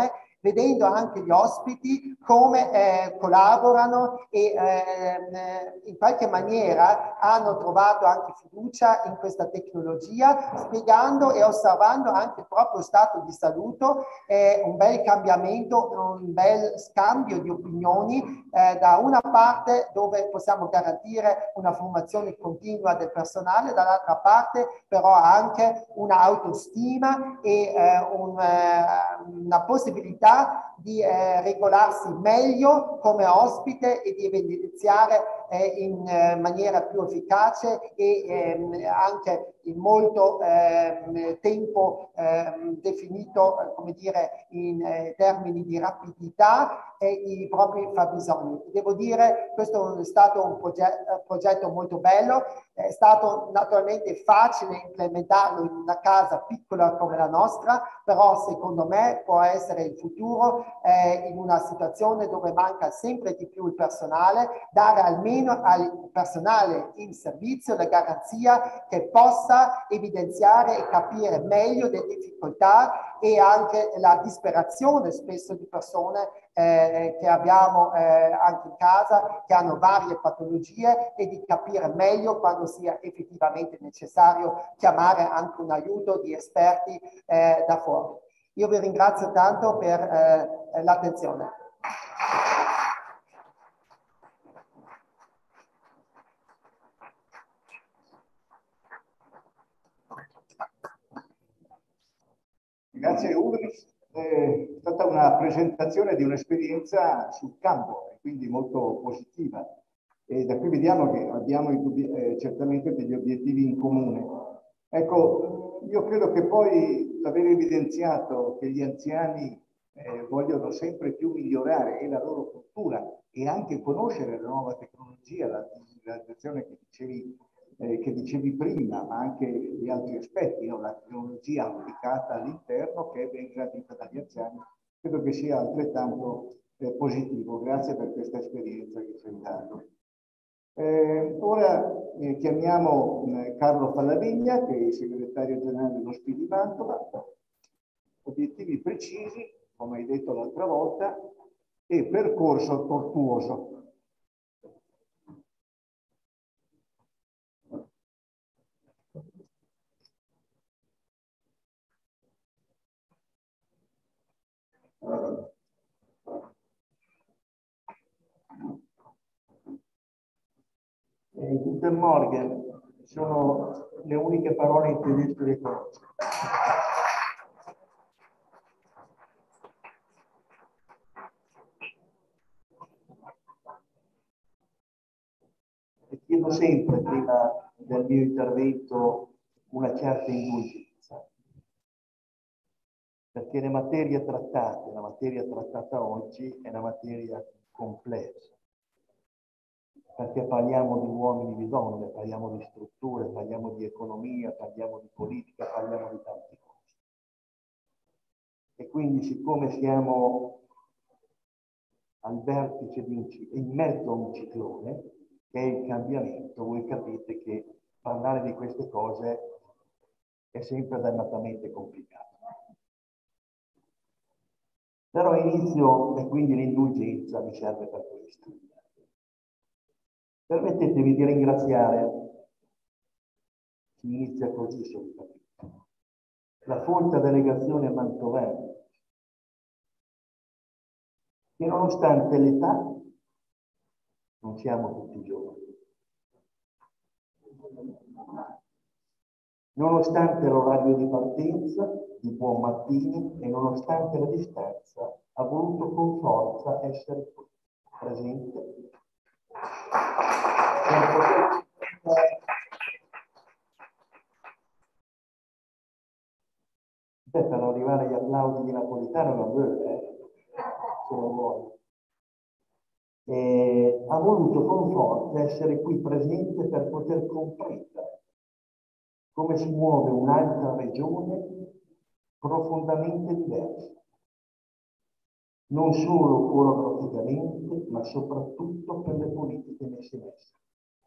vedendo anche gli ospiti come collaborano e in qualche maniera hanno trovato anche fiducia in questa tecnologia, spiegando e osservando anche il proprio stato di salute, un bel cambiamento, un bel scambio di opinioni, da una parte dove possiamo garantire una formazione continua del personale, dall'altra parte però anche un'autostima e una possibilità di regolarsi meglio come ospite e di evidenziare in maniera più efficace e anche in molto tempo definito, come dire, in termini di rapidità i propri fabbisogni. Devo dire, questo è stato un progetto molto bello, è stato naturalmente facile implementarlo in una casa piccola come la nostra, però secondo me può essere il futuro in una situazione dove manca sempre di più il personale, dare almeno al personale in servizio la garanzia che possa evidenziare e capire meglio le difficoltà e anche la disperazione spesso di persone che abbiamo anche in casa, che hanno varie patologie, e di capire meglio quando sia effettivamente necessario chiamare anche un aiuto di esperti da fuori. Io vi ringrazio tanto per l'attenzione. Grazie Ulrich, è stata una presentazione di un'esperienza sul campo, quindi molto positiva. E da qui vediamo che abbiamo certamente degli obiettivi in comune. Ecco, io credo che poi l'aver evidenziato che gli anziani vogliono sempre più migliorare e la loro cultura e anche conoscere la nuova tecnologia, la digitalizzazione che dicevi prima, ma anche gli altri aspetti, no? La tecnologia applicata all'interno che è ben gradita dagli anziani, credo che sia altrettanto positivo. Grazie per questa esperienza che ci hai dato. Ora chiamiamo Carlo Fallavigna, che è il segretario generale dello SPI di Mantova. Obiettivi precisi, come hai detto l'altra volta, e percorso tortuoso. Guten Morgen sono le uniche parole in tedesco che conosco. E chiedo sempre prima del mio intervento una certa indulgenza, perché la materia trattata oggi è una materia complessa. Perché parliamo di uomini e di donne, parliamo di strutture, parliamo di economia, parliamo di politica, parliamo di tante cose. E quindi, siccome siamo al vertice in mezzo a un ciclone, che è il cambiamento, voi capite che parlare di queste cose è sempre dannatamente complicato. Però inizio, e quindi l'indulgenza mi serve per questo. Permettetemi di ringraziare chi inizia così solitamente. La folta delegazione mantovana, che nonostante l'età, non siamo tutti giovani, nonostante l'orario di partenza, di buon mattino, e nonostante la distanza, ha voluto con forza essere qui, presente, per non arrivare agli applausi di Napolitano non vuole, se lo vuole. Ha voluto con forza essere qui presente per poter comprendere come si muove un'altra regione profondamente diversa, non solo orograficamente, ma soprattutto per le politiche messe in essere.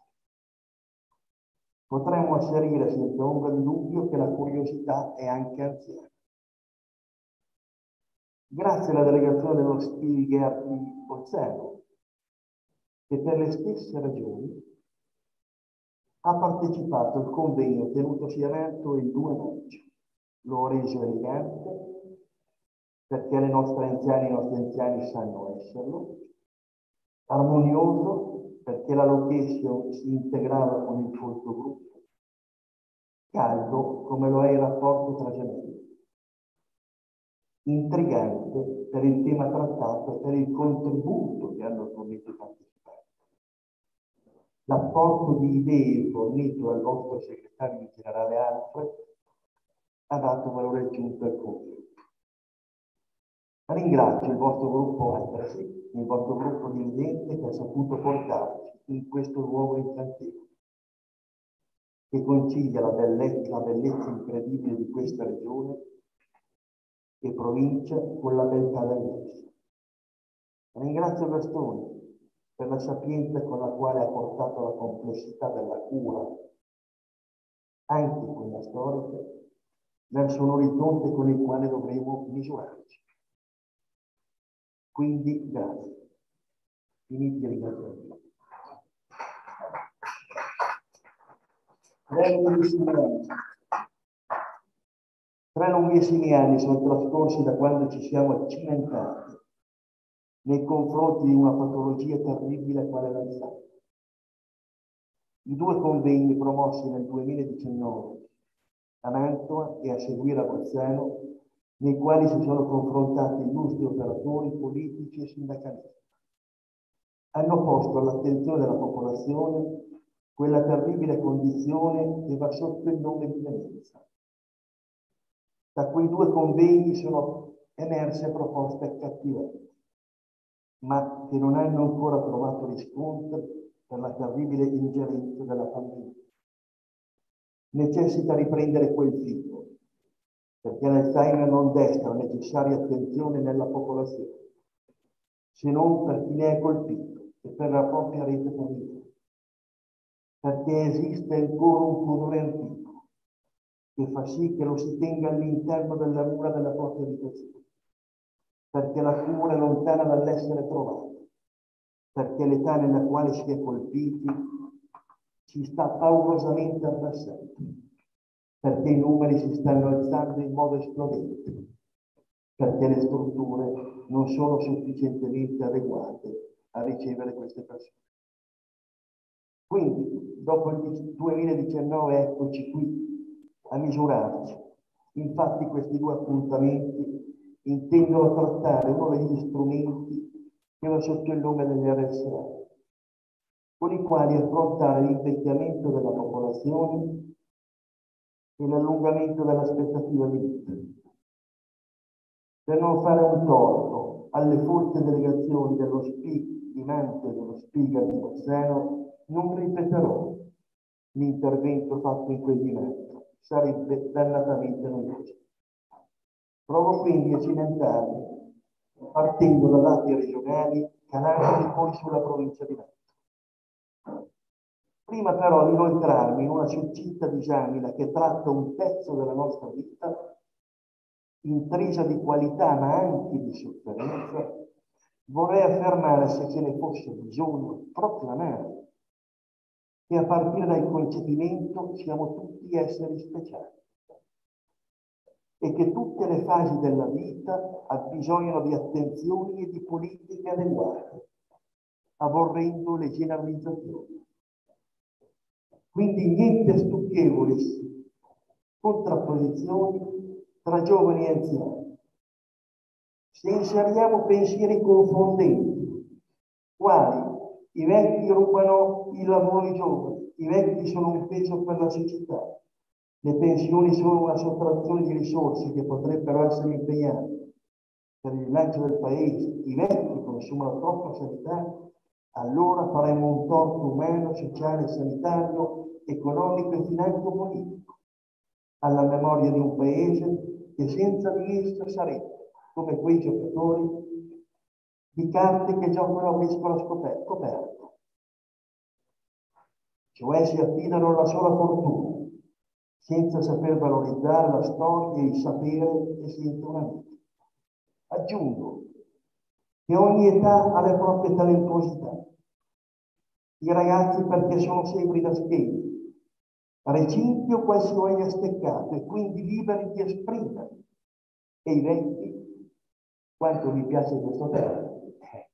Potremmo asserire senza ombra di dubbio che la curiosità è anche anziana. grazie alla delegazione dello Spiegher di Bolzano, che per le stesse ragioni ha partecipato al convegno tenutosi a Nardo il 2 maggio. L'ho reso elegante perché i nostri anziani sanno esserlo, armonioso perché la location si integrava con il folto gruppo, caldo come lo è il rapporto tra gemelli, intrigante per il tema trattato e per il contributo che hanno fornito i partecipanti. L'apporto di idee fornito dal vostro segretario generale Alfred ha dato valore aggiunto al confronto. Ringrazio il vostro gruppo altresì, il vostro gruppo dirigente che ha saputo portarci in questo nuovo incantevole, che concilia la bellezza incredibile di questa regione e provincia con la beltà del resto. Ringrazio Gastone per la sapienza con la quale ha portato la complessità della cura, anche quella storica, verso un orizzonte con il quale dovremo misurarci. Quindi, grazie. Finiti i ringraziamenti. 3 lunghissimi anni sono trascorsi da quando ci siamo cimentati nei confronti di una patologia terribile quale l'Alzheimer. I 2 convegni promossi nel 2019 a Mantova e a seguire a Bolzano, nei quali si sono confrontati illustri operatori politici e sindacalisti, hanno posto all'attenzione della popolazione quella terribile condizione che va sotto il nome di demenza. Da quei 2 convegni sono emerse proposte accattivanti, ma che non hanno ancora trovato riscontro per la terribile ingerenza della pandemia. Necessita riprendere quel filo, perché l'Alzheimer non desta la necessaria attenzione nella popolazione, se non per chi ne è colpito e per la propria rete familiare, perché esiste ancora un pudore antico che fa sì che lo si tenga all'interno della mura della propria abitazione, perché la cura è lontana dall'essere trovata, perché l'età nella quale si è colpiti si sta paurosamente abbassando, perché i numeri si stanno alzando in modo esplodente, perché le strutture non sono sufficientemente adeguate a ricevere queste persone. Quindi, dopo il 2019, eccoci qui a misurarci. Infatti questi 2 appuntamenti intendono trattare uno degli strumenti che va sotto il nome delle RSA, con i quali affrontare l'invecchiamento della popolazione e l'allungamento dell'aspettativa di vita. Per non fare un torto alle folte delegazioni dello SPI di Mantova e dello Spiegel di Bolzano, non ripeterò l'intervento fatto in quel di Mantova, sarebbe dannatamente noioso. Provo quindi a cimentarmi, partendo da dati regionali, calandomi poi sulla provincia di Mantova. Prima però di inoltrarmi in una succinta disamina che tratta un pezzo della nostra vita, intrisa di qualità ma anche di sofferenza, vorrei affermare, se ce ne fosse bisogno, proclamare che a partire dal concepimento siamo tutti esseri speciali e che tutte le fasi della vita abbisognano di attenzioni e di politiche adeguate, aborrendo le generalizzazioni. Quindi niente stucchevoli contrapposizioni tra giovani e anziani. Se inseriamo pensieri confondenti, quali i vecchi rubano il lavoro ai giovani, i vecchi sono un peso per la società, le pensioni sono una sottrazione di risorse che potrebbero essere impegnate per il rilancio del paese, i vecchi consumano troppa sanità, allora faremo un torto umano, sociale, sanitario, economico e financo-politico alla memoria di un paese che senza di esso sarebbe come quei giocatori di carte che giocano a briscola coperta, cioè si affidano alla sola fortuna, senza saper valorizzare la storia e il sapere che si entra una vita. Aggiungo che ogni età ha le proprie talentuosità. I ragazzi perché sono segni da schemi, recinti o quasi voglia steccato e quindi liberi di esprimere. E i vecchi, quanto mi piace questo termine,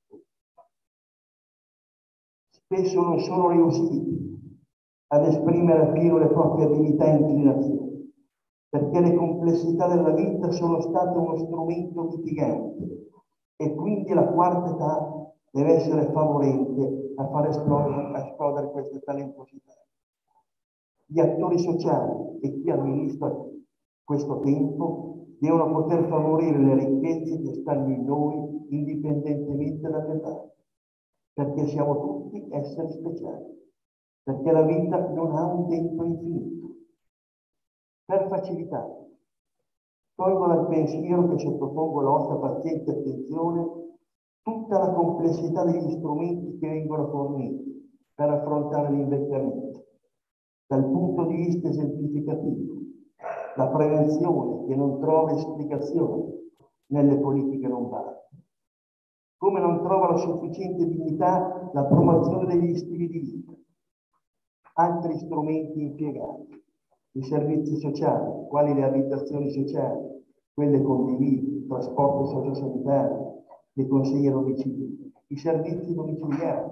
spesso non sono riusciti ad esprimere appieno le proprie abilità e inclinazioni, perché le complessità della vita sono state uno strumento mitigante e quindi la quarta età deve essere favorente a far esplodere queste talentosità. Gli attori sociali e chi amministra questo tempo devono poter favorire le ricchezze che stanno in noi indipendentemente dall'età, perché siamo tutti esseri speciali, perché la vita non ha un tempo infinito. Per facilità, tolgo dal pensiero che sottopongo alla vostra paziente attenzione tutta la complessità degli strumenti che vengono forniti per affrontare l'invecchiamento. Dal punto di vista esemplificativo, la prevenzione che non trova esplicazione nelle politiche lombarde, come non trova la sufficiente dignità la promozione degli stili di vita, altri strumenti impiegati, i servizi sociali, quali le abitazioni sociali, quelle condivise, il trasporto sociosanitario, le consegne a domicilio, i servizi domiciliari,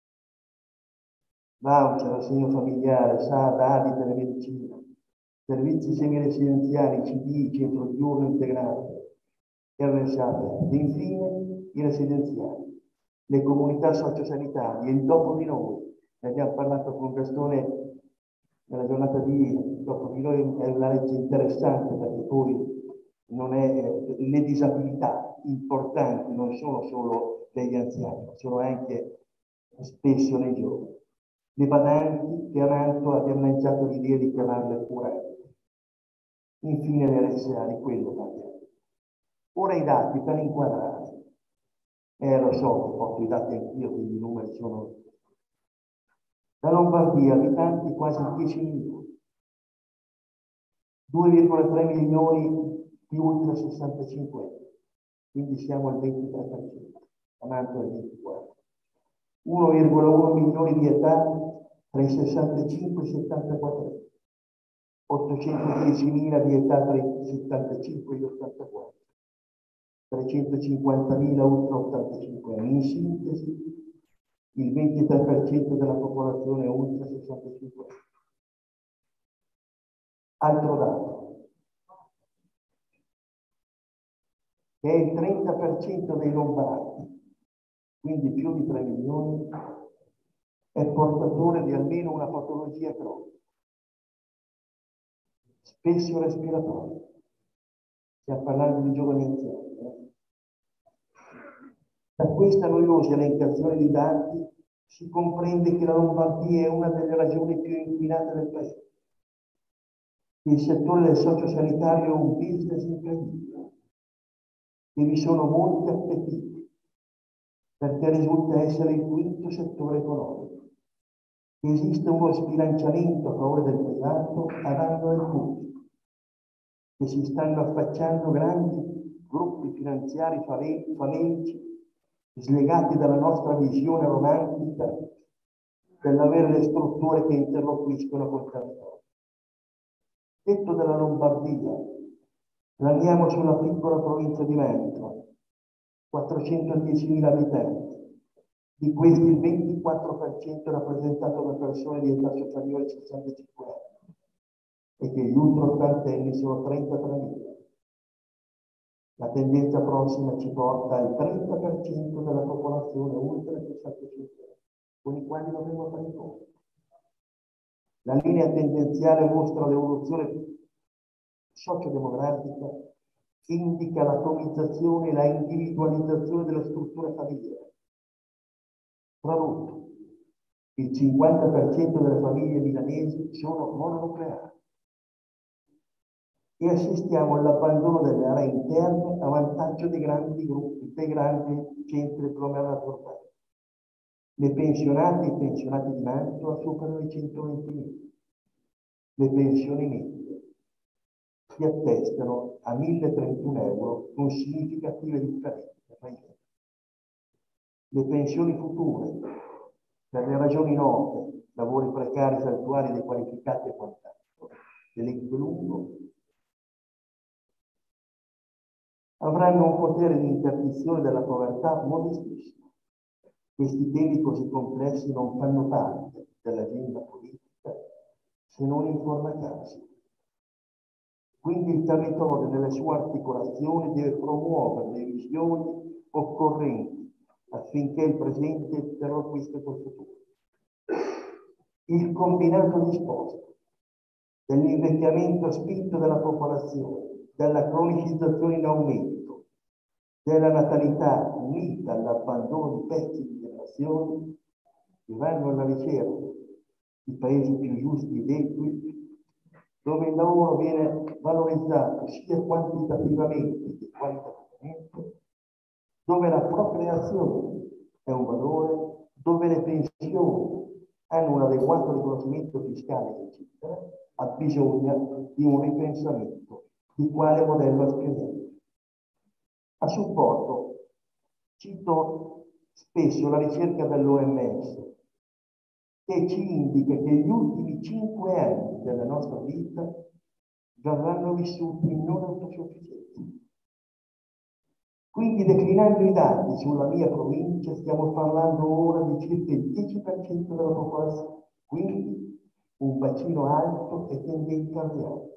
voucher, assegno familiare, SAD, ADI, telemedicina, servizi semiresidenziali, CDI, centro diurno integrato, RSA, e infine i residenziali, le comunità sociosanitarie, il dopo di noi. Ne abbiamo parlato con Gastone nella giornata di ieri. Dopo di noi è una legge interessante perché poi non è, le disabilità importanti non sono solo degli anziani, sono anche spesso nei giovani. Le badanti che abbiamo lanciato l'idea di chiamarle curate. Infine le RSA, di quello parliamo. Ora i dati per inquadrare. Lo so che porto i dati anch'io, quindi i numeri sono... La Lombardia, abitanti quasi 10 milioni. 2,3 milioni di ultra 65 anni, quindi siamo al 23%, avanti al 24%. 1,1 milioni di età tra i 65 e i 74 anni. 810.000 di età tra i 75 e gli 84, 350.000 ultra 85 anni. In sintesi, il 23% della popolazione ultra 65 anni. Altro dato, che è il 30% dei lombardi, quindi più di 3 milioni, è portatore di almeno una patologia cronica, spesso respiratoria. Stiamo parlando di giovani anziani. Da questa noiosa elencazione di dati si comprende che la Lombardia è una delle regioni più inquinate del paese. Il settore del sociosanitario è un business incredibile e vi sono molti appetiti perché risulta essere il quinto settore economico. Esiste uno sbilanciamento a favore del privato a danno del pubblico, che si stanno affacciando grandi gruppi finanziari famelici slegati dalla nostra visione romantica dell'avere le strutture che interloquiscono col territorio. Detto della Lombardia, andiamo sulla piccola provincia di Veneto, 410.000 abitanti. Di questi il 24% è rappresentato da persone di età superiore ai 65 anni e che gli ultra ottantenni sono 33.000. La tendenza prossima ci porta al 30% della popolazione ultra 65 anni, con i quali dovremo fare i conti. La linea tendenziale mostra l'evoluzione sociodemografica che indica l'atomizzazione e la individualizzazione della struttura familiare. Tradotto, il 50% delle famiglie milanesi sono mononucleari e assistiamo all'abbandono delle aree interne a vantaggio dei grandi gruppi, dei grandi centri agglomerati urbani. Le pensionate e i pensionati di Mantova superano i 120.000. Le pensioni medie si attestano a 1.031 euro con significative differenze tra i generi. Le pensioni future, per le ragioni note, lavori precari, saltuari, dequalificati e quant'altro, dell'equo lungo, avranno un potere di interdizione della povertà modestissimo. Questi temi così complessi non fanno parte dell'agenda politica se non in forma casi. Quindi il territorio nelle sue articolazioni deve promuovere le visioni occorrenti affinché il presente interloquisca col futuro. Il combinato disposto dell'invecchiamento spinto della popolazione, della cronicizzazione in aumento, della natalità unita all'abbandono di pezzi di generazioni che vanno alla ricerca di paesi più giusti ed equi, dove il lavoro viene valorizzato sia quantitativamente che qualitativamente, dove la procreazione è un valore, dove le pensioni hanno un adeguato riconoscimento fiscale, eccetera, ha bisogno di un ripensamento di quale modello scrivere. A supporto cito spesso la ricerca dell'OMS che ci indica che gli ultimi 5 anni della nostra vita verranno vissuti non autosufficienti. Quindi declinando i dati sulla mia provincia stiamo parlando ora di circa il 10% della popolazione, quindi un bacino alto e tendente al rialzo.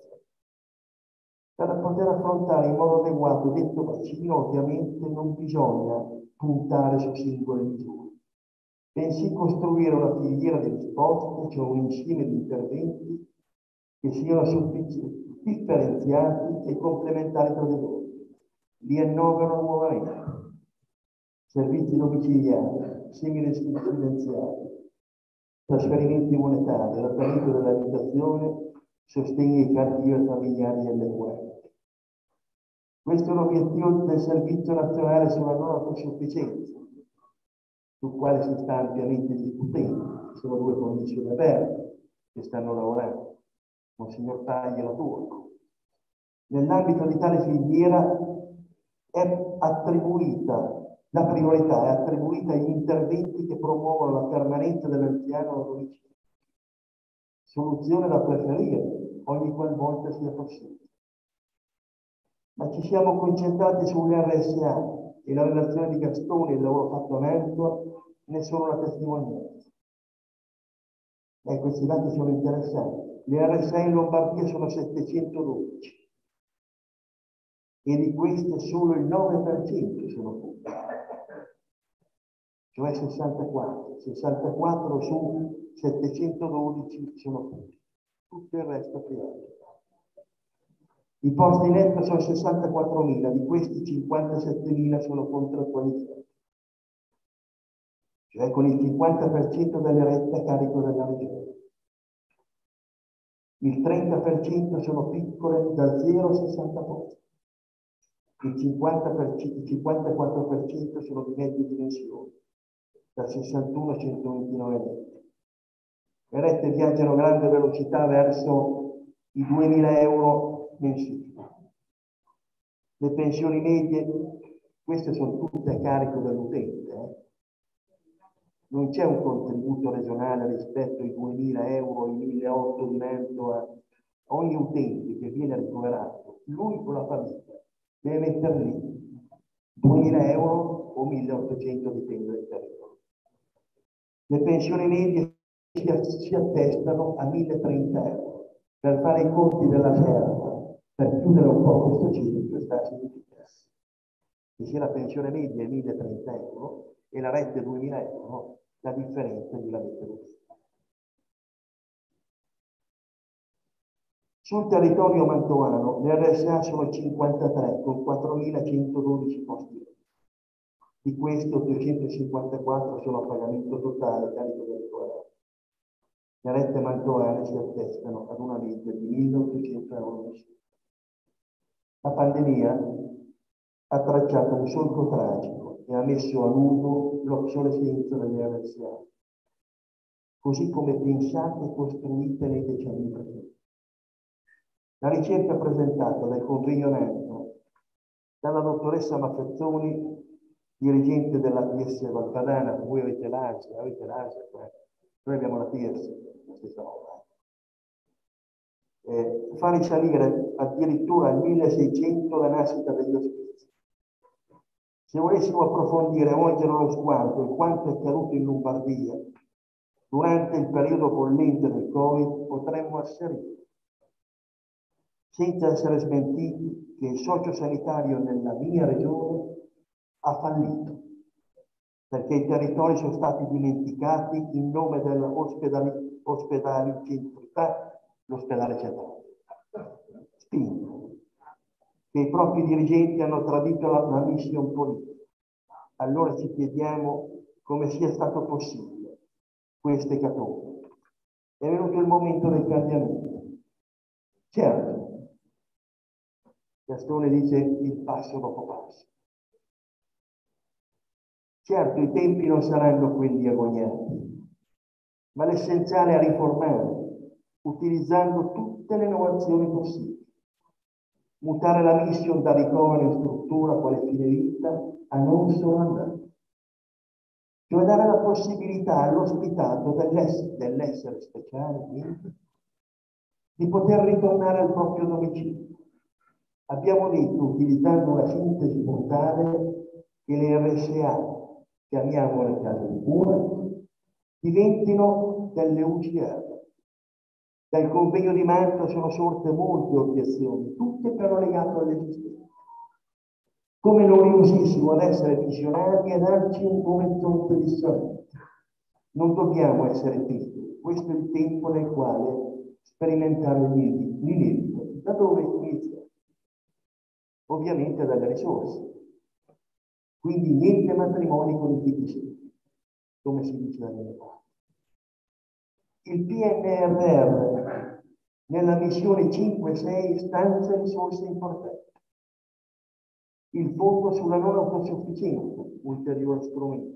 Per poter affrontare in modo adeguato detto bacino ovviamente non bisogna puntare su singole misure, bensì costruire una filiera di risposte, cioè un insieme di interventi che siano differenziati e complementari tra di loro. Li annovero nuovamente. Servizi domiciliari, semi-residenziali, trasferimenti monetari, adattamento dell'abitazione, sostegno ai caregiver familiari e alle guardie. Questo è l'obiettivo del Servizio Nazionale sulla non autosufficienza, sul quale si sta ampiamente discutendo. Ci sono 2 commissioni aperte che stanno lavorando, Monsignor Tagli e la Turco. Nell'ambito di tale filiera è attribuita, la priorità è attribuita agli interventi che promuovono la permanenza dell'anziano a domicilio. Soluzione da preferire ogni qualvolta sia possibile. Ma ci siamo concentrati sull'RSA e la relazione di Gastone e il lavoro fatto a Mertua ne sono la testimonianza. Questi dati sono interessanti. Le RSA in Lombardia sono 712 e di queste solo il 9% sono pubbliche, cioè 64 su 712 sono pubbliche, tutto il resto privato. I posti letto sono 64.000, di questi 57.000 sono contrattualizzati, cioè con il 50% delle rette a carico della regione. Il 30% sono piccole da 0 a 60 posti. Il 54% sono di medie dimensioni, da 61 a 129 metri. Le rette viaggiano a grande velocità verso i 2.000 euro mensili. Le pensioni medie, queste sono tutte a carico dell'utente. Non c'è un contributo regionale rispetto ai 2.000 euro, ai 1.800 di mezzo a ogni utente che viene ricoverato, lui con la famiglia deve mettere lì 2.000 euro o 1.800, dipende dal territorio. Le pensioni medie si attestano a 1.030 euro. Per fare i conti della serva, per chiudere un po' questo ciclo, sta a significare che se la pensione media è 1.030 euro e la retta è 2.000 euro, la differenza gliela mette lui. Sul territorio mantovano le RSA sono 53 con 4.112 posti. Di questo 854 sono a pagamento totale carico del ricoverato. Le rette mantovane si attestano ad una media di 1.800 euro mensili. La pandemia ha tracciato un solco tragico e ha messo a nudo l'obsolescenza delle RSA, così come pensate e costruite nei decenni precedenti. La ricerca presentata dal convegno NENTO dalla dottoressa Maffezzoni, dirigente della TS Valpadana, voi avete l'ASE, noi abbiamo la TS, la stessa roba. Fa risalire addirittura al 1600 la nascita degli ospizi. Se volessimo approfondire e volgere lo sguardo in quanto è accaduto in Lombardia durante il periodo bollente del Covid, potremmo asserire, senza essere smentiti, che il sociosanitario nella mia regione ha fallito, perché i territori sono stati dimenticati in nome dell'ospedale centrale, l'ospedale centrale, spinto, che i propri dirigenti hanno tradito la missione politica. Allora ci chiediamo come sia stato possibile queste ecatombe. È venuto il momento del cambiamento. Certo, Gastone dice il passo dopo passo. Certo, i tempi non saranno quelli agognati, ma l'essenziale è riformare, utilizzando tutte le innovazioni possibili. Mutare la mission da ricovero in struttura quale fine vita a non solo andare. Cioè dare la possibilità all'ospitato dell'essere speciale, quindi, di poter ritornare al proprio domicilio. Abbiamo detto, utilizzando una sintesi brutale, che le RSA, chiamiamole case di cura, diventino delle UCR. Dal convegno di Mantova sono sorte molte obiezioni, tutte però legate all'esistenza. Come non riuscissimo ad essere visionari e darci un orizzonte di salute. Non dobbiamo essere piccoli, questo è il tempo nel quale sperimentare l'inedito. Da dove inizia? Ovviamente dalle risorse. Quindi niente matrimoni con i figli, come si dice dalle mie parti. Il PNRR nella missione 5-6 stanzia risorse importanti. Il fondo sulla non autosufficienza, ulteriore strumento.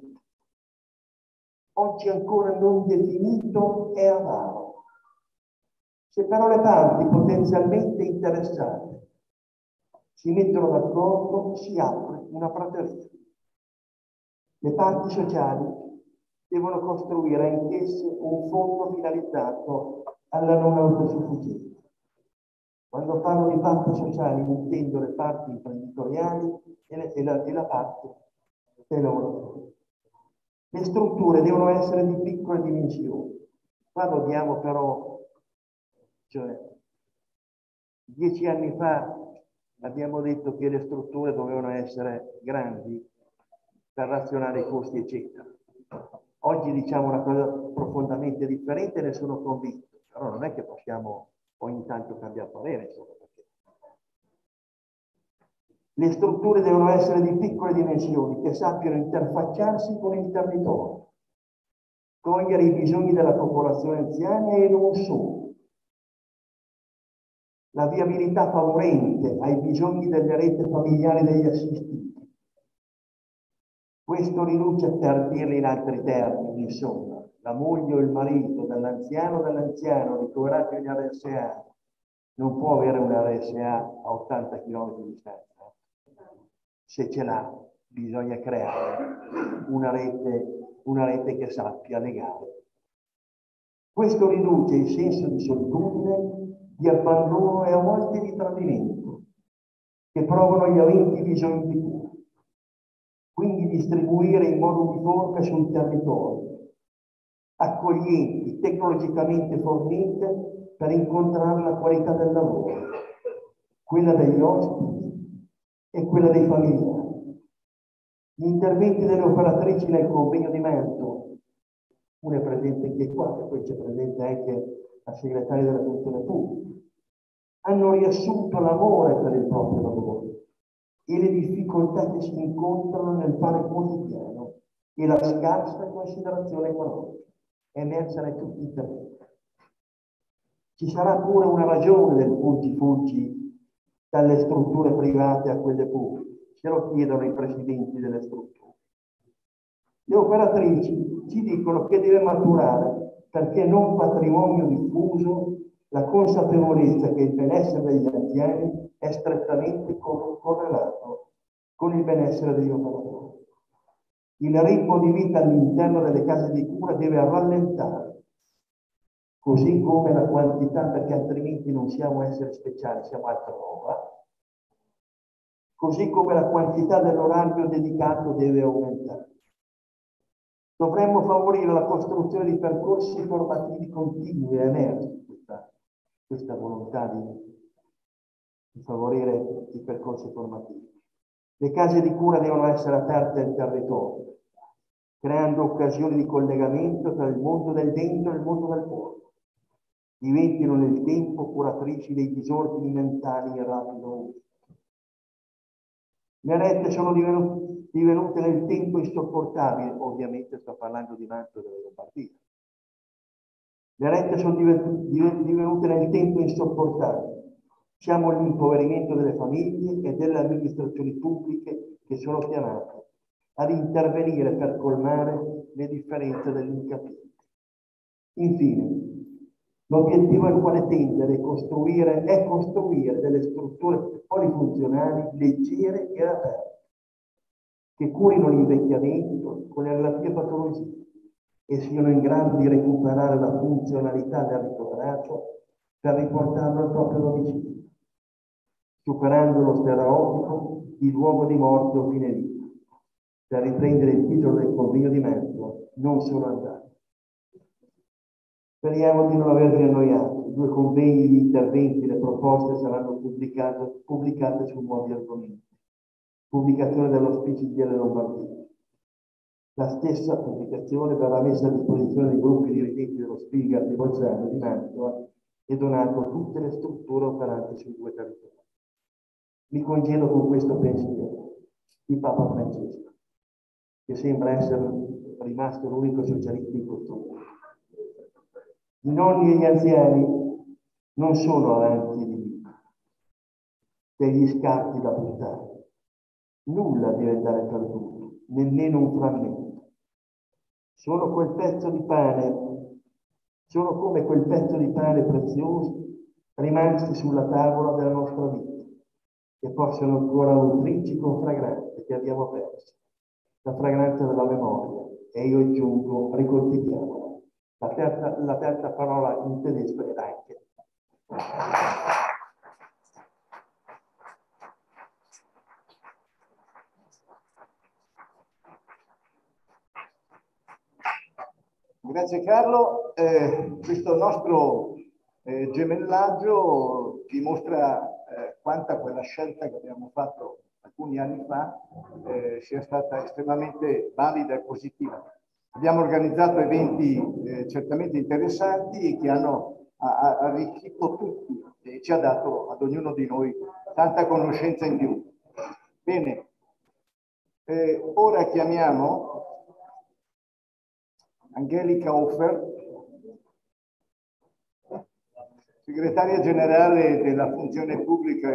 Oggi ancora non definito e avaro. Se però le parti potenzialmente interessate si mettono d'accordo, si apre una prateria. Le parti sociali devono costruire anch'esse un fondo finalizzato alla non autosufficienza. Quando parlo di parti sociali intendo le parti imprenditoriali e la parte dei lavoratori. Le strutture devono essere di piccole dimensioni. Qua dobbiamo però, cioè 10 anni fa abbiamo detto che le strutture dovevano essere grandi per razionare i costi, eccetera. Oggi diciamo una cosa profondamente differente e ne sono convinto, però non è che possiamo ogni tanto cambiare parere, insomma, perché le strutture devono essere di piccole dimensioni che sappiano interfacciarsi con il territorio, cogliere i bisogni della popolazione anziana e non solo. La viabilità favorente ai bisogni delle reti familiari degli assistiti. Questo rinuncia, per dirlo in altri termini, insomma, la moglie o il marito dell'anziano ricoverato in RSA non può avere una RSA a 80 km di distanza. Se ce l'ha, bisogna creare una rete che sappia legare. Questo riduce il senso di solitudine, di abbandono e a volte di tradimento che provano gli aventi bisogni di cura. Quindi distribuire in modo uniforme sul territorio, accoglienti, tecnologicamente fornite per incontrare la qualità del lavoro, quella degli ospiti e quella dei familiari. Gli interventi delle operatrici nel convegno di Mantova, una è presente anche qua, e poi c'è presente anche la segretaria della funzione pubblica, hanno riassunto l'amore per il proprio lavoro e le difficoltà che si incontrano nel fare quotidiano e la scarsa considerazione economica. È emersa da tutti i terreni. Ci sarà pure una ragione del fuggi dalle strutture private a quelle pubbliche. Se lo chiedono i presidenti delle strutture. Le operatrici ci dicono che deve maturare perché non patrimonio diffuso la consapevolezza che il benessere degli anziani è strettamente correlato con il benessere degli operatori. Il ritmo di vita all'interno delle case di cura deve rallentare, così come la quantità, perché altrimenti non siamo esseri speciali, siamo altra roba, così come la quantità dell'orario dedicato deve aumentare. Dovremmo favorire la costruzione di percorsi formativi continui, è emersa questa volontà di favorire i percorsi formativi. Le case di cura devono essere aperte al territorio, creando occasioni di collegamento tra il mondo del dentro e il mondo del fuori. Diventino nel tempo curatrici dei disordini mentali in rapido aumento. Le rette sono divenute nel tempo insopportabili, ovviamente sto parlando di Mantova e della Lombardia. Le rette sono divenute nel tempo insopportabili. Siamo all'impoverimento delle famiglie e delle amministrazioni pubbliche che sono chiamate ad intervenire per colmare le differenze degli incapiti. Infine, l'obiettivo al quale tendere è costruire delle strutture polifunzionali leggere e aperte, che curino l'invecchiamento con le relative patologie e siano in grado di recuperare la funzionalità del ricoverato per riportarlo al proprio domicilio, superando lo stereotipo di luogo di morte o fine vita, per riprendere il titolo del convegno di Mantova, non sono andati. Speriamo di non avervi annoiato. I 2 convegni, gli interventi, le proposte saranno pubblicate su nuovi argomenti. Pubblicazione dello speech di Lombardia. La stessa pubblicazione verrà messa a disposizione dei gruppi dirigenti dello Spiegel di Bolzano di Mantova e donato a tutte le strutture operanti sui 2 territori. Mi congedo con questo pensiero di Papa Francesco, che sembra essere rimasto l'unico socialista in costruzione. I nonni e gli anziani non sono avanti di vita, degli scarti da buttare. Nulla deve andare perduto, nemmeno un frammento. Sono quel pezzo di pane, sono come quel pezzo di pane prezioso rimasti sulla tavola della nostra vita, che possono ancora nutrirci con fragranze che abbiamo perso, la fragranza della memoria, e io aggiungo, ricoltiviamola. La terza parola in tedesco è Danke. Grazie Carlo. Questo nostro gemellaggio dimostra quanta quella scelta che abbiamo fatto alcuni anni fa sia stata estremamente valida e positiva. Abbiamo organizzato eventi certamente interessanti che hanno arricchito tutti e ci ha dato ad ognuno di noi tanta conoscenza in più. Bene, ora chiamiamo Angelica Hofer, segretaria generale della Funzione Pubblica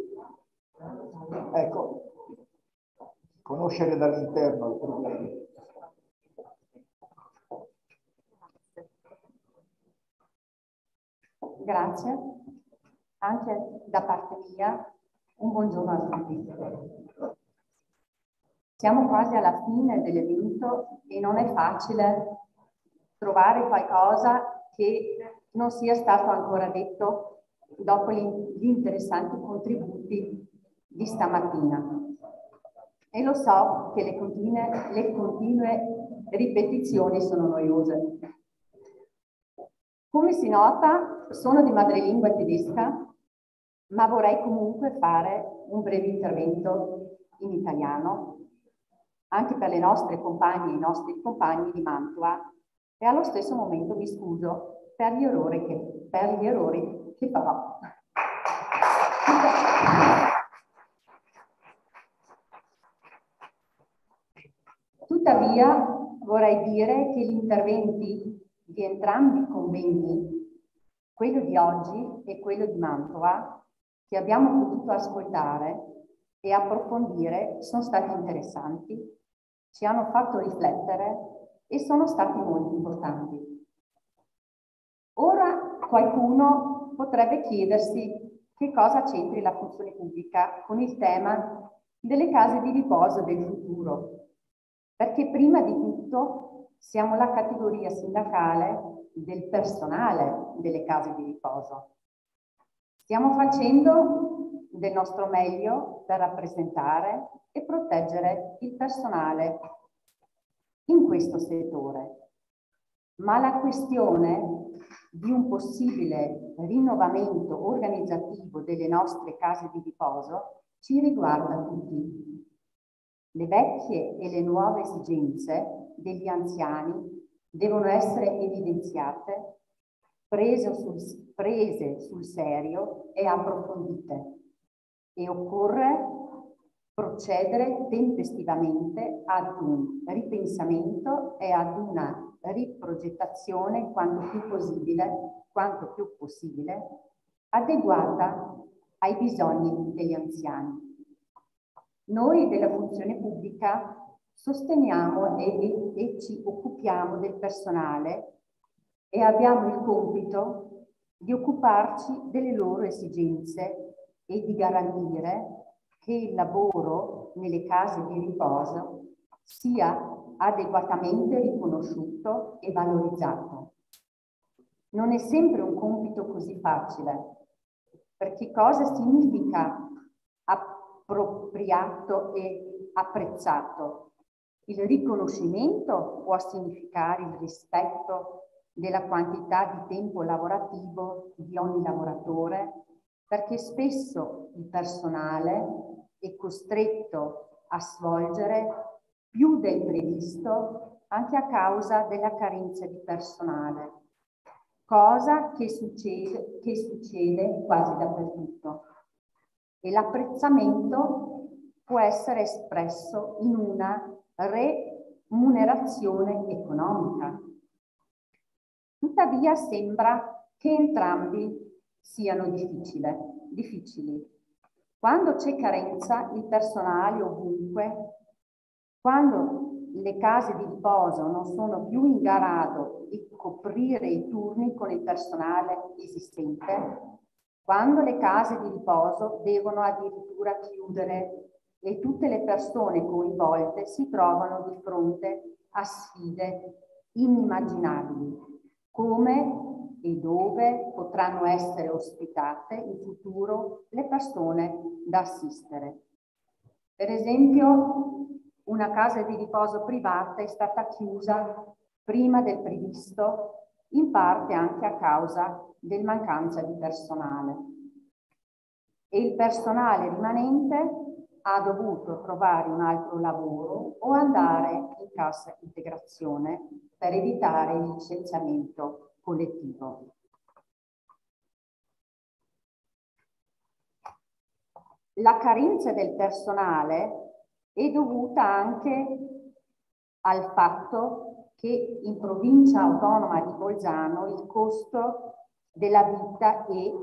ecco, conoscere dall'interno il problema. Grazie, anche da parte mia un buongiorno a tutti. Siamo quasi alla fine dell'evento e non è facile trovare qualcosa che non sia stato ancora detto dopo gli interessanti contributi di stamattina. E lo so che le continue ripetizioni sono noiose. Come si nota, sono di madrelingua tedesca, ma vorrei comunque fare un breve intervento in italiano, anche per le nostre compagne e i nostri compagni di Mantova, e allo stesso momento mi scuso per gli errori che farò. Tuttavia, vorrei dire che gli interventi di entrambi i convegni, quello di oggi e quello di Mantova, che abbiamo potuto ascoltare e approfondire, sono stati interessanti, ci hanno fatto riflettere e sono stati molto importanti. Ora qualcuno potrebbe chiedersi che cosa c'entri la funzione pubblica con il tema delle case di riposo del futuro, perché prima di tutto siamo la categoria sindacale del personale delle case di riposo. Stiamo facendo del nostro meglio per rappresentare e proteggere il personale in questo settore, ma la questione di un possibile rinnovamento organizzativo delle nostre case di riposo ci riguarda tutti. Le vecchie e le nuove esigenze degli anziani devono essere evidenziate, prese sul serio e approfondite, e occorre procedere tempestivamente ad un ripensamento e ad una riprogettazione quanto più possibile, adeguata ai bisogni degli anziani. Noi della funzione pubblica sosteniamo e ci occupiamo del personale e abbiamo il compito di occuparci delle loro esigenze e di garantire che il lavoro nelle case di riposo sia adeguatamente riconosciuto e valorizzato. Non è sempre un compito così facile, perché cosa significa appropriato e apprezzato? Il riconoscimento può significare il rispetto della quantità di tempo lavorativo di ogni lavoratore, perché spesso il personale è costretto a svolgere più del previsto anche a causa della carenza di personale, cosa che succede quasi dappertutto. E l'apprezzamento può essere espresso in una remunerazione economica. Tuttavia sembra che entrambi siano difficili. Quando c'è carenza, il personale ovunque, quando le case di riposo non sono più in grado di coprire i turni con il personale esistente, quando le case di riposo devono addirittura chiudere e tutte le persone coinvolte si trovano di fronte a sfide inimmaginabili, come e dove potranno essere ospitate in futuro le persone da assistere. Per esempio, una casa di riposo privata è stata chiusa prima del previsto, in parte anche a causa della mancanza di personale. E il personale rimanente ha dovuto trovare un altro lavoro o andare in cassa integrazione per evitare il licenziamento collettivo. La carenza del personale è dovuta anche al fatto che in provincia autonoma di Bolzano il costo della vita è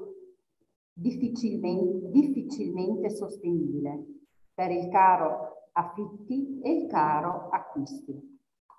difficilmente sostenibile per il caro affitti e il caro acquisti.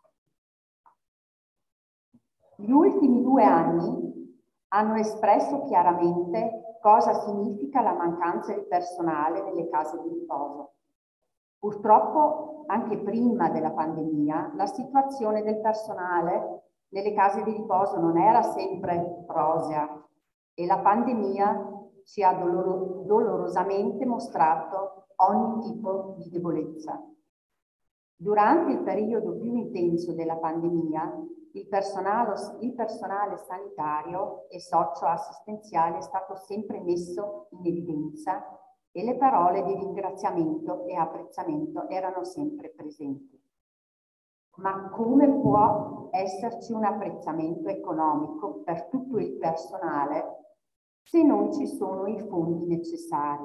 Gli ultimi 2 anni hanno espresso chiaramente cosa significa la mancanza di personale nelle case di riposo. Purtroppo, anche prima della pandemia, la situazione del personale nelle case di riposo non era sempre rosea e la pandemia ci ha dolorosamente mostrato ogni tipo di debolezza. Durante il periodo più intenso della pandemia, il personale sanitario e socio-assistenziale è stato sempre messo in evidenza e le parole di ringraziamento e apprezzamento erano sempre presenti. Ma come può esserci un apprezzamento economico per tutto il personale se non ci sono i fondi necessari?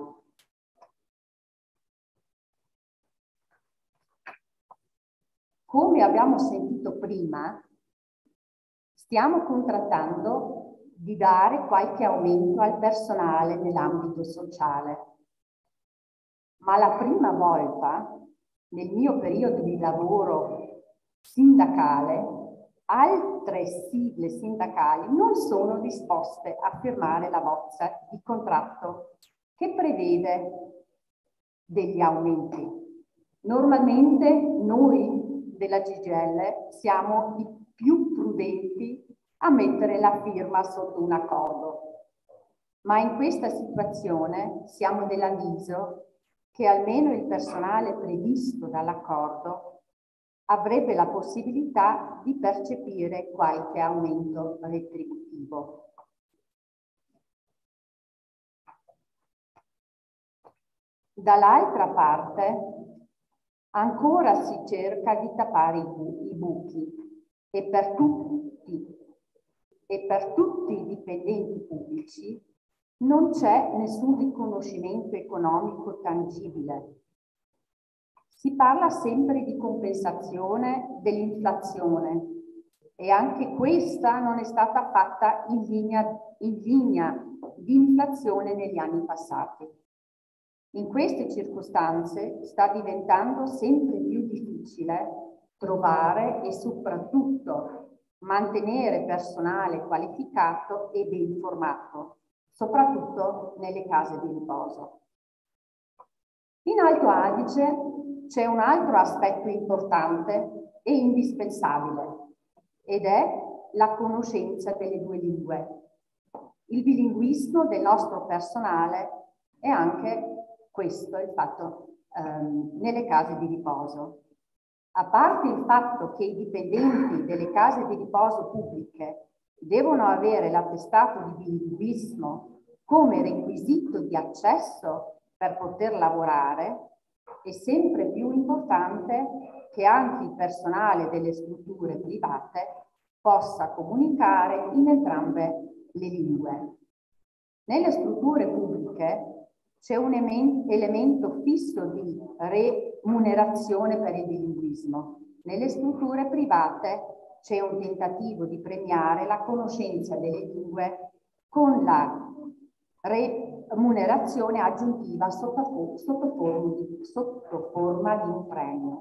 Come abbiamo sentito prima, stiamo contrattando di dare qualche aumento al personale nell'ambito sociale. Ma la prima volta, nel mio periodo di lavoro sindacale, altre sigle sindacali non sono disposte a firmare la bozza di contratto che prevede degli aumenti. Normalmente noi della CGIL siamo i più prudenti a mettere la firma sotto un accordo, ma in questa situazione siamo dell'avviso che almeno il personale previsto dall'accordo avrebbe la possibilità di percepire qualche aumento retributivo. Dall'altra parte, ancora si cerca di tappare i buchi e per tutti i dipendenti pubblici non c'è nessun riconoscimento economico tangibile. Si parla sempre di compensazione dell'inflazione e anche questa non è stata fatta in linea di inflazione negli anni passati. In queste circostanze sta diventando sempre più difficile trovare e soprattutto mantenere personale qualificato e ben formato, soprattutto nelle case di riposo. In Alto Adige c'è un altro aspetto importante e indispensabile ed è la conoscenza delle due lingue. Il bilinguismo del nostro personale è anche questo il fatto nelle case di riposo. A parte il fatto che i dipendenti delle case di riposo pubbliche devono avere l'attestato di bilinguismo come requisito di accesso per poter lavorare, è sempre più importante che anche il personale delle strutture private possa comunicare in entrambe le lingue. Nelle strutture pubbliche c'è un elemento fisso di remunerazione per il bilinguismo. Nelle strutture private c'è un tentativo di premiare la conoscenza delle lingue con la remunerazione aggiuntiva sotto forma di un premio.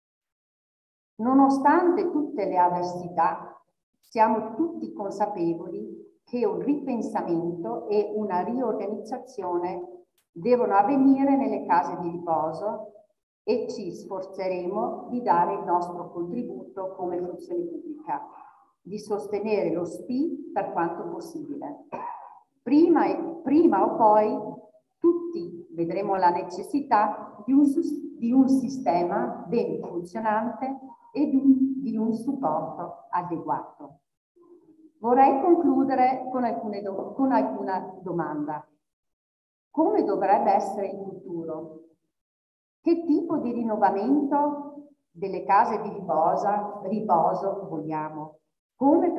Nonostante tutte le avversità, siamo tutti consapevoli che un ripensamento e una riorganizzazione devono avvenire nelle case di riposo e ci sforzeremo di dare il nostro contributo come funzione pubblica, di sostenere lo SPI per quanto possibile. Prima o poi tutti vedremo la necessità di un sistema ben funzionante e di un supporto adeguato. Vorrei concludere con alcuna domanda. Come dovrebbe essere il futuro? Che tipo di rinnovamento delle case di riposo vogliamo? Come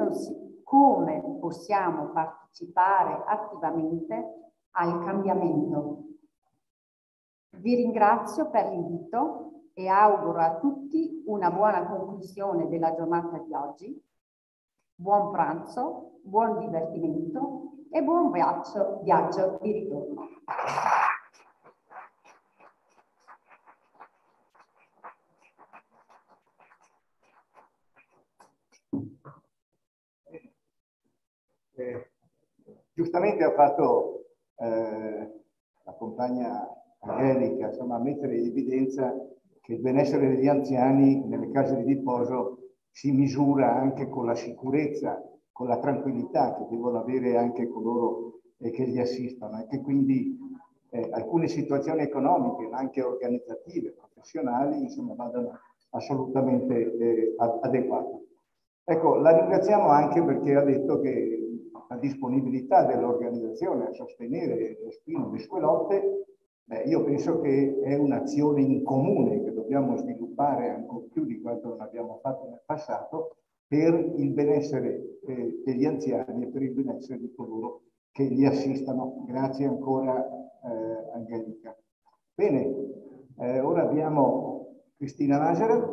possiamo partecipare attivamente al cambiamento? Vi ringrazio per l'invito e auguro a tutti una buona conclusione della giornata di oggi. Buon pranzo, buon divertimento e buon viaggio di ritorno. Giustamente ha fatto la compagna Angelica, insomma, mettere in evidenza che il benessere degli anziani nelle case di riposo si misura anche con la sicurezza, con la tranquillità che devono avere anche coloro che li assistono e che quindi alcune situazioni economiche, ma anche organizzative, professionali, insomma, vadano assolutamente adeguate. Ecco, la ringraziamo anche perché ha detto che la disponibilità dell'organizzazione a sostenere lo spino le sue lotte, io penso che è un'azione in comune che dobbiamo sviluppare ancora più di quanto non abbiamo fatto nel passato per il benessere degli anziani e per il benessere di coloro che li assistano. Grazie ancora Angelica. Bene, ora abbiamo Cristina Masera.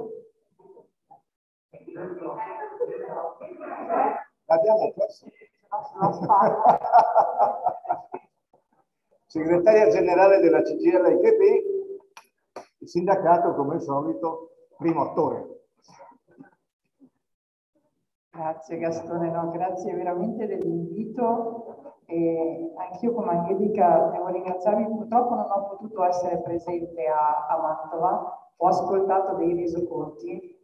L'abbiamo perso. Segretaria generale della CGIL IGP, il sindacato come al solito primo attore. Grazie Gastone, no, grazie veramente dell'invito. Anch'io come Angelica devo ringraziarvi, purtroppo non ho potuto essere presente a Mantova, ho ascoltato dei resoconti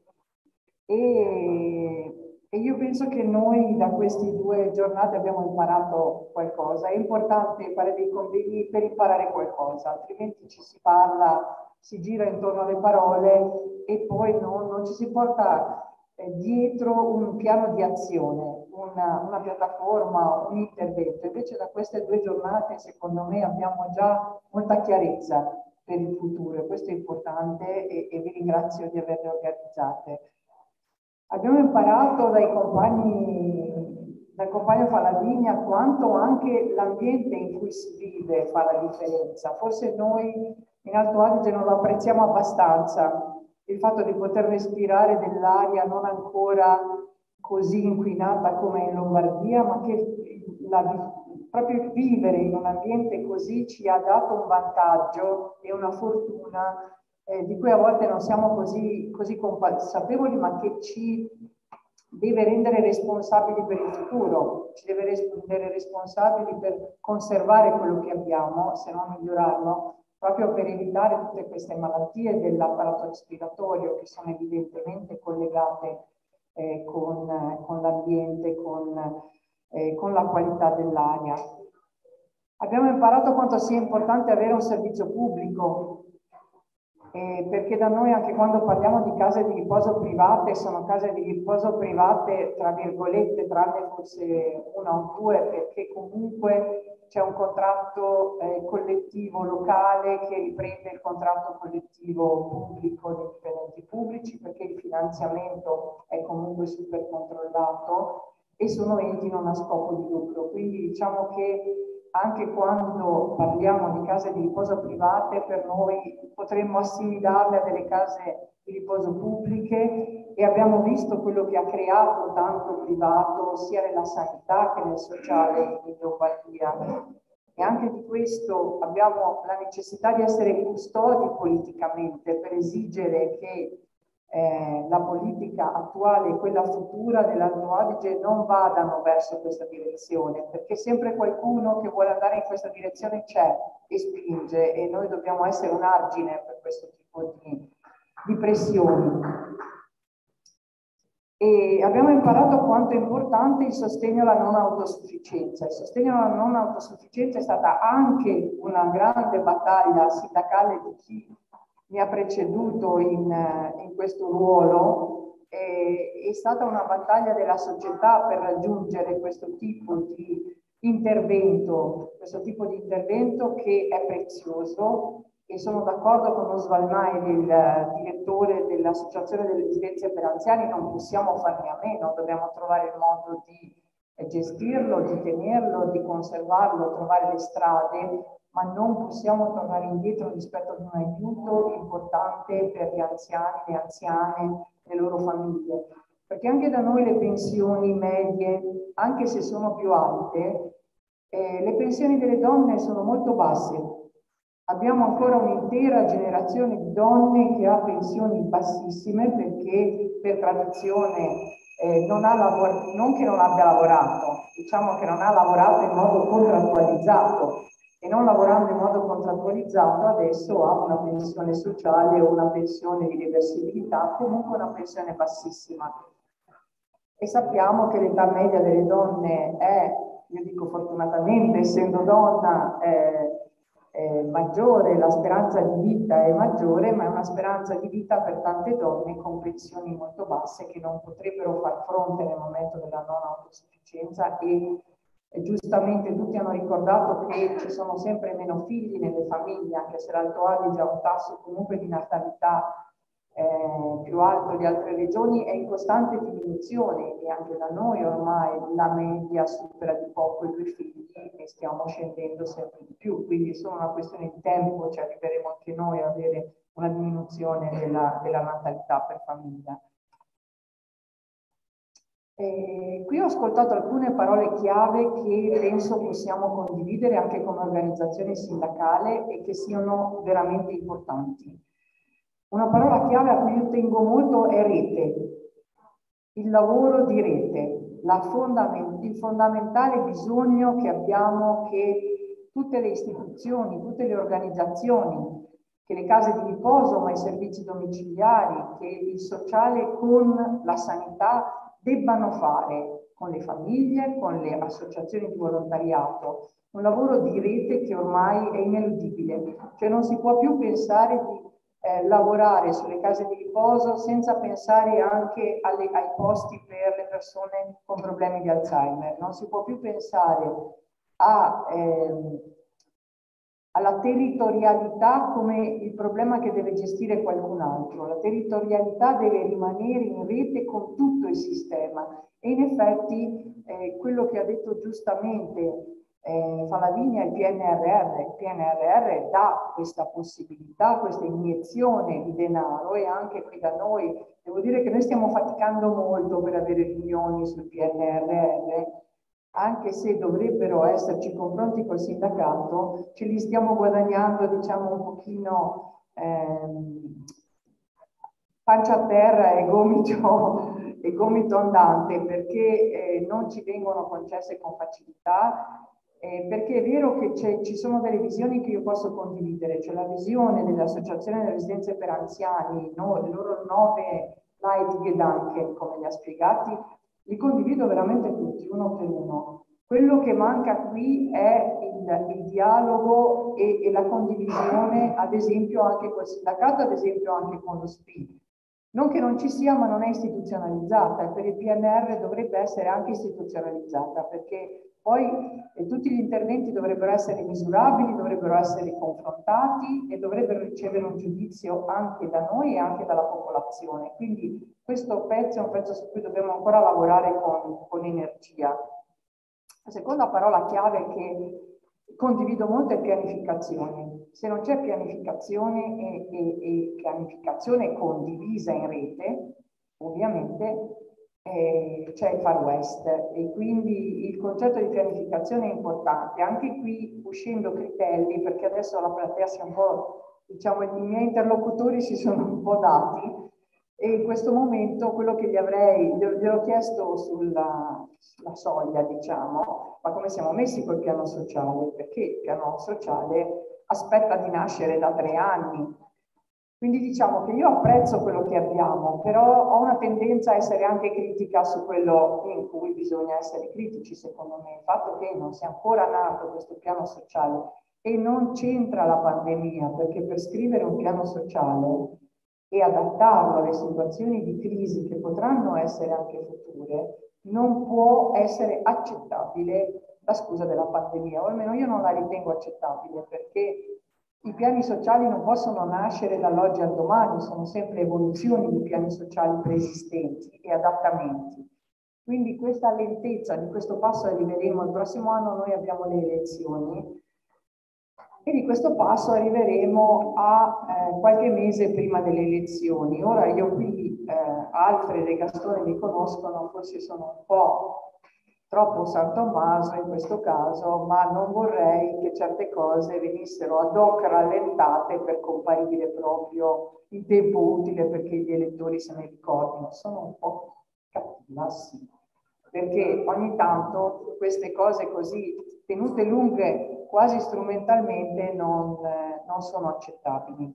e io penso che noi da queste 2 giornate abbiamo imparato qualcosa. È importante fare dei convegni per imparare qualcosa, altrimenti ci si parla, si gira intorno alle parole e poi non ci si porta dietro un piano di azione, una piattaforma, un intervento. Invece da queste 2 giornate, secondo me, abbiamo già molta chiarezza per il futuro e questo è importante e vi ringrazio di averle organizzate. Abbiamo imparato dal compagno Faladini a quanto anche l'ambiente in cui si vive fa la differenza. Forse noi in Alto Adige non lo apprezziamo abbastanza, il fatto di poter respirare dell'aria non ancora così inquinata come in Lombardia, ma che proprio vivere in un ambiente così ci ha dato un vantaggio e una fortuna di cui a volte non siamo così consapevoli, ma che ci deve rendere responsabili per il futuro, ci deve rendere responsabili per conservare quello che abbiamo, se non migliorarlo, proprio per evitare tutte queste malattie dell'apparato respiratorio che sono evidentemente collegate con l'ambiente, con la qualità dell'aria. Abbiamo imparato quanto sia importante avere un servizio pubblico, perché da noi anche quando parliamo di case di riposo private, sono case di riposo private tra virgolette, tranne forse 1 o 2, perché comunque c'è un contratto collettivo locale che riprende il contratto collettivo pubblico dei dipendenti pubblici, perché il finanziamento è comunque super controllato e sono enti non a scopo di lucro. Quindi diciamo che anche quando parliamo di case di riposo private, per noi potremmo assimilarle a delle case di riposo pubbliche e abbiamo visto quello che ha creato tanto privato sia nella sanità che nel sociale in Lombardia. E anche di questo abbiamo la necessità di essere custodi politicamente per esigere che la politica attuale e quella futura dell'Alto Adige non vadano verso questa direzione, perché sempre qualcuno che vuole andare in questa direzione c'è e spinge e noi dobbiamo essere un argine per questo tipo di pressioni. E abbiamo imparato quanto è importante il sostegno alla non autosufficienza. Il sostegno alla non autosufficienza è stata anche una grande battaglia sindacale di chi mi ha preceduto in questo ruolo, è stata una battaglia della società per raggiungere questo tipo di intervento che è prezioso, e sono d'accordo con Osvalmai, il direttore dell'Associazione delle residenze per anziani, non possiamo farne a meno, dobbiamo trovare il modo di gestirlo, di tenerlo, di conservarlo, trovare le strade, ma non possiamo tornare indietro rispetto ad un aiuto importante per gli anziani, le anziane, le loro famiglie. Perché anche da noi le pensioni medie, anche se sono più alte, le pensioni delle donne sono molto basse. Abbiamo ancora un'intera generazione di donne che ha pensioni bassissime perché per tradizione non che non abbia lavorato, diciamo che non ha lavorato in modo contrattualizzato, e non lavorando in modo contrattualizzato adesso ha una pensione sociale o una pensione di reversibilità, comunque una pensione bassissima. E sappiamo che l'età media delle donne è, io dico fortunatamente, essendo donna, maggiore, la speranza di vita è maggiore, ma è una speranza di vita per tante donne con pensioni molto basse che non potrebbero far fronte nel momento della non autosufficienza e giustamente tutti hanno ricordato che ci sono sempre meno figli nelle famiglie, anche se l'Alto Adige ha un tasso comunque di natalità più alto di altre regioni, è in costante diminuzione e anche da noi ormai la media supera di poco i 2 figli e stiamo scendendo sempre di più, quindi è solo una questione di tempo, ci arriveremo anche noi ad avere una diminuzione della natalità per famiglia. Qui ho ascoltato alcune parole chiave che penso possiamo condividere anche come organizzazione sindacale e che siano veramente importanti. Una parola chiave a cui io tengo molto è rete. il lavoro di rete, il fondamentale bisogno che abbiamo che tutte le istituzioni, tutte le organizzazioni, che le case di riposo, ma i servizi domiciliari, che il sociale con la sanità debbano fare con le famiglie, con le associazioni di volontariato, un lavoro di rete che ormai è ineludibile, cioè non si può più pensare di lavorare sulle case di riposo senza pensare anche ai posti per le persone con problemi di Alzheimer, non si può più pensare alla territorialità come il problema che deve gestire qualcun altro. La territorialità deve rimanere in rete con tutto il sistema e in effetti quello che ha detto giustamente Falavinia, il PNRR dà questa possibilità, questa iniezione di denaro e anche qui da noi, devo dire che noi stiamo faticando molto per avere riunioni sul PNRR, anche se dovrebbero esserci confronti col sindacato, ce li stiamo guadagnando, diciamo, un pochino pancia a terra e gomito andante, perché non ci vengono concesse con facilità, perché è vero che ci sono delle visioni che io posso condividere, c'è la visione dell'Associazione delle Residenze per Anziani, no, le loro 9 light Gedanken, come li ha spiegati, li condivido veramente tutti, uno per uno. Quello che manca qui è il dialogo e la condivisione, ad esempio anche col sindacato, ad esempio anche con lo SPI. Non che non ci sia, ma non è istituzionalizzata, e per il PNR dovrebbe essere anche istituzionalizzata, perché poi tutti gli interventi dovrebbero essere misurabili, dovrebbero essere confrontati e dovrebbero ricevere un giudizio anche da noi e anche dalla popolazione. Quindi questo pezzo è un pezzo su cui dobbiamo ancora lavorare con energia. La seconda parola chiave che condivido molto è pianificazione. Se non c'è pianificazione e pianificazione condivisa in rete, ovviamente c'è il Far West e quindi il concetto di pianificazione è importante. Anche qui uscendo Critelli, perché adesso la platea si è un po', diciamo, i miei interlocutori si sono un po' dati, e in questo momento quello che gliel'ho chiesto sulla soglia, diciamo, ma come siamo messi col piano sociale? Perché il piano sociale aspetta di nascere da 3 anni. Quindi diciamo che io apprezzo quello che abbiamo, però ho una tendenza a essere anche critica su quello in cui bisogna essere critici, secondo me. Il fatto che non sia ancora nato questo piano sociale e non c'entra la pandemia, perché per scrivere un piano sociale e adattarlo alle situazioni di crisi che potranno essere anche future, non può essere accettabile la scusa della pandemia, o almeno io non la ritengo accettabile, perché i piani sociali non possono nascere dall'oggi al domani, sono sempre evoluzioni di piani sociali preesistenti e adattamenti. Quindi questa lentezza di questo passo arriveremo, il prossimo anno noi abbiamo le elezioni, e di questo passo arriveremo a qualche mese prima delle elezioni. Ora io qui, Alfred e Gastone mi conoscono, forse sono un po' troppo San Tommaso in questo caso, ma non vorrei che certe cose venissero ad hoc rallentate per comparire proprio in tempo utile perché gli elettori se ne ricordino. Sono un po' cattiva, sì, perché ogni tanto queste cose così tenute lunghe quasi strumentalmente non sono accettabili.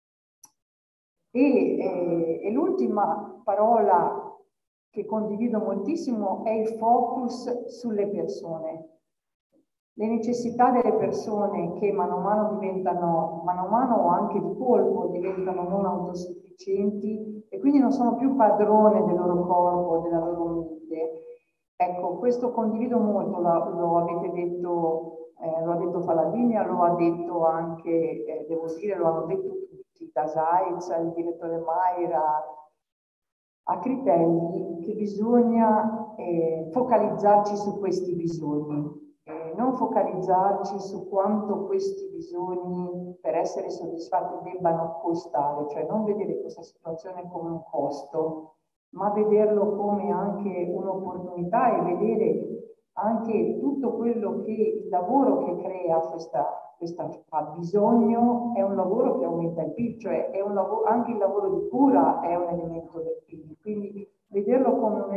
E l'ultima parola che condivido moltissimo è il focus sulle persone. Le necessità delle persone che mano a mano o anche di colpo diventano non autosufficienti e quindi non sono più padrone del loro corpo, della loro mente. Ecco, questo condivido molto, lo avete detto, lo ha detto Falavinia, lo ha detto anche, devo dire, lo hanno detto tutti, da Zaiz, il direttore Mayra, a Critelli, che bisogna focalizzarci su questi bisogni, non focalizzarci su quanto questi bisogni per essere soddisfatti debbano costare, cioè non vedere questa situazione come un costo, ma vederlo come anche un'opportunità e vedere anche tutto quello che il lavoro che crea questa bisogno è un lavoro che aumenta il PIL, cioè è un lavoro, anche il lavoro di cura è un elemento del PIL, quindi vederlo come un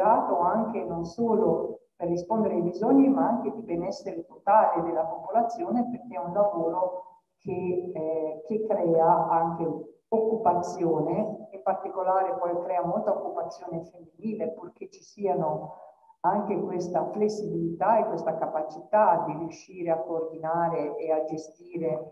considerato anche non solo per rispondere ai bisogni, ma anche di benessere totale della popolazione, perché è un lavoro che crea anche occupazione, in particolare poi crea molta occupazione femminile, purché ci siano anche questa flessibilità e questa capacità di riuscire a coordinare e a gestire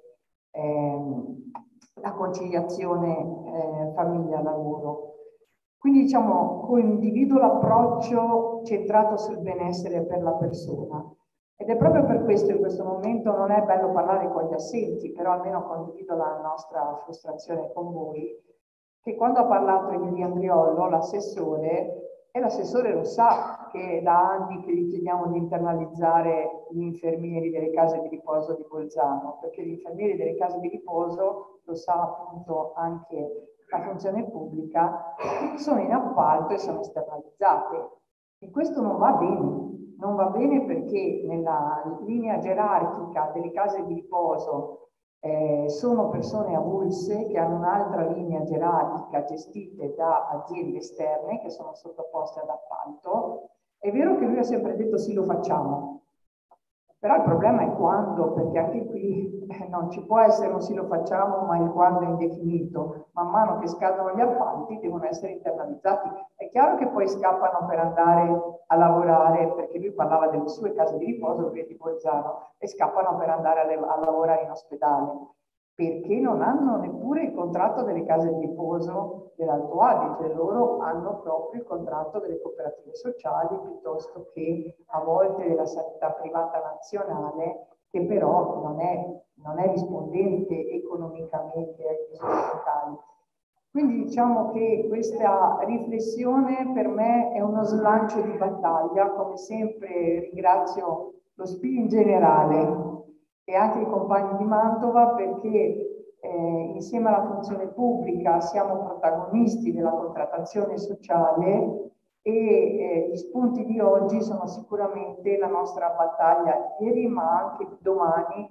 la conciliazione famiglia-lavoro. Quindi diciamo condivido l'approccio centrato sul benessere per la persona. Ed è proprio per questo in questo momento non è bello parlare con gli assenti, però almeno condivido la nostra frustrazione con voi, che quando ha parlato Emilia Andriollo, l'assessore, e l'assessore lo sa che da anni che gli chiediamo di internalizzare gli infermieri delle case di riposo di Bolzano, perché gli infermieri delle case di riposo, lo sa appunto anche la funzione pubblica, sono in appalto e sono esternalizzate. E questo non va bene. Non va bene perché nella linea gerarchica delle case di riposo sono persone avulse che hanno un'altra linea gerarchica gestite da aziende esterne che sono sottoposte ad appalto. È vero che lui ha sempre detto sì, lo facciamo, però il problema è quando, perché anche qui non ci può essere un sì lo facciamo, ma il quando è indefinito. Man mano che scadono gli appalti devono essere internalizzati. È chiaro che poi scappano per andare a lavorare, perché lui parlava delle sue case di riposo, lui è di Bolzano, e scappano per andare a lavorare in ospedale, perché non hanno neppure il contratto delle case di riposo dell'Alto Adige, loro hanno proprio il contratto delle cooperative sociali piuttosto che a volte della sanità privata nazionale, che però non è rispondente economicamente ai bisogni locali. Quindi diciamo che questa riflessione per me è uno slancio di battaglia. Come sempre ringrazio lo SPI in generale e anche i compagni di Mantova, perché insieme alla funzione pubblica siamo protagonisti della contrattazione sociale e gli spunti di oggi sono sicuramente la nostra battaglia di ieri, ma anche di domani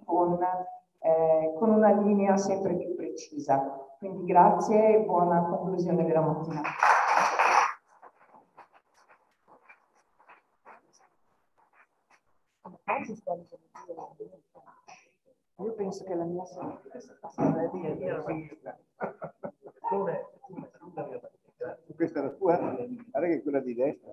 con una linea sempre più precisa. Quindi grazie e buona conclusione della mattinata. Io penso che la mia sia questa è la tua? Guarda che è quella di destra.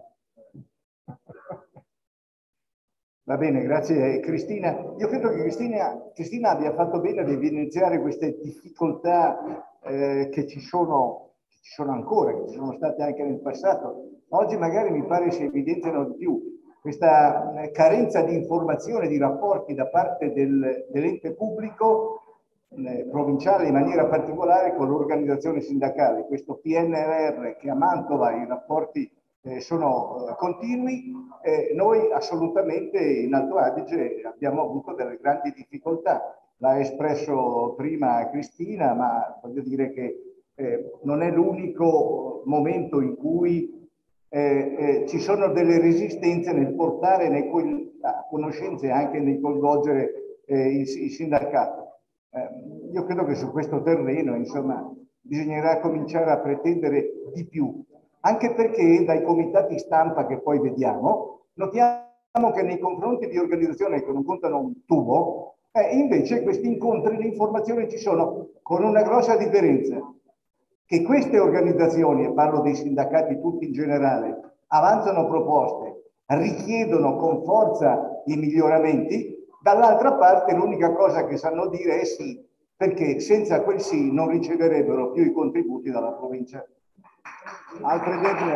Va bene, grazie Cristina. Io credo che Cristina abbia fatto bene ad evidenziare queste difficoltà che ci sono ancora, che ci sono state anche nel passato. Oggi magari mi pare si evidenziano di più. Questa carenza di informazione, di rapporti da parte dell'ente pubblico provinciale in maniera particolare con l'organizzazione sindacale. Questo PNRR che a Mantova i rapporti sono continui, noi assolutamente in Alto Adige abbiamo avuto delle grandi difficoltà. L'ha espresso prima Cristina, ma voglio dire che non è l'unico momento in cui ci sono delle resistenze nel portare a conoscenze e anche nel coinvolgere il sindacato. Io credo che su questo terreno, insomma, bisognerà cominciare a pretendere di più, anche perché dai comitati stampa che poi vediamo, notiamo che nei confronti di organizzazioni che non contano un tubo, invece questi incontri, le informazioni ci sono, con una grossa differenza, che queste organizzazioni, e parlo dei sindacati tutti in generale, avanzano proposte, richiedono con forza i miglioramenti, dall'altra parte l'unica cosa che sanno dire è sì, perché senza quel sì non riceverebbero più i contributi dalla provincia. Altro esempio.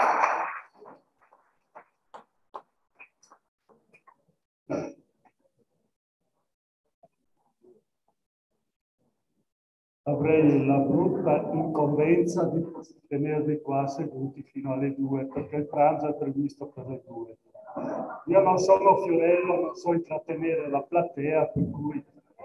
Avrei la brutta incombenza di tenervi qua seduti fino alle 2, perché il pranzo è previsto per le 2. Io non sono Fiorello, non so intrattenere la platea, per cui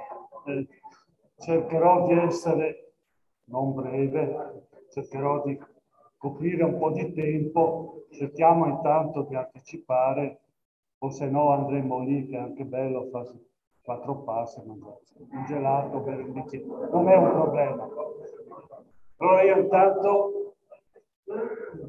cercherò di essere non breve, cercherò di coprire un po' di tempo, cerchiamo intanto di anticipare, o se no andremo lì, che è anche bello, fa 4 passi, un gelato, bere un bicchiere, non è un problema. Allora io intanto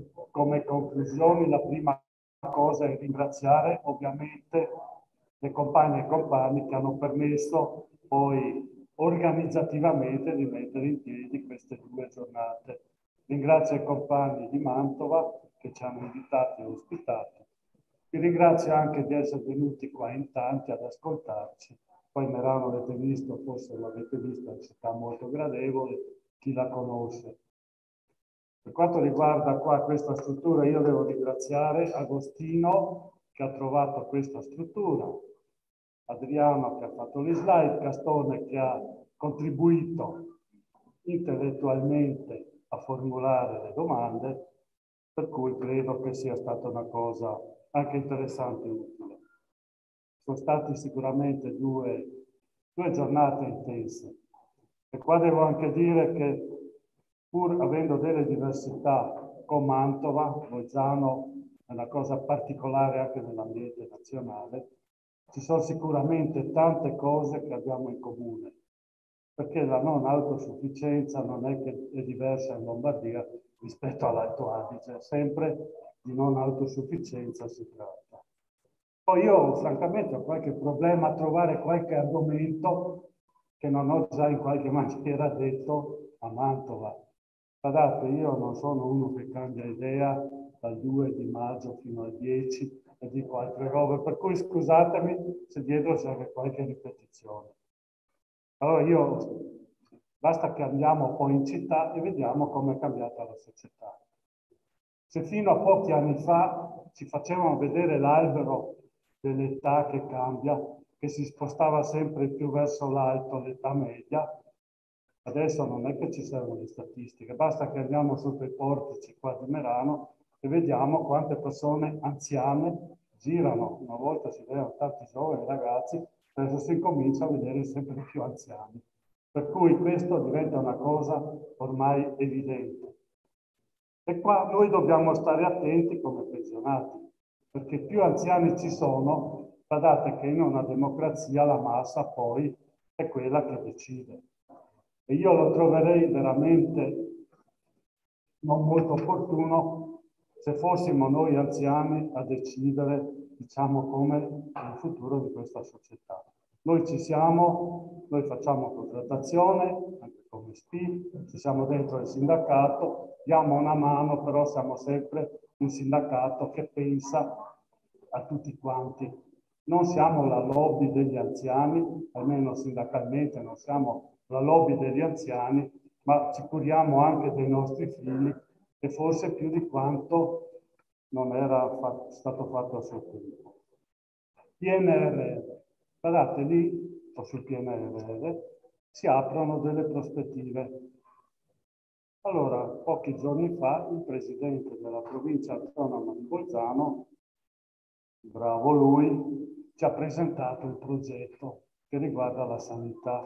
come conclusioni la prima cosa è ringraziare ovviamente le compagne e compagni che hanno permesso poi organizzativamente di mettere in piedi queste 2 giornate. Ringrazio i compagni di Mantova che ci hanno invitati e ospitati. Vi ringrazio anche di essere venuti qua in tanti ad ascoltarci. Poi Merano l'avete visto, forse l'avete vista, è una città molto gradevole, chi la conosce. Per quanto riguarda qua questa struttura, io devo ringraziare Agostino che ha trovato questa struttura, Adriano che ha fatto le slide, Castone che ha contribuito intellettualmente a formulare le domande, per cui credo che sia stata una cosa anche interessante e utile. Sono stati sicuramente due giornate intense. E qua devo anche dire che pur avendo delle diversità con Mantova, Bolzano è una cosa particolare anche nell'ambiente nazionale, ci sono sicuramente tante cose che abbiamo in comune, perché la non autosufficienza non è che è diversa in Lombardia rispetto all'Alto Adige, sempre di non autosufficienza si tratta. Poi io francamente ho qualche problema a trovare qualche argomento che non ho già in qualche maniera detto a Mantova. Guardate, io non sono uno che cambia idea dal 2 di maggio fino al 10 e dico altre robe, per cui scusatemi se dietro c'è anche qualche ripetizione. Allora basta che andiamo poi in città e vediamo come è cambiata la società. Se fino a pochi anni fa ci facevano vedere l'albero dell'età che cambia, che si spostava sempre più verso l'alto, l'età media, adesso non è che ci servono le statistiche, basta che andiamo sotto i portici qua di Merano e vediamo quante persone anziane girano. Una volta si vedevano tanti giovani ragazzi, adesso si incomincia a vedere sempre più anziani. Per cui questo diventa una cosa ormai evidente. E qua noi dobbiamo stare attenti come pensionati, perché più anziani ci sono, badate che in una democrazia la massa poi è quella che decide. E io lo troverei veramente non molto opportuno se fossimo noi anziani a decidere, diciamo, come il futuro di questa società. Noi ci siamo, noi facciamo contrattazione, anche come SPI, ci siamo dentro il sindacato, diamo una mano, però siamo sempre un sindacato che pensa a tutti quanti. Non siamo la lobby degli anziani, almeno sindacalmente non siamo la lobby degli anziani, ma ci curiamo anche dei nostri figli e forse più di quanto non era stato fatto a suo tempo. PNRR, guardate lì, o sul PNRR, si aprono delle prospettive. Allora, pochi giorni fa il presidente della provincia autonoma di Bolzano, bravo lui, ci ha presentato il progetto che riguarda la sanità.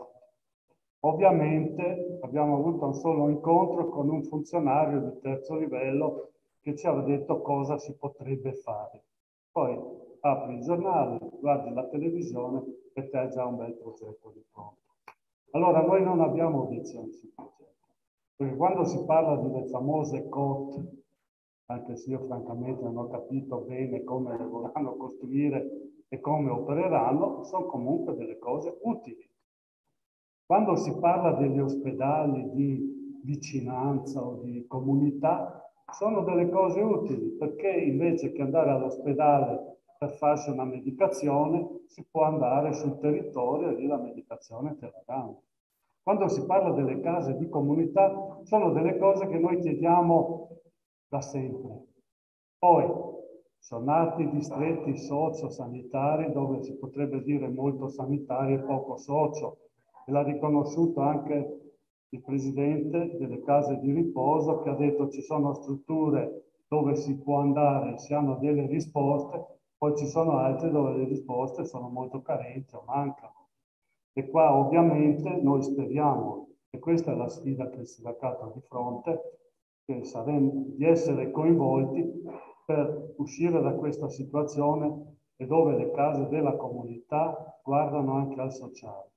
Ovviamente abbiamo avuto un solo incontro con un funzionario di terzo livello che ci ha detto cosa si potrebbe fare. Poi apri il giornale, guardi la televisione e te hai già un bel progetto di pronto. Allora noi non abbiamo obiezioni sul progetto, perché quando si parla delle famose COT, anche se io francamente non ho capito bene come le vorranno costruire e come opereranno, sono comunque delle cose utili. Quando si parla degli ospedali di vicinanza o di comunità, sono delle cose utili, perché invece che andare all'ospedale per farsi una medicazione, si può andare sul territorio e lì la medicazione te la danno. Quando si parla delle case di comunità, sono delle cose che noi chiediamo da sempre. Poi, sono nati distretti socio-sanitari dove si potrebbe dire molto sanitari e poco socio, e l'ha riconosciuto anche il presidente delle case di riposo che ha detto ci sono strutture dove si può andare, si hanno delle risposte, poi ci sono altre dove le risposte sono molto carenti o mancano. E qua ovviamente noi speriamo, e questa è la sfida che il sindacato ha di fronte, che di essere coinvolti per uscire da questa situazione e dove le case della comunità guardano anche al sociale.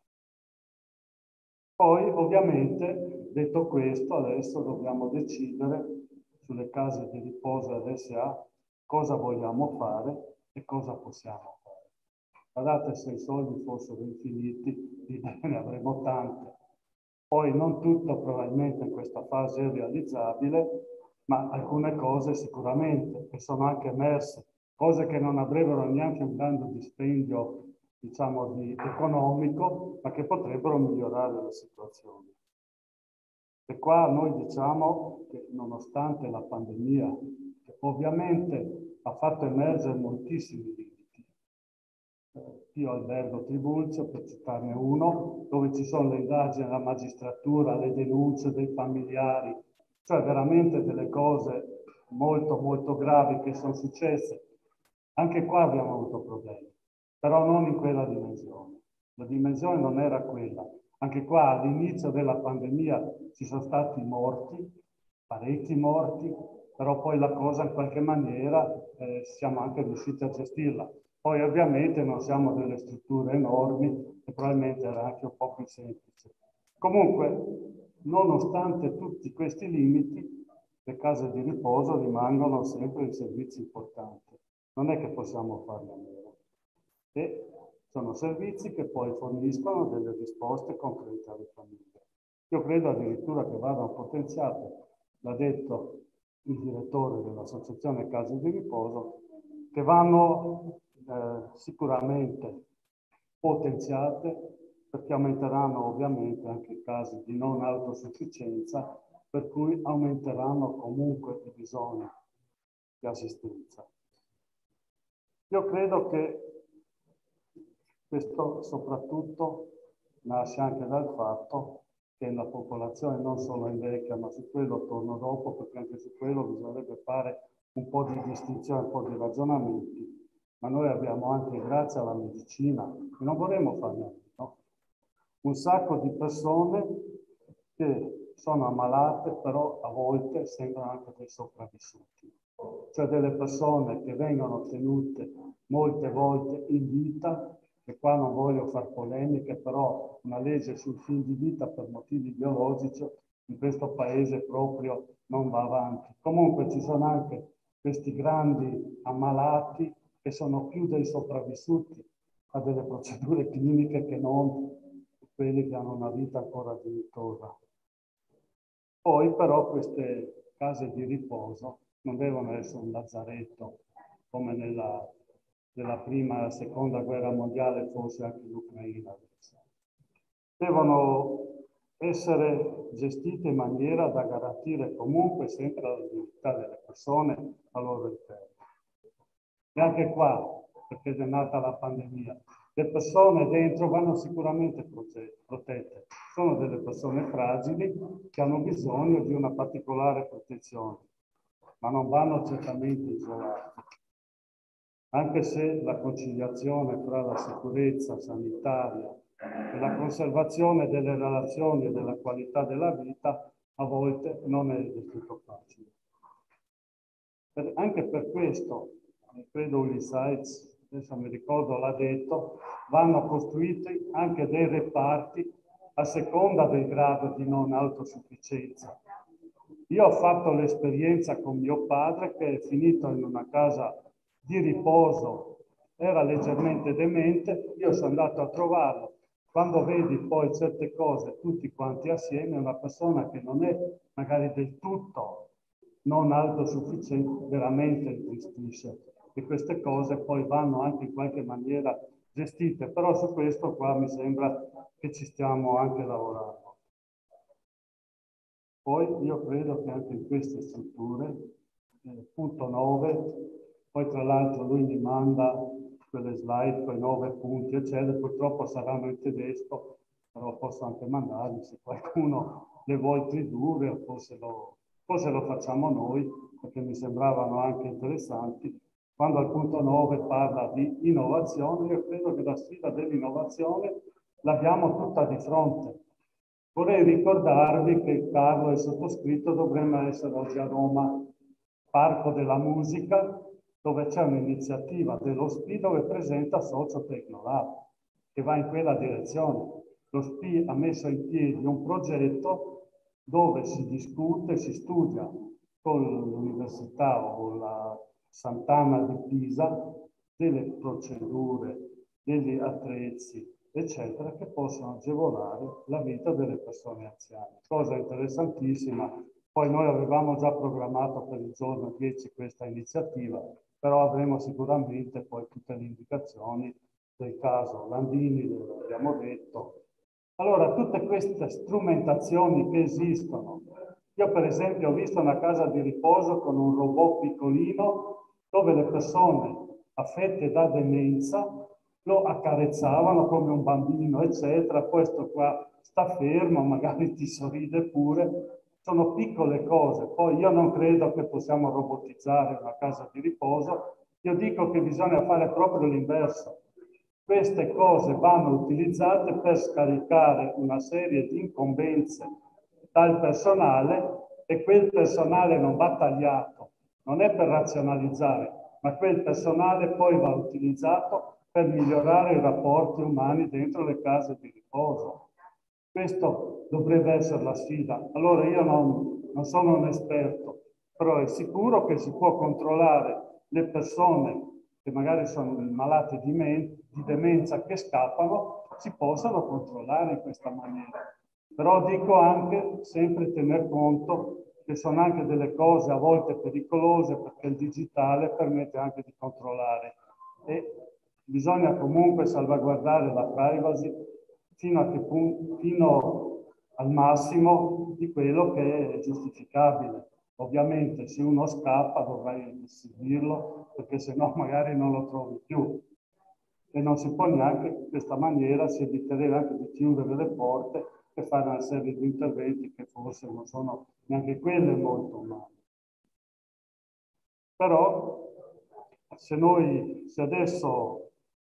Poi, ovviamente, detto questo, adesso dobbiamo decidere sulle case di riposo RSA, cosa vogliamo fare e cosa possiamo fare. Guardate, se i soldi fossero infiniti, di ne avremo tante. Poi non tutto probabilmente in questa fase è realizzabile, ma alcune cose sicuramente, che sono anche emerse, cose che non avrebbero neanche un grande dispendio, diciamo, economico, ma che potrebbero migliorare la situazione. E qua noi diciamo che nonostante la pandemia, che ovviamente ha fatto emergere moltissimi limiti, io Albergo Tribulzio, per citarne uno, dove ci sono le indagini della magistratura, le denunce dei familiari, cioè veramente delle cose molto molto gravi che sono successe. Anche qua abbiamo avuto problemi, però non in quella dimensione. La dimensione non era quella. Anche qua all'inizio della pandemia ci sono stati morti, parecchi morti, però poi la cosa in qualche maniera siamo anche riusciti a gestirla. Poi ovviamente non siamo delle strutture enormi e probabilmente era anche un po' più semplice. Comunque, nonostante tutti questi limiti, le case di riposo rimangono sempre dei servizi importanti. Non è che possiamo farne a meno. E sono servizi che poi forniscono delle risposte concrete alle famiglie. Io credo addirittura che vadano potenziate, l'ha detto il direttore dell'Associazione Case di Riposo, che vanno sicuramente potenziate perché aumenteranno ovviamente anche i casi di non autosufficienza, per cui aumenteranno comunque i bisogni di assistenza. Io credo che questo soprattutto nasce anche dal fatto che la popolazione non solo invecchia, ma su quello torno dopo, perché anche su quello bisognerebbe fare un po' di distinzione, un po' di ragionamenti, ma noi abbiamo anche, grazie alla medicina, e non vorremmo farne no? Un sacco di persone che sono ammalate, però a volte sembrano anche dei sopravvissuti. Cioè delle persone che vengono tenute molte volte in vita, e qua non voglio far polemiche, però una legge sul fin di vita per motivi biologici in questo paese proprio non va avanti. Comunque ci sono anche questi grandi ammalati che sono più dei sopravvissuti a delle procedure cliniche che non quelli che hanno una vita ancora dignitosa. Poi però queste case di riposo non devono essere un lazzaretto come nella prima e la seconda guerra mondiale, forse anche l'Ucraina. Devono essere gestite in maniera da garantire comunque sempre la dignità delle persone al loro interno. E anche qua, perché è nata la pandemia, le persone dentro vanno sicuramente protette. Sono delle persone fragili che hanno bisogno di una particolare protezione, ma non vanno certamente isolate. Anche se la conciliazione tra la sicurezza sanitaria e la conservazione delle relazioni e della qualità della vita a volte non è del tutto facile. Anche per questo, credo Ulysses, adesso mi ricordo, l'ha detto, vanno costruiti anche dei reparti a seconda del grado di non autosufficienza. Io ho fatto l'esperienza con mio padre che è finito in una casa di riposo, era leggermente demente, io sono andato a trovarlo. Quando vedi poi certe cose tutti quanti assieme, una persona che non è magari del tutto non autosufficiente, veramente intristisce. E queste cose poi vanno anche in qualche maniera gestite, però su questo qua mi sembra che ci stiamo anche lavorando. Poi io credo che anche in queste strutture, punto 9, poi tra l'altro lui mi manda quelle slide con i 9 punti, eccetera, purtroppo saranno in tedesco, però posso anche mandarli se qualcuno le vuole tradurre, o forse lo facciamo noi, perché mi sembravano anche interessanti. Quando al punto 9 parla di innovazione, io credo che la sfida dell'innovazione l'abbiamo tutta di fronte. Vorrei ricordarvi che Carlo e il sottoscritto dovremmo essere oggi a Roma, Parco della Musica, dove c'è un'iniziativa dello SPI dove presenta Socio Tecnolab, che va in quella direzione. Lo SPI ha messo in piedi un progetto dove si discute, si studia con l'Università o la Sant'Anna di Pisa delle procedure, degli attrezzi, eccetera, che possono agevolare la vita delle persone anziane. Cosa interessantissima. Poi noi avevamo già programmato per il giorno 10 questa iniziativa, però avremo sicuramente poi tutte le indicazioni del caso Landini, lo abbiamo detto. Allora, tutte queste strumentazioni che esistono. Io per esempio ho visto una casa di riposo con un robot piccolino dove le persone affette da demenza lo accarezzavano come un bambino, eccetera. Questo qua sta fermo, magari ti sorride pure. Sono piccole cose. Poi io non credo che possiamo robotizzare una casa di riposo. Io dico che bisogna fare proprio l'inverso. Queste cose vanno utilizzate per scaricare una serie di incombenze dal personale e quel personale non va tagliato, non è per razionalizzare, ma quel personale poi va utilizzato per migliorare i rapporti umani dentro le case di riposo. Questo dovrebbe essere la sfida. Allora io non sono un esperto, però è sicuro che si può controllare le persone che magari sono malate di demenza che scappano, si possono controllare in questa maniera. Però dico anche sempre tener conto che sono anche delle cose a volte pericolose perché il digitale permette anche di controllare e bisogna comunque salvaguardare la privacy fino a che punto, fino al massimo di quello che è giustificabile. Ovviamente se uno scappa dovrai seguirlo perché sennò magari non lo trovi più. E non si può neanche in questa maniera, si eviterebbe anche di chiudere le porte e fare una serie di interventi che forse non sono neanche quelle molto umane. Però se adesso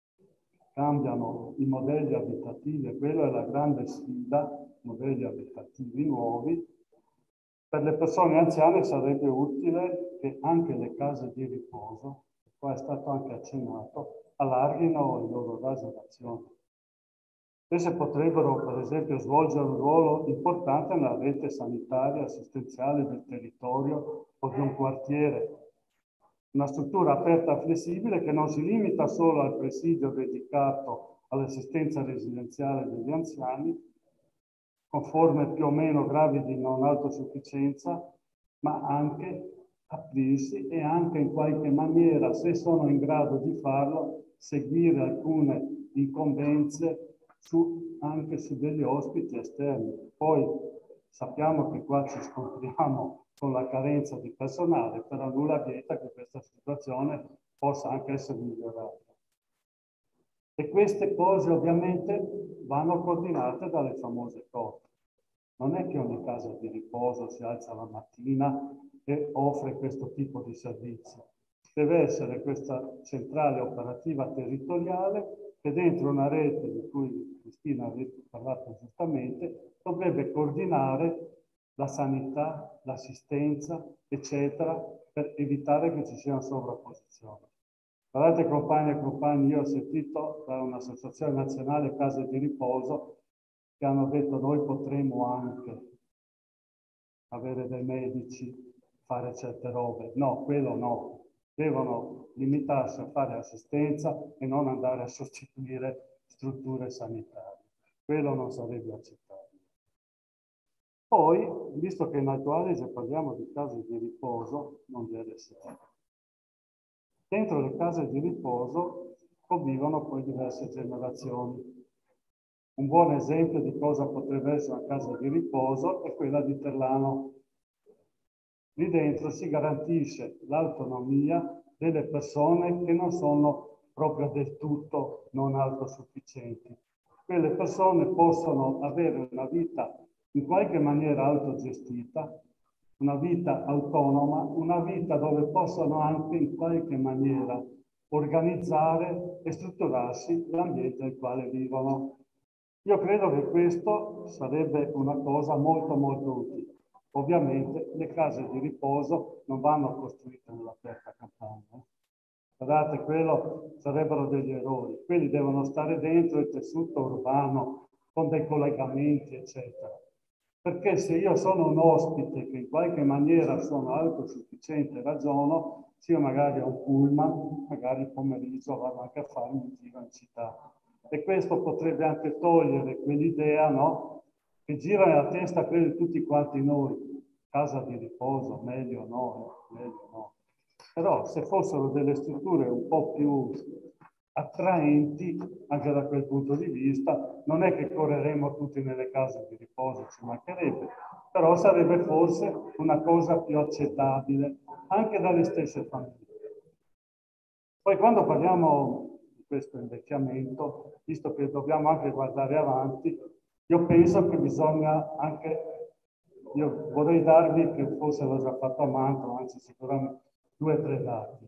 cambiano i modelli abitativi, e quella è la grande sfida, modelli abitativi nuovi, per le persone anziane sarebbe utile che anche le case di riposo, qua è stato anche accennato, allarghino il loro raggio d'azione. Esse potrebbero, per esempio, svolgere un ruolo importante nella rete sanitaria e assistenziale del territorio o di un quartiere. Una struttura aperta e flessibile che non si limita solo al presidio dedicato all'assistenza residenziale degli anziani, con forme più o meno gravi di non autosufficienza, ma anche aprirsi e anche in qualche maniera, se sono in grado di farlo, seguire alcune incombenze anche su degli ospiti esterni. Poi sappiamo che qua ci scontriamo con la carenza di personale, però nulla vieta che questa situazione possa anche essere migliorata. E queste cose ovviamente vanno coordinate dalle famose coppie. Non è che ogni casa di riposo si alza la mattina e offre questo tipo di servizio. Deve essere questa centrale operativa territoriale che dentro una rete di cui Cristina ha parlato giustamente dovrebbe coordinare la sanità, l'assistenza, eccetera, per evitare che ci sia una sovrapposizione. Guardate compagni e compagni, io ho sentito da un'associazione nazionale case di riposo che hanno detto noi potremmo anche avere dei medici, fare certe robe. No, quello no. Devono limitarsi a fare assistenza e non andare a sostituire strutture sanitarie. Quello non sarebbe accettabile. Poi, visto che in Alto Adige parliamo di case di riposo, non di RSA, dentro le case di riposo convivono poi diverse generazioni. Un buon esempio di cosa potrebbe essere una casa di riposo è quella di Terlano. Lì dentro si garantisce l'autonomia delle persone che non sono proprio del tutto non autosufficienti. Quelle persone possono avere una vita in qualche maniera autogestita, una vita autonoma, una vita dove possono anche in qualche maniera organizzare e strutturarsi l'ambiente nel quale vivono. Io credo che questo sarebbe una cosa molto molto utile. Ovviamente le case di riposo non vanno costruite nell'aperta campagna. Guardate, quello sarebbero degli errori. Quelli devono stare dentro il tessuto urbano con dei collegamenti, eccetera. Perché se io sono un ospite che in qualche maniera sono autosufficiente, ragiono, se io magari ho un pullman, magari il pomeriggio vado anche a farmi un giro in città. E questo potrebbe anche togliere quell'idea, no? Che gira nella testa, credo, di tutti quanti noi. Casa di riposo, meglio no, meglio no. Però se fossero delle strutture un po' più attraenti anche da quel punto di vista, non è che correremo tutti nelle case di riposo, ci mancherebbe, però sarebbe forse una cosa più accettabile anche dalle stesse famiglie. Poi quando parliamo di questo invecchiamento, visto che dobbiamo anche guardare avanti, io penso che bisogna anche, io vorrei darvi, che forse l'ho già fatto a Mantova, anzi sicuramente 2 o 3 dati.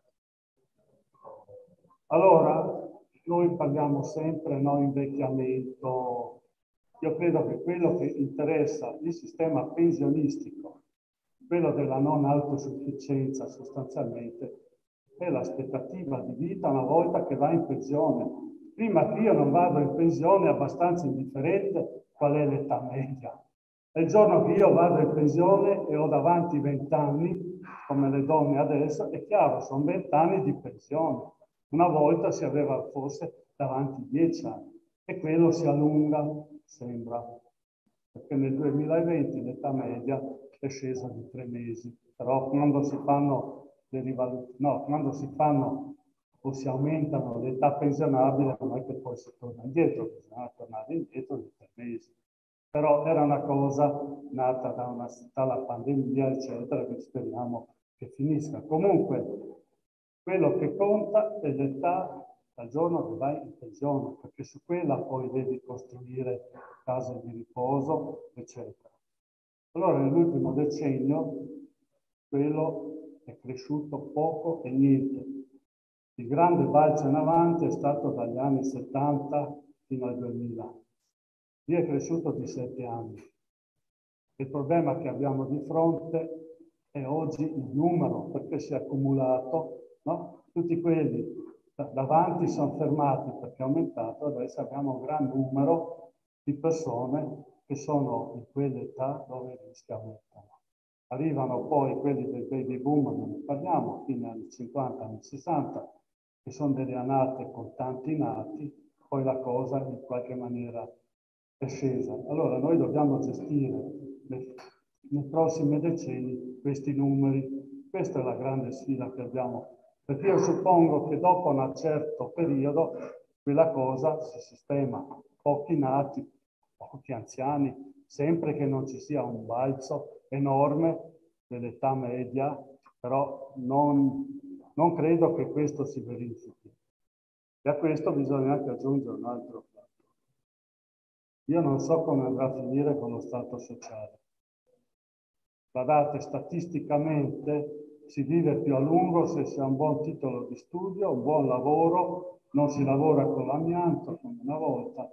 Allora, noi parliamo sempre no, invecchiamento. Io credo che quello che interessa il sistema pensionistico, quello della non autosufficienza sostanzialmente, è l'aspettativa di vita una volta che va in pensione. Prima che io non vado in pensione è abbastanza indifferente qual è l'età media. E il giorno che io vado in pensione e ho davanti 20 anni, come le donne adesso, è chiaro, sono 20 anni di pensione. Una volta si aveva forse davanti 10 anni e quello si allunga, sembra, perché nel 2020 l'età media è scesa di 3 mesi, però quando si fanno quando si fanno o si aumentano l'età pensionabile non è che poi si torna indietro, bisogna tornare indietro di 3 mesi. Però era una cosa nata dalla pandemia, eccetera, che speriamo che finisca. Comunque, quello che conta è l'età dal giorno che vai in pensione, perché su quella poi devi costruire case di riposo, eccetera. Allora, nell'ultimo decennio, quello è cresciuto poco e niente. Il grande balzo in avanti è stato dagli anni 70 fino al 2000. Lì è cresciuto di 7 anni. Il problema che abbiamo di fronte è oggi il numero, perché si è accumulato, no? Tutti quelli davanti sono fermati perché è aumentato, adesso abbiamo un gran numero di persone che sono in quell'età dove i rischi aumentano. Arrivano poi quelli del baby boom, non ne parliamo, fine anni 50, anni 60, che sono delle annate con tanti nati, poi la cosa in qualche maniera è scesa. Allora noi dobbiamo gestire nei prossimi decenni questi numeri. Questa è la grande sfida che abbiamo, perché io suppongo che dopo un certo periodo quella cosa si sistema. Pochi nati, pochi anziani, sempre che non ci sia un balzo enorme dell'età media, però non credo che questo si verifichi. E a questo bisogna anche aggiungere un altro fatto. Io non so come andrà a finire con lo Stato sociale. Guardate, statisticamente si vive più a lungo se si ha un buon titolo di studio, un buon lavoro, non si lavora con l'amianto come una volta,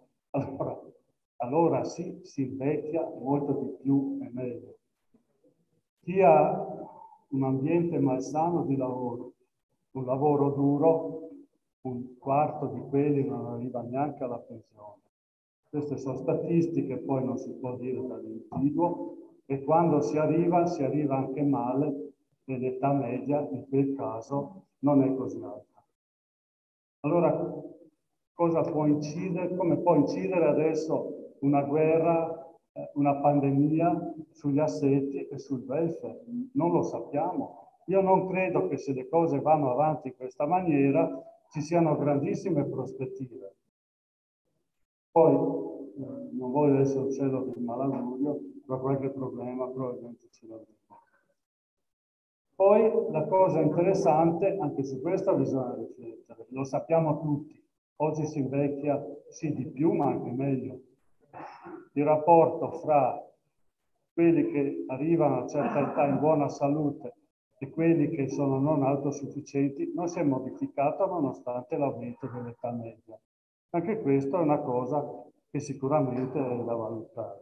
allora sì, si invecchia molto di più e meglio. Chi ha un ambiente malsano di lavoro, un lavoro duro, un quarto di quelli non arriva neanche alla pensione. Queste sono statistiche, poi non si può dire dall'individuo, e quando si arriva anche male, e l'età media in quel caso non è così alta. Allora, cosa può incidere? Come può incidere adesso una guerra, una pandemia sugli assetti e sul welfare? Non lo sappiamo. Io non credo che se le cose vanno avanti in questa maniera ci siano grandissime prospettive. Poi, non voglio essere un cielo del malaugurio, però qualche problema probabilmente ce l'avremo. Poi la cosa interessante, anche su questo bisogna riflettere, lo sappiamo tutti, oggi si invecchia sì di più ma anche meglio. Il rapporto fra quelli che arrivano a una certa età in buona salute e quelli che sono non autosufficienti non si è modificato nonostante l'aumento dell'età media. Anche questa è una cosa che sicuramente è da valutare.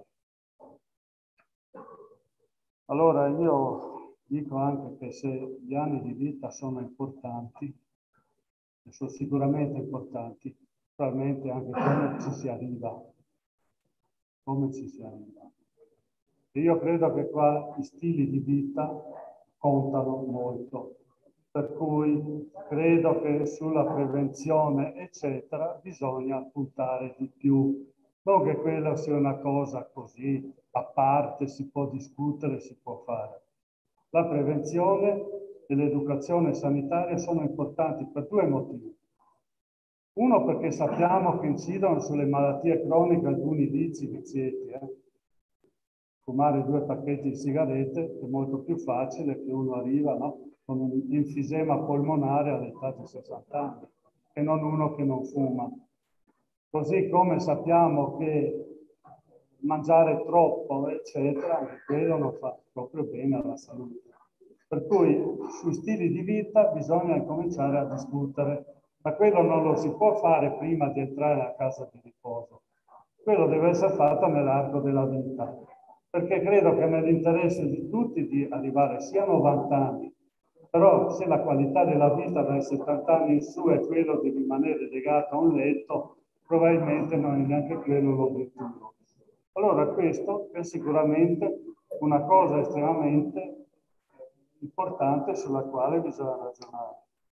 Allora io dico anche che se gli anni di vita sono importanti, e sono sicuramente importanti, probabilmente anche come ci si arriva. Come ci si arriva. E io credo che qua i stili di vita contano molto. Per cui credo che sulla prevenzione, eccetera, bisogna puntare di più. Non che quella sia una cosa così a parte, si può discutere, si può fare. La prevenzione e l'educazione sanitaria sono importanti per due motivi. Uno, perché sappiamo che incidono sulle malattie croniche alcuni vizi vizietti. Fumare 2 pacchetti di sigarette è molto più facile che uno arriva, no, con un enfisema polmonare all'età di 60 anni e non uno che non fuma. Così come sappiamo che mangiare troppo, eccetera, anche quello non fa proprio bene alla salute. Per cui sui stili di vita bisogna cominciare a discutere, ma quello non lo si può fare prima di entrare a casa di riposo. Quello deve essere fatto nell'arco della vita, perché credo che nell'interesse di tutti di arrivare sia a 90 anni, però se la qualità della vita dai 70 anni in su è quello di rimanere legato a un letto, probabilmente non è neanche quello l'obiettivo. Allora questo è sicuramente una cosa estremamente importante sulla quale bisogna ragionare.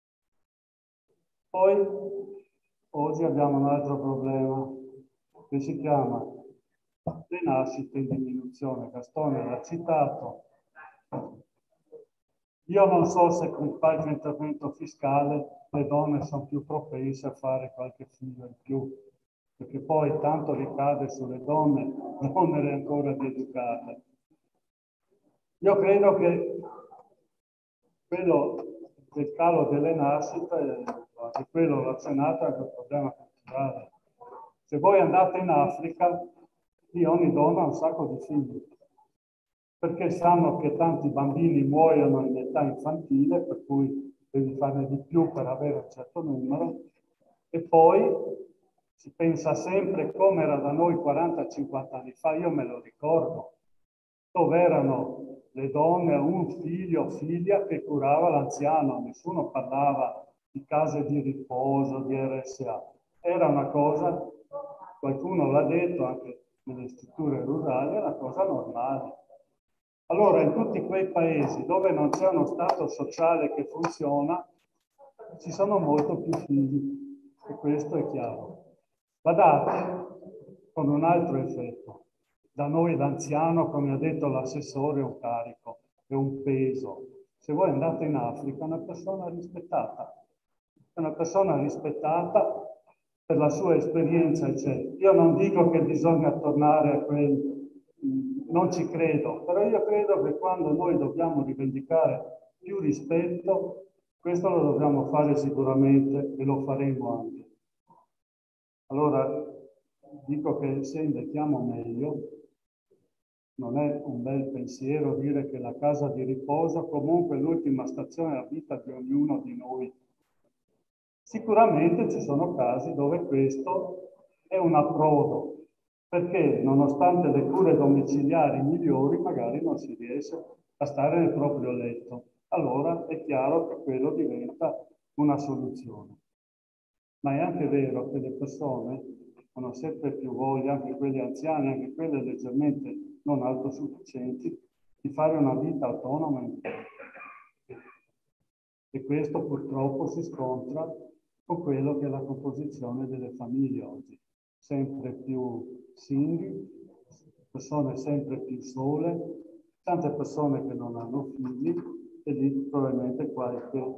Poi oggi abbiamo un altro problema che si chiama le nascite in diminuzione. Gastone l'ha citato. Io non so se con qualche intervento fiscale le donne sono più propense a fare qualche figlio in più, perché poi tanto ricade sulle donne onere ancora di educate. Io credo che quello del calo delle nascite, anche quello l'ho accennato, è anche un problema culturale. Se voi andate in Africa, lì ogni donna ha un sacco di figli, perché sanno che tanti bambini muoiono in età infantile, per cui devi farne di più per avere un certo numero, e poi si pensa sempre come era da noi 40-50 anni fa, io me lo ricordo, dove erano le donne, un figlio o figlia che curava l'anziano, nessuno parlava di case di riposo, di RSA. Era una cosa, qualcuno l'ha detto anche nelle strutture rurali, è una cosa normale. Allora, in tutti quei paesi dove non c'è uno stato sociale che funziona, ci sono molto più figli, e questo è chiaro. Badate con un altro effetto. Da noi l'anziano, come ha detto l'assessore, è un carico, è un peso. Se voi andate in Africa, è una persona rispettata. È una persona rispettata per la sua esperienza, eccetera. Io non dico che bisogna tornare a quel... Non ci credo, però io credo che quando noi dobbiamo rivendicare più rispetto, questo lo dobbiamo fare sicuramente e lo faremo anche. Allora, dico che se invecchiamo meglio, non è un bel pensiero dire che la casa di riposo comunque è l'ultima stazione della vita di ognuno di noi. Sicuramente ci sono casi dove questo è un approdo, perché nonostante le cure domiciliari migliori, magari non si riesce a stare nel proprio letto. Allora è chiaro che quello diventa una soluzione. Ma è anche vero che le persone hanno sempre più voglia, anche quelle anziane, anche quelle leggermente non autosufficienti, di fare una vita autonoma. E questo purtroppo si scontra con quello che è la composizione delle famiglie oggi. Sempre più single, persone sempre più sole, tante persone che non hanno figli, e lì probabilmente qualche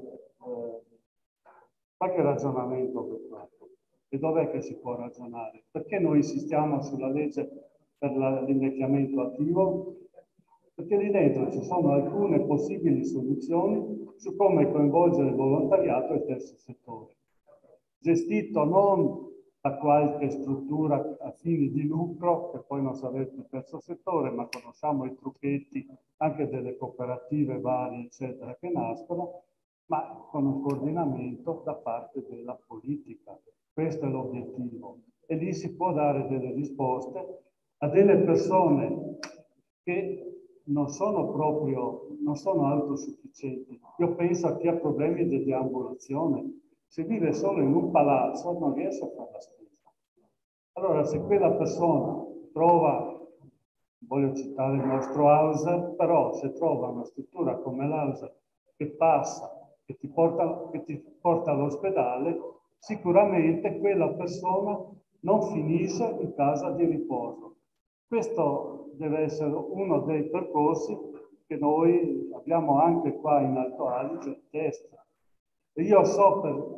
ragionamento per fatto. E dov'è che si può ragionare? Perché noi insistiamo sulla legge per l'invecchiamento attivo? Perché lì dentro ci sono alcune possibili soluzioni su come coinvolgere il volontariato e il terzo settore. Gestito non da qualche struttura a fini di lucro, che poi non sarebbe il terzo settore, ma conosciamo i trucchetti anche delle cooperative varie, eccetera, che nascono, ma con un coordinamento da parte della politica. Questo è l'obiettivo. E lì si può dare delle risposte a delle persone che non sono autosufficienti. Io penso a chi ha problemi di deambulazione. Se vive solo in un palazzo non riesce a fare la spesa. Allora, se quella persona trova voglio citare il nostro Hauser, però se trova una struttura come l'Hauser che passa, che ti porta all'ospedale, sicuramente quella persona non finisce in casa di riposo. Questo deve essere uno dei percorsi che noi abbiamo anche qua in Alto Adige in testa. E io so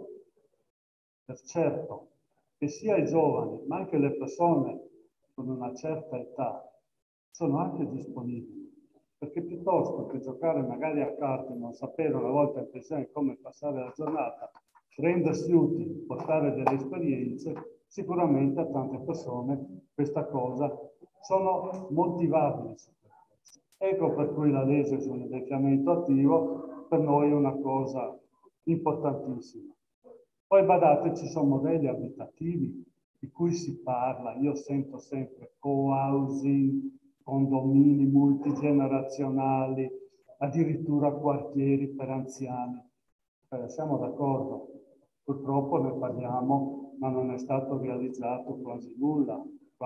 per certo che sia i giovani, ma anche le persone con una certa età sono anche disponibili, perché piuttosto che giocare magari a carte, non sapere una volta in pensione come passare la giornata, rendersi utili, portare delle esperienze, sicuramente a tante persone questa cosa sono motivabili. Ecco per cui la legge sull'invecchiamento attivo per noi è una cosa importantissima. Poi badate, ci sono modelli abitativi di cui si parla, io sento sempre co-housing, condomini multigenerazionali, addirittura quartieri per anziani. Siamo d'accordo, purtroppo ne parliamo, ma non è stato realizzato quasi nulla,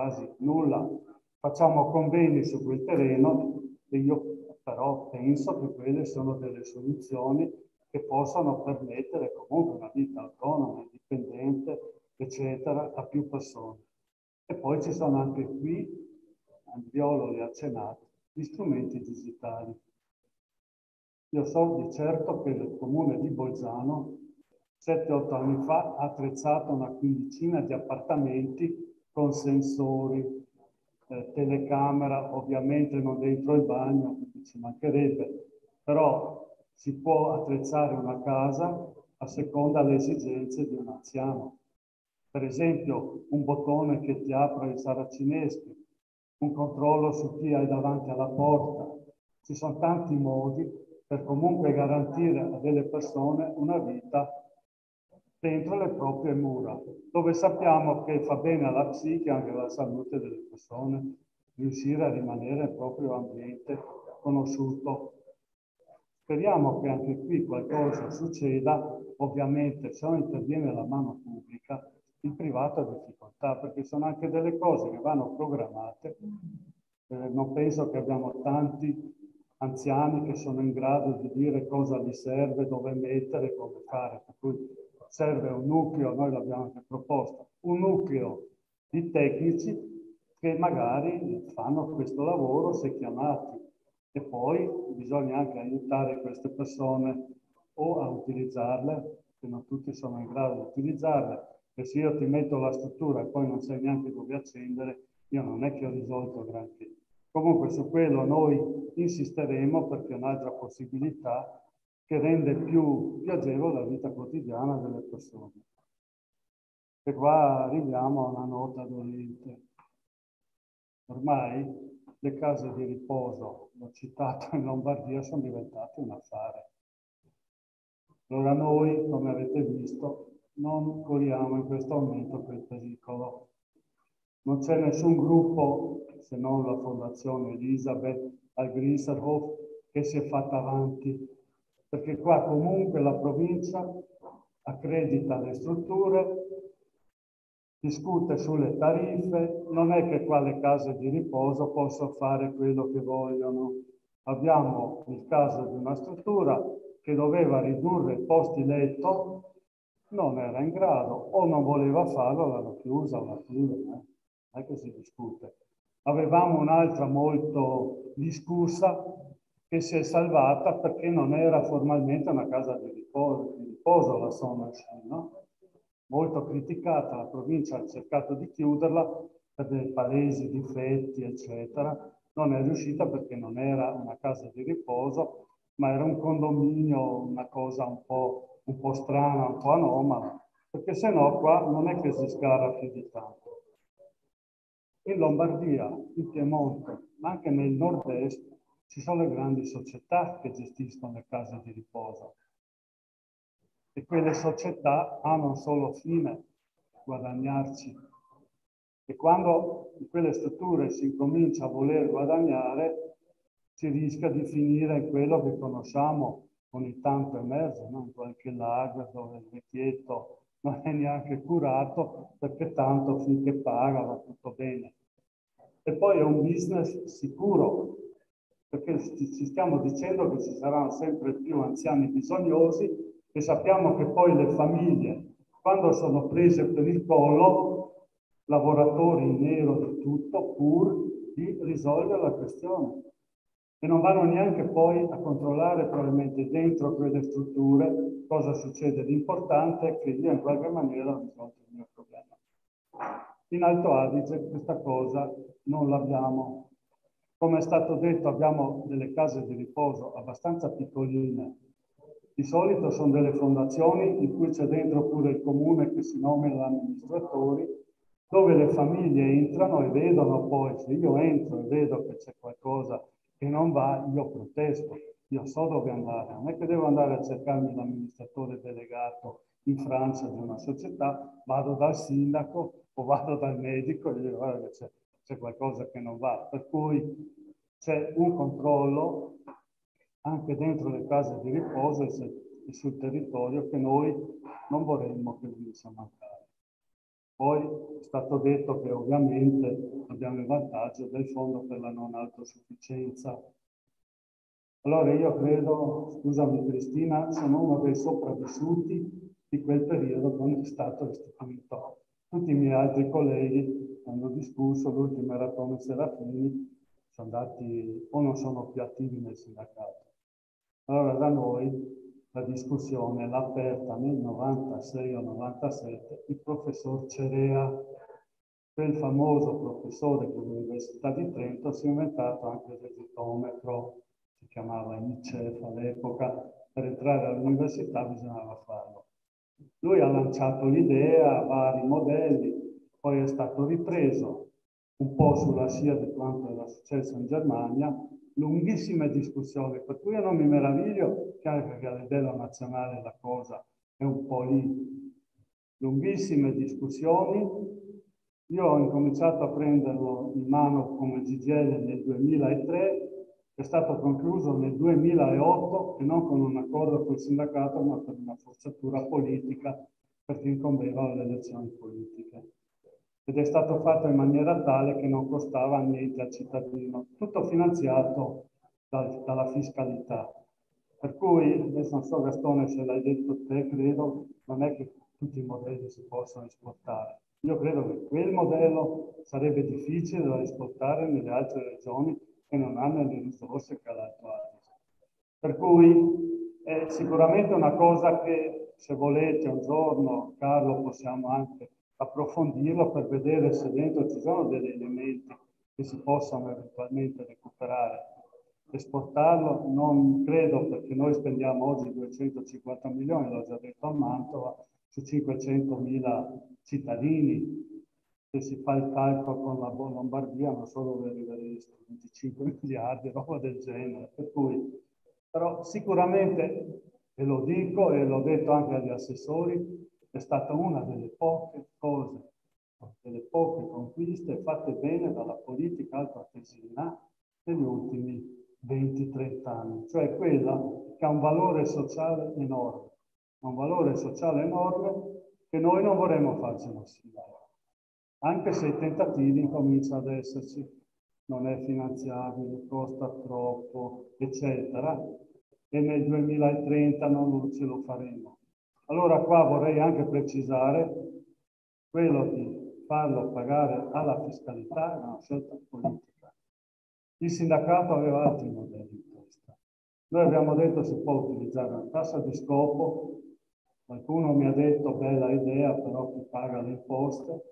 Facciamo convegni su quel terreno e io però penso che quelle sono delle soluzioni che possano permettere comunque una vita autonoma, indipendente, eccetera, a più persone. E poi ci sono anche qui, Andriolo le ha accennato, gli strumenti digitali. Io so di certo che il comune di Bolzano 7-8 anni fa ha attrezzato una quindicina di appartamenti con sensori, telecamera, ovviamente non dentro il bagno, ci mancherebbe, però si può attrezzare una casa a seconda delle esigenze di un anziano. Per esempio, un bottone che ti apre i saracineschi, un controllo su chi hai davanti alla porta. Ci sono tanti modi per comunque garantire a delle persone una vita dentro le proprie mura, dove sappiamo che fa bene alla psiche e anche alla salute delle persone riuscire a rimanere nel proprio ambiente conosciuto. Speriamo che anche qui qualcosa succeda, ovviamente se non interviene la mano pubblica, il privato ha difficoltà, perché sono anche delle cose che vanno programmate. Non penso che abbiamo tanti anziani che sono in grado di dire cosa gli serve, dove mettere, come fare. Per cui serve un nucleo, noi l'abbiamo anche proposto, un nucleo di tecnici che magari fanno questo lavoro se chiamati. E poi bisogna anche aiutare queste persone o a utilizzarle, che non tutti sono in grado di utilizzarle, e se io ti metto la struttura e poi non sai neanche dove accendere, io non è che ho risolto granché. Comunque su quello noi insisteremo perché è un'altra possibilità che rende più agevole la vita quotidiana delle persone. E qua arriviamo a una nota dolente. Ormai le case di riposo, l'ho citato in Lombardia, sono diventate un affare. Allora noi, come avete visto, non corriamo in questo momento quel pericolo. Non c'è nessun gruppo, se non la Fondazione Elisabeth al Grinserhof, che si è fatta avanti, perché qua comunque la provincia accredita le strutture, discute sulle tariffe, non è che qua le case di riposo possono fare quello che vogliono. Abbiamo il caso di una struttura che doveva ridurre i posti letto, non era in grado, o non voleva farlo, l'hanno chiusa alla fine, non è che si discute. Avevamo un'altra molto discussa che si è salvata perché non era formalmente una casa di riposo la Sommersheim, no? Molto criticata, la provincia ha cercato di chiuderla per dei palesi difetti, eccetera. Non è riuscita perché non era una casa di riposo, ma era un condominio, una cosa un po' strana, un po' anomala, perché se no qua non è che si scala più di tanto. In Lombardia, in Piemonte, ma anche nel nord-est, ci sono le grandi società che gestiscono le case di riposo. E quelle società hanno un solo fine, guadagnarci. E quando in quelle strutture si incomincia a voler guadagnare, si rischia di finire in quello che conosciamo ogni tanto emerge, no? In qualche lager dove il vecchietto non è neanche curato perché tanto finché paga va tutto bene. e poi è un business sicuro, perché ci stiamo dicendo che ci saranno sempre più anziani bisognosi e sappiamo che poi le famiglie, quando sono prese per il collo, lavoratori in nero di tutto, pur di risolvere la questione. E non vanno neanche poi a controllare probabilmente dentro quelle strutture cosa succede. L'importante è che io in qualche maniera ho risolto il mio problema. In Alto Adige questa cosa non l'abbiamo. Come è stato detto, abbiamo delle case di riposo abbastanza piccoline. Di solito sono delle fondazioni in cui c'è dentro pure il comune che si nomina amministratori, dove le famiglie entrano e vedono poi, se io entro e vedo che c'è qualcosa che non va, io protesto, io so dove andare. Non è che devo andare a cercarmi l'amministratore delegato in Francia di una società, vado dal sindaco o vado dal medico e dico guarda che c'è qualcosa che non va. Per cui c'è un controllo anche dentro le case di riposo e sul territorio che noi non vorremmo che venisse a mancare. Poi è stato detto che ovviamente abbiamo il vantaggio del fondo per la non autosufficienza. Allora io credo, scusami Cristina, sono uno dei sopravvissuti di quel periodo quando è stato istituito. Tutti i miei altri colleghi hanno discusso, l'ultimo era Tone Serafini, sono andati o non sono più attivi nel sindacato. Allora da noi la discussione l'ha aperta nel 96 o 97 il professor Cerea, quel famoso professore dell'Università di Trento. Si è inventato anche l'esitometro, si chiamava ICEF all'epoca, per entrare all'università bisognava farlo. Lui ha lanciato l'idea, vari modelli, poi è stato ripreso un po' sulla scia di quanto era successo in Germania, lunghissime discussioni, per cui io non mi meraviglio che anche a livello nazionale la cosa è un po' lì. Lunghissime discussioni. Io ho incominciato a prenderlo in mano come GGL nel 2003, è stato concluso nel 2008 e non con un accordo col sindacato, ma per una forzatura politica, perché incombevano le elezioni politiche. Ed è stato fatto in maniera tale che non costava niente al cittadino, tutto finanziato dalla fiscalità. Per cui, adesso non so Gastone se l'hai detto te, credo, non è che tutti i modelli si possono esportare. Io credo che quel modello sarebbe difficile da esportare nelle altre regioni che non hanno le risorse che ha l'Alto Adige. Per cui è sicuramente una cosa che, se volete, un giorno, Carlo, possiamo anche approfondirlo per vedere se dentro ci sono degli elementi che si possano eventualmente recuperare. Esportarlo non credo, perché noi spendiamo oggi 250 milioni, l'ho già detto a Mantova, su 500.000 cittadini. Se si fa il calcolo con la Lombardia, non so dove arrivereste, 25 miliardi, roba del genere. Per cui, però sicuramente, e lo dico e l'ho detto anche agli assessori, è stata una delle poche cose, delle poche conquiste fatte bene dalla politica altoatesina negli ultimi 20-30 anni, cioè quella che ha un valore sociale enorme, che noi non vorremmo farcelo ossidare, anche se i tentativi cominciano ad esserci, non è finanziabile, costa troppo, eccetera, e nel 2030 non ce lo faremo. Allora qua vorrei anche precisare quello di farlo pagare alla fiscalità è una scelta politica. Il sindacato aveva altri modelli in testa. Noi abbiamo detto si può utilizzare una tassa di scopo, qualcuno mi ha detto bella idea, però chi paga le imposte,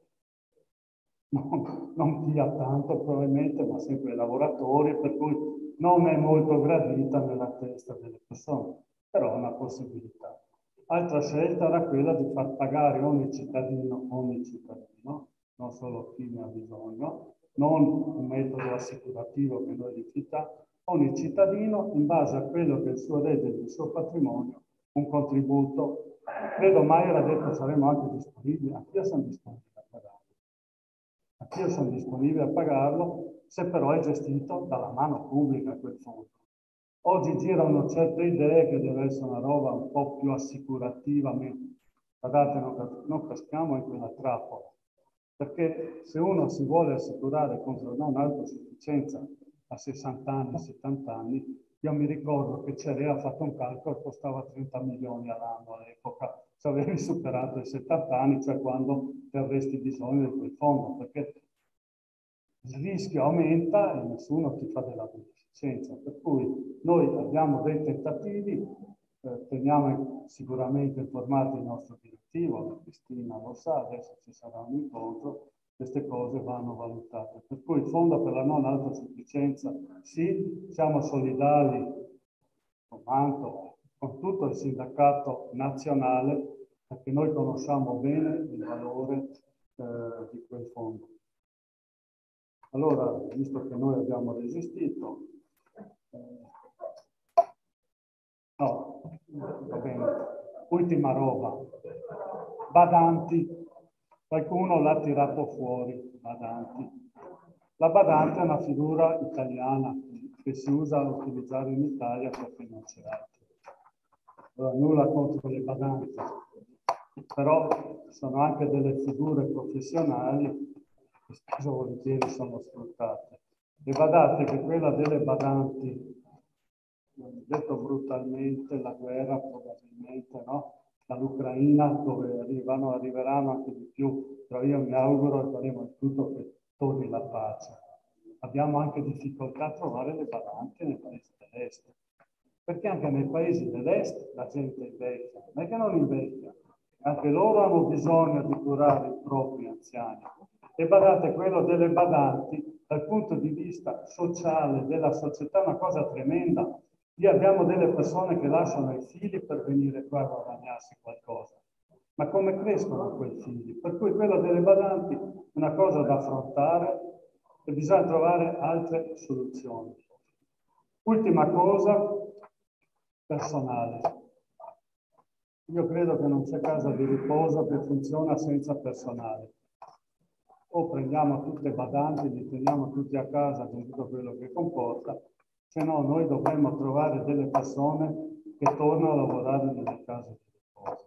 non chi ha tanto probabilmente, ma sempre i lavoratori, per cui non è molto gradita nella testa delle persone, però è una possibilità. Altra scelta era quella di far pagare ogni cittadino, non solo chi ne ha bisogno, non un metodo assicurativo che noi rifiutiamo, ogni cittadino in base a quello che è il suo reddito, il suo patrimonio, un contributo. Credo mai era detto saremo anche disponibili, anch'io sono disponibile a pagarlo. Anch'io sono disponibile a pagarlo, se però è gestito dalla mano pubblica quel fondo. Oggi girano certe idee che deve essere una roba un po' più assicurativa. Guardate, non caschiamo in quella trappola. perché se uno si vuole assicurare contro non autosufficienza a 60 anni, 70 anni, io mi ricordo che Cerea ha fatto un calcolo che costava 30 milioni all'anno all'epoca, se avevi superato i 70 anni, cioè quando ti avresti bisogno di quel fondo, perché il rischio aumenta e nessuno ti fa della beneficenza. Per cui noi abbiamo dei tentativi, teniamo sicuramente informati il nostro direttivo, la Cristina lo sa, adesso ci sarà un incontro, queste cose vanno valutate. Per cui il fondo per la non autosufficienza, sì, siamo solidali con Mantova, con tutto il sindacato nazionale, perché noi conosciamo bene il valore di quel fondo. Allora, visto che noi abbiamo resistito, no, va bene, ultima roba, badanti, qualcuno l'ha tirato fuori, badanti. La badante è una figura italiana che si usa a utilizzare in Italia perché non c'è altro. Allora, nulla contro le badanti, però sono anche delle figure professionali che spesso volentieri sono sfruttate. E badate che quella delle badanti, detto brutalmente, la guerra probabilmente, no? Dall'Ucraina, dove arriveranno anche di più, però io mi auguro e faremo il tutto che torni la pace. Abbiamo anche difficoltà a trovare le badanti nei paesi dell'est, perché anche nei paesi dell'est la gente invecchia, non è che non invecchia, anche loro hanno bisogno di curare i propri anziani. E badate, quello delle badanti, dal punto di vista sociale della società, è una cosa tremenda. Lì abbiamo delle persone che lasciano i figli per venire qua a guadagnarsi qualcosa. Ma come crescono quei figli? Per cui quello delle badanti è una cosa da affrontare e bisogna trovare altre soluzioni. Ultima cosa, personale. Io credo che non c'è casa di riposo che funziona senza personale. O prendiamo tutte badanti, li teniamo tutti a casa con tutto quello che comporta, se no noi dovremmo trovare delle persone che tornano a lavorare nelle case di riposo.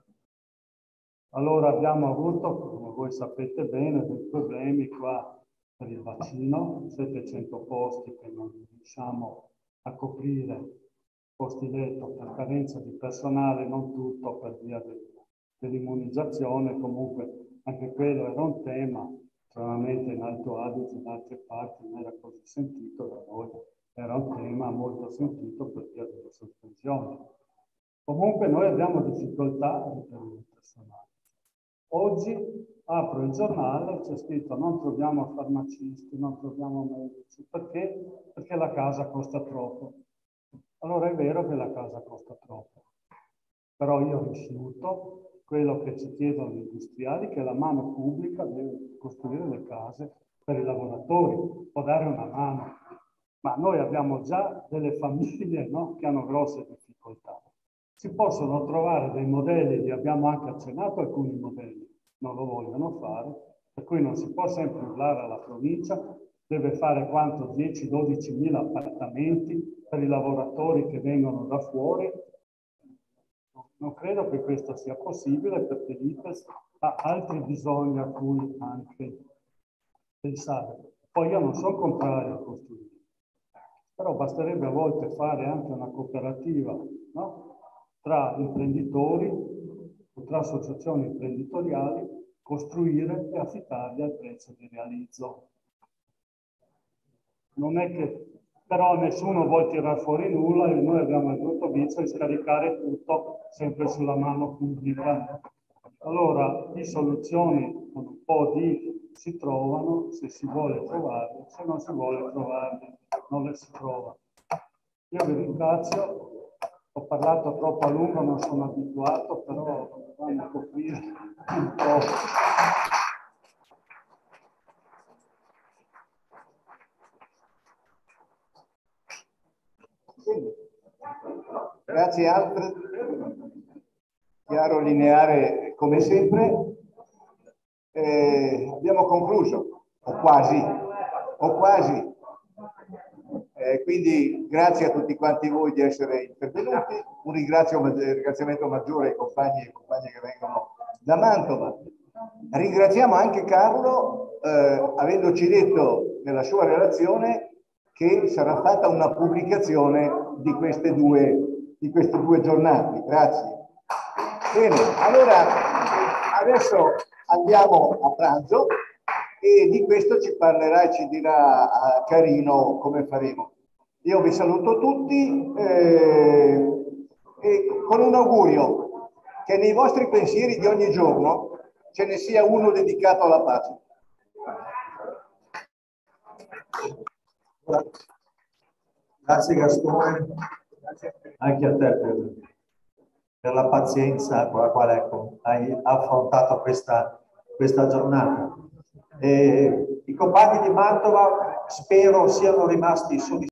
Allora abbiamo avuto, come voi sapete bene, dei problemi qua per il vaccino, 700 posti che non riusciamo a coprire, posti letto per carenza di personale, non tutto per via dell'immunizzazione, comunque anche quello era un tema, stranamente in Alto Adige, in altre parti non era così sentito, da noi era un tema molto sentito per via delle sospensioni. Comunque noi abbiamo difficoltà a riprendere il personale. Oggi apro il giornale, c'è scritto non troviamo farmacisti, non troviamo medici. Perché? Perché la casa costa troppo. Allora è vero che la casa costa troppo, però io rifiuto quello che ci chiedono gli industriali, che la mano pubblica deve costruire le case per i lavoratori, può dare una mano. Ma noi abbiamo già delle famiglie, no, che hanno grosse difficoltà. Si possono trovare dei modelli, li abbiamo anche accennato alcuni modelli, non lo vogliono fare, per cui non si può sempre urlare alla provincia, deve fare quanto 10-12 mila appartamenti per i lavoratori che vengono da fuori. Non credo che questo sia possibile perché l'IPES ha altri bisogni a cui anche pensare. Poi io non sono contrario a costruire, però basterebbe a volte fare anche una cooperativa, no? Tra imprenditori o tra associazioni imprenditoriali, costruire e affittarli al prezzo di realizzo. Non è che però nessuno vuole tirare fuori nulla e noi abbiamo il brutto vizio di scaricare tutto sempre sulla mano pubblica. Allora, di soluzioni con un po' di si trovano, se si vuole trovarle, se non si vuole trovarle, non le si trova. Io vi ringrazio, ho parlato troppo a lungo, non sono abituato, però dobbiamo coprire un po'. Grazie Alfred, chiaro, lineare come sempre. Abbiamo concluso, o quasi. Quindi grazie a tutti quanti voi di essere intervenuti, un ringraziamento maggiore ai compagni e compagne che vengono da Mantova. Ringraziamo anche Carlo, avendoci detto nella sua relazione che sarà fatta una pubblicazione di queste due giornate. Grazie. Bene, allora adesso andiamo a pranzo e di questo ci parlerà e ci dirà Carino come faremo. Io vi saluto tutti e con un augurio che nei vostri pensieri di ogni giorno ce ne sia uno dedicato alla pace. Grazie Gastone, anche a te per la pazienza con la quale ecco, hai affrontato questa giornata. I compagni di Mantova spero siano rimasti soddisfatti.